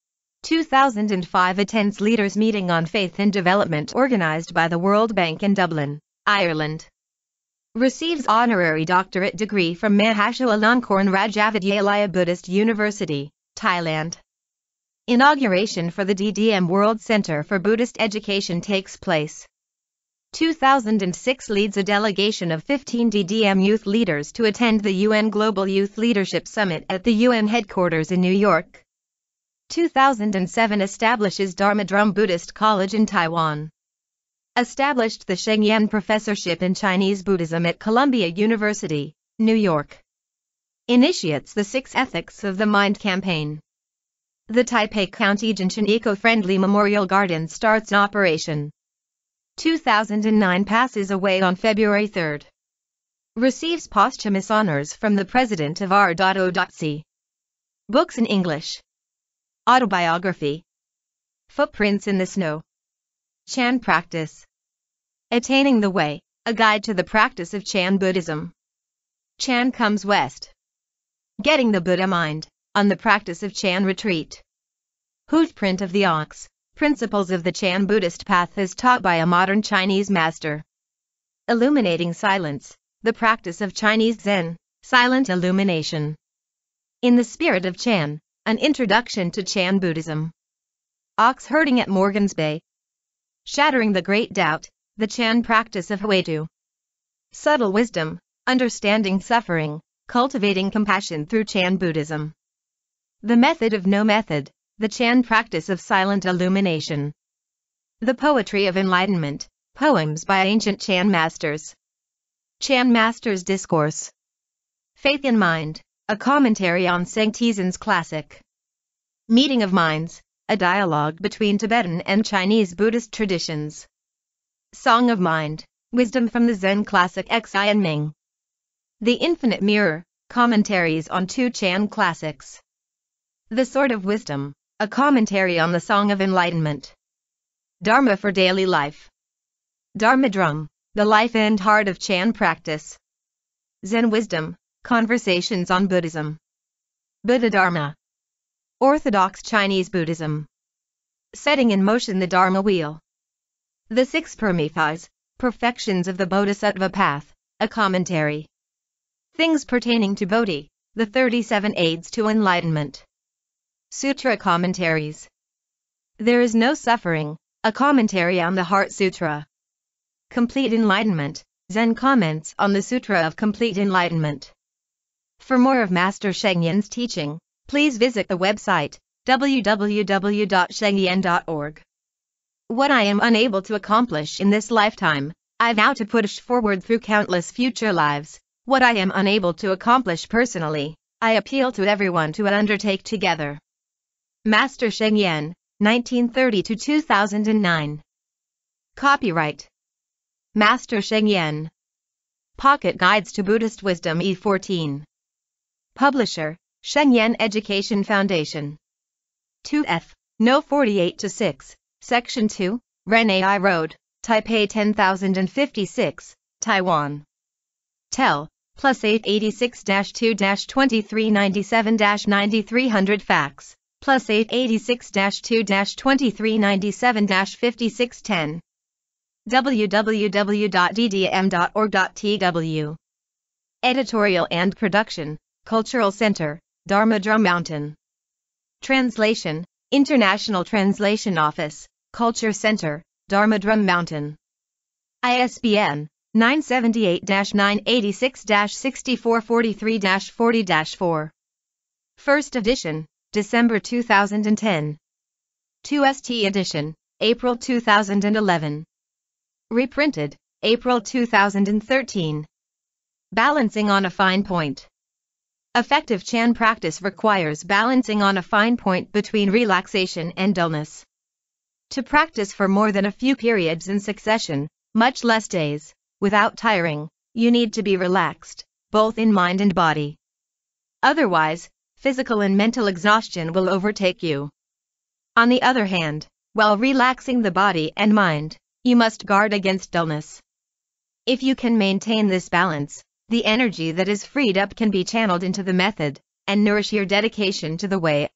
Speaker 1: two thousand five attends Leaders Meeting on Faith and Development organized by the World Bank in Dublin, Ireland. Receives honorary doctorate degree from Mahashualankorn Rajavidyalaya Buddhist University, Thailand. Inauguration for the D D M World Center for Buddhist Education takes place. two thousand six leads a delegation of fifteen D D M youth leaders to attend the U N Global Youth Leadership Summit at the U N headquarters in New York. two thousand seven establishes Dharma Drum Buddhist College in Taiwan. Established the Sheng Professorship in Chinese Buddhism at Columbia University, New York. Initiates the Six Ethics of the Mind campaign. The Taipei County Jinshan Eco-Friendly Memorial Garden starts operation. two thousand nine passes away on February third. Receives posthumous honors from the President of R O C. Books in English. Autobiography. Footprints in the Snow. Chan Practice. Attaining the Way, a guide to the practice of Chan Buddhism. Chan Comes West. Getting the Buddha Mind, on the practice of Chan Retreat. Hoofprint of the Ox, Principles of the Chan Buddhist Path as taught by a modern Chinese master. Illuminating Silence, the practice of Chinese Zen, silent illumination. In the Spirit of Chan, an introduction to Chan Buddhism. Ox herding at Morgan's Bay. Shattering the Great Doubt, the Chan practice of Huidu. Subtle Wisdom, understanding suffering, cultivating compassion through Chan Buddhism. The Method of No Method, the Chan practice of silent illumination. The Poetry of Enlightenment, poems by ancient Chan masters. Chan Masters Discourse. Faith in Mind, a commentary on Sheng Tizhen's classic. Meeting of Minds, a dialogue between Tibetan and Chinese Buddhist traditions. Song of Mind, wisdom from the Zen classic Xi and Ming. The Infinite Mirror, commentaries on two Chan classics. The Sword of Wisdom, a commentary on the Song of Enlightenment. Dharma for Daily Life. Dharma Drum, the life and heart of Chan practice. Zen Wisdom, conversations on Buddhism. Buddha Dharma. Orthodox Chinese Buddhism. Setting in motion the Dharma wheel. The Six Paramitas, perfections of the Bodhisattva path, a commentary. Things pertaining to Bodhi, the thirty-seven aids to enlightenment. Sutra commentaries. There is no suffering, a commentary on the Heart Sutra. Complete Enlightenment, Zen comments on the Sutra of Complete Enlightenment. For more of Master Sheng Yen's teaching, please visit the website, w w w dot sheng yen dot org. What I am unable to accomplish in this lifetime, I vow to push forward through countless future lives. What I am unable to accomplish personally, I appeal to everyone to undertake together. Master Sheng Yen, nineteen thirty to two thousand nine. Copyright Master Sheng Yen. Pocket Guides to Buddhist Wisdom E fourteen. Publisher, Sheng Yen Education Foundation. two F, No forty-eight to six, Section two, Renai Road, Taipei ten thousand fifty-six, Taiwan. Tel, plus eight eighty-six dash two dash twenty-three ninety-seven dash ninety-three hundred fax, plus eight eighty-six dash two dash twenty-three ninety-seven dash fifty-six ten. w w w dot d d m dot org dot t w. Editorial and Production, Cultural Center, Dharma Drum Mountain. Translation, International Translation Office, Culture Center, Dharma Drum Mountain. I S B N, nine seventy-eight dash nine eighty-six dash sixty-four forty-three dash forty dash four. First edition, December two thousand ten. two S T edition, April two thousand eleven. Reprinted, April two thousand thirteen. Balancing on a fine point. Effective Chan practice requires balancing on a fine point between relaxation and dullness. To practice for more than a few periods in succession, much less days, without tiring, you need to be relaxed, both in mind and body. Otherwise, physical and mental exhaustion will overtake you. On the other hand, while relaxing the body and mind, you must guard against dullness. If you can maintain this balance, the energy that is freed up can be channeled into the method, and nourish your dedication to the way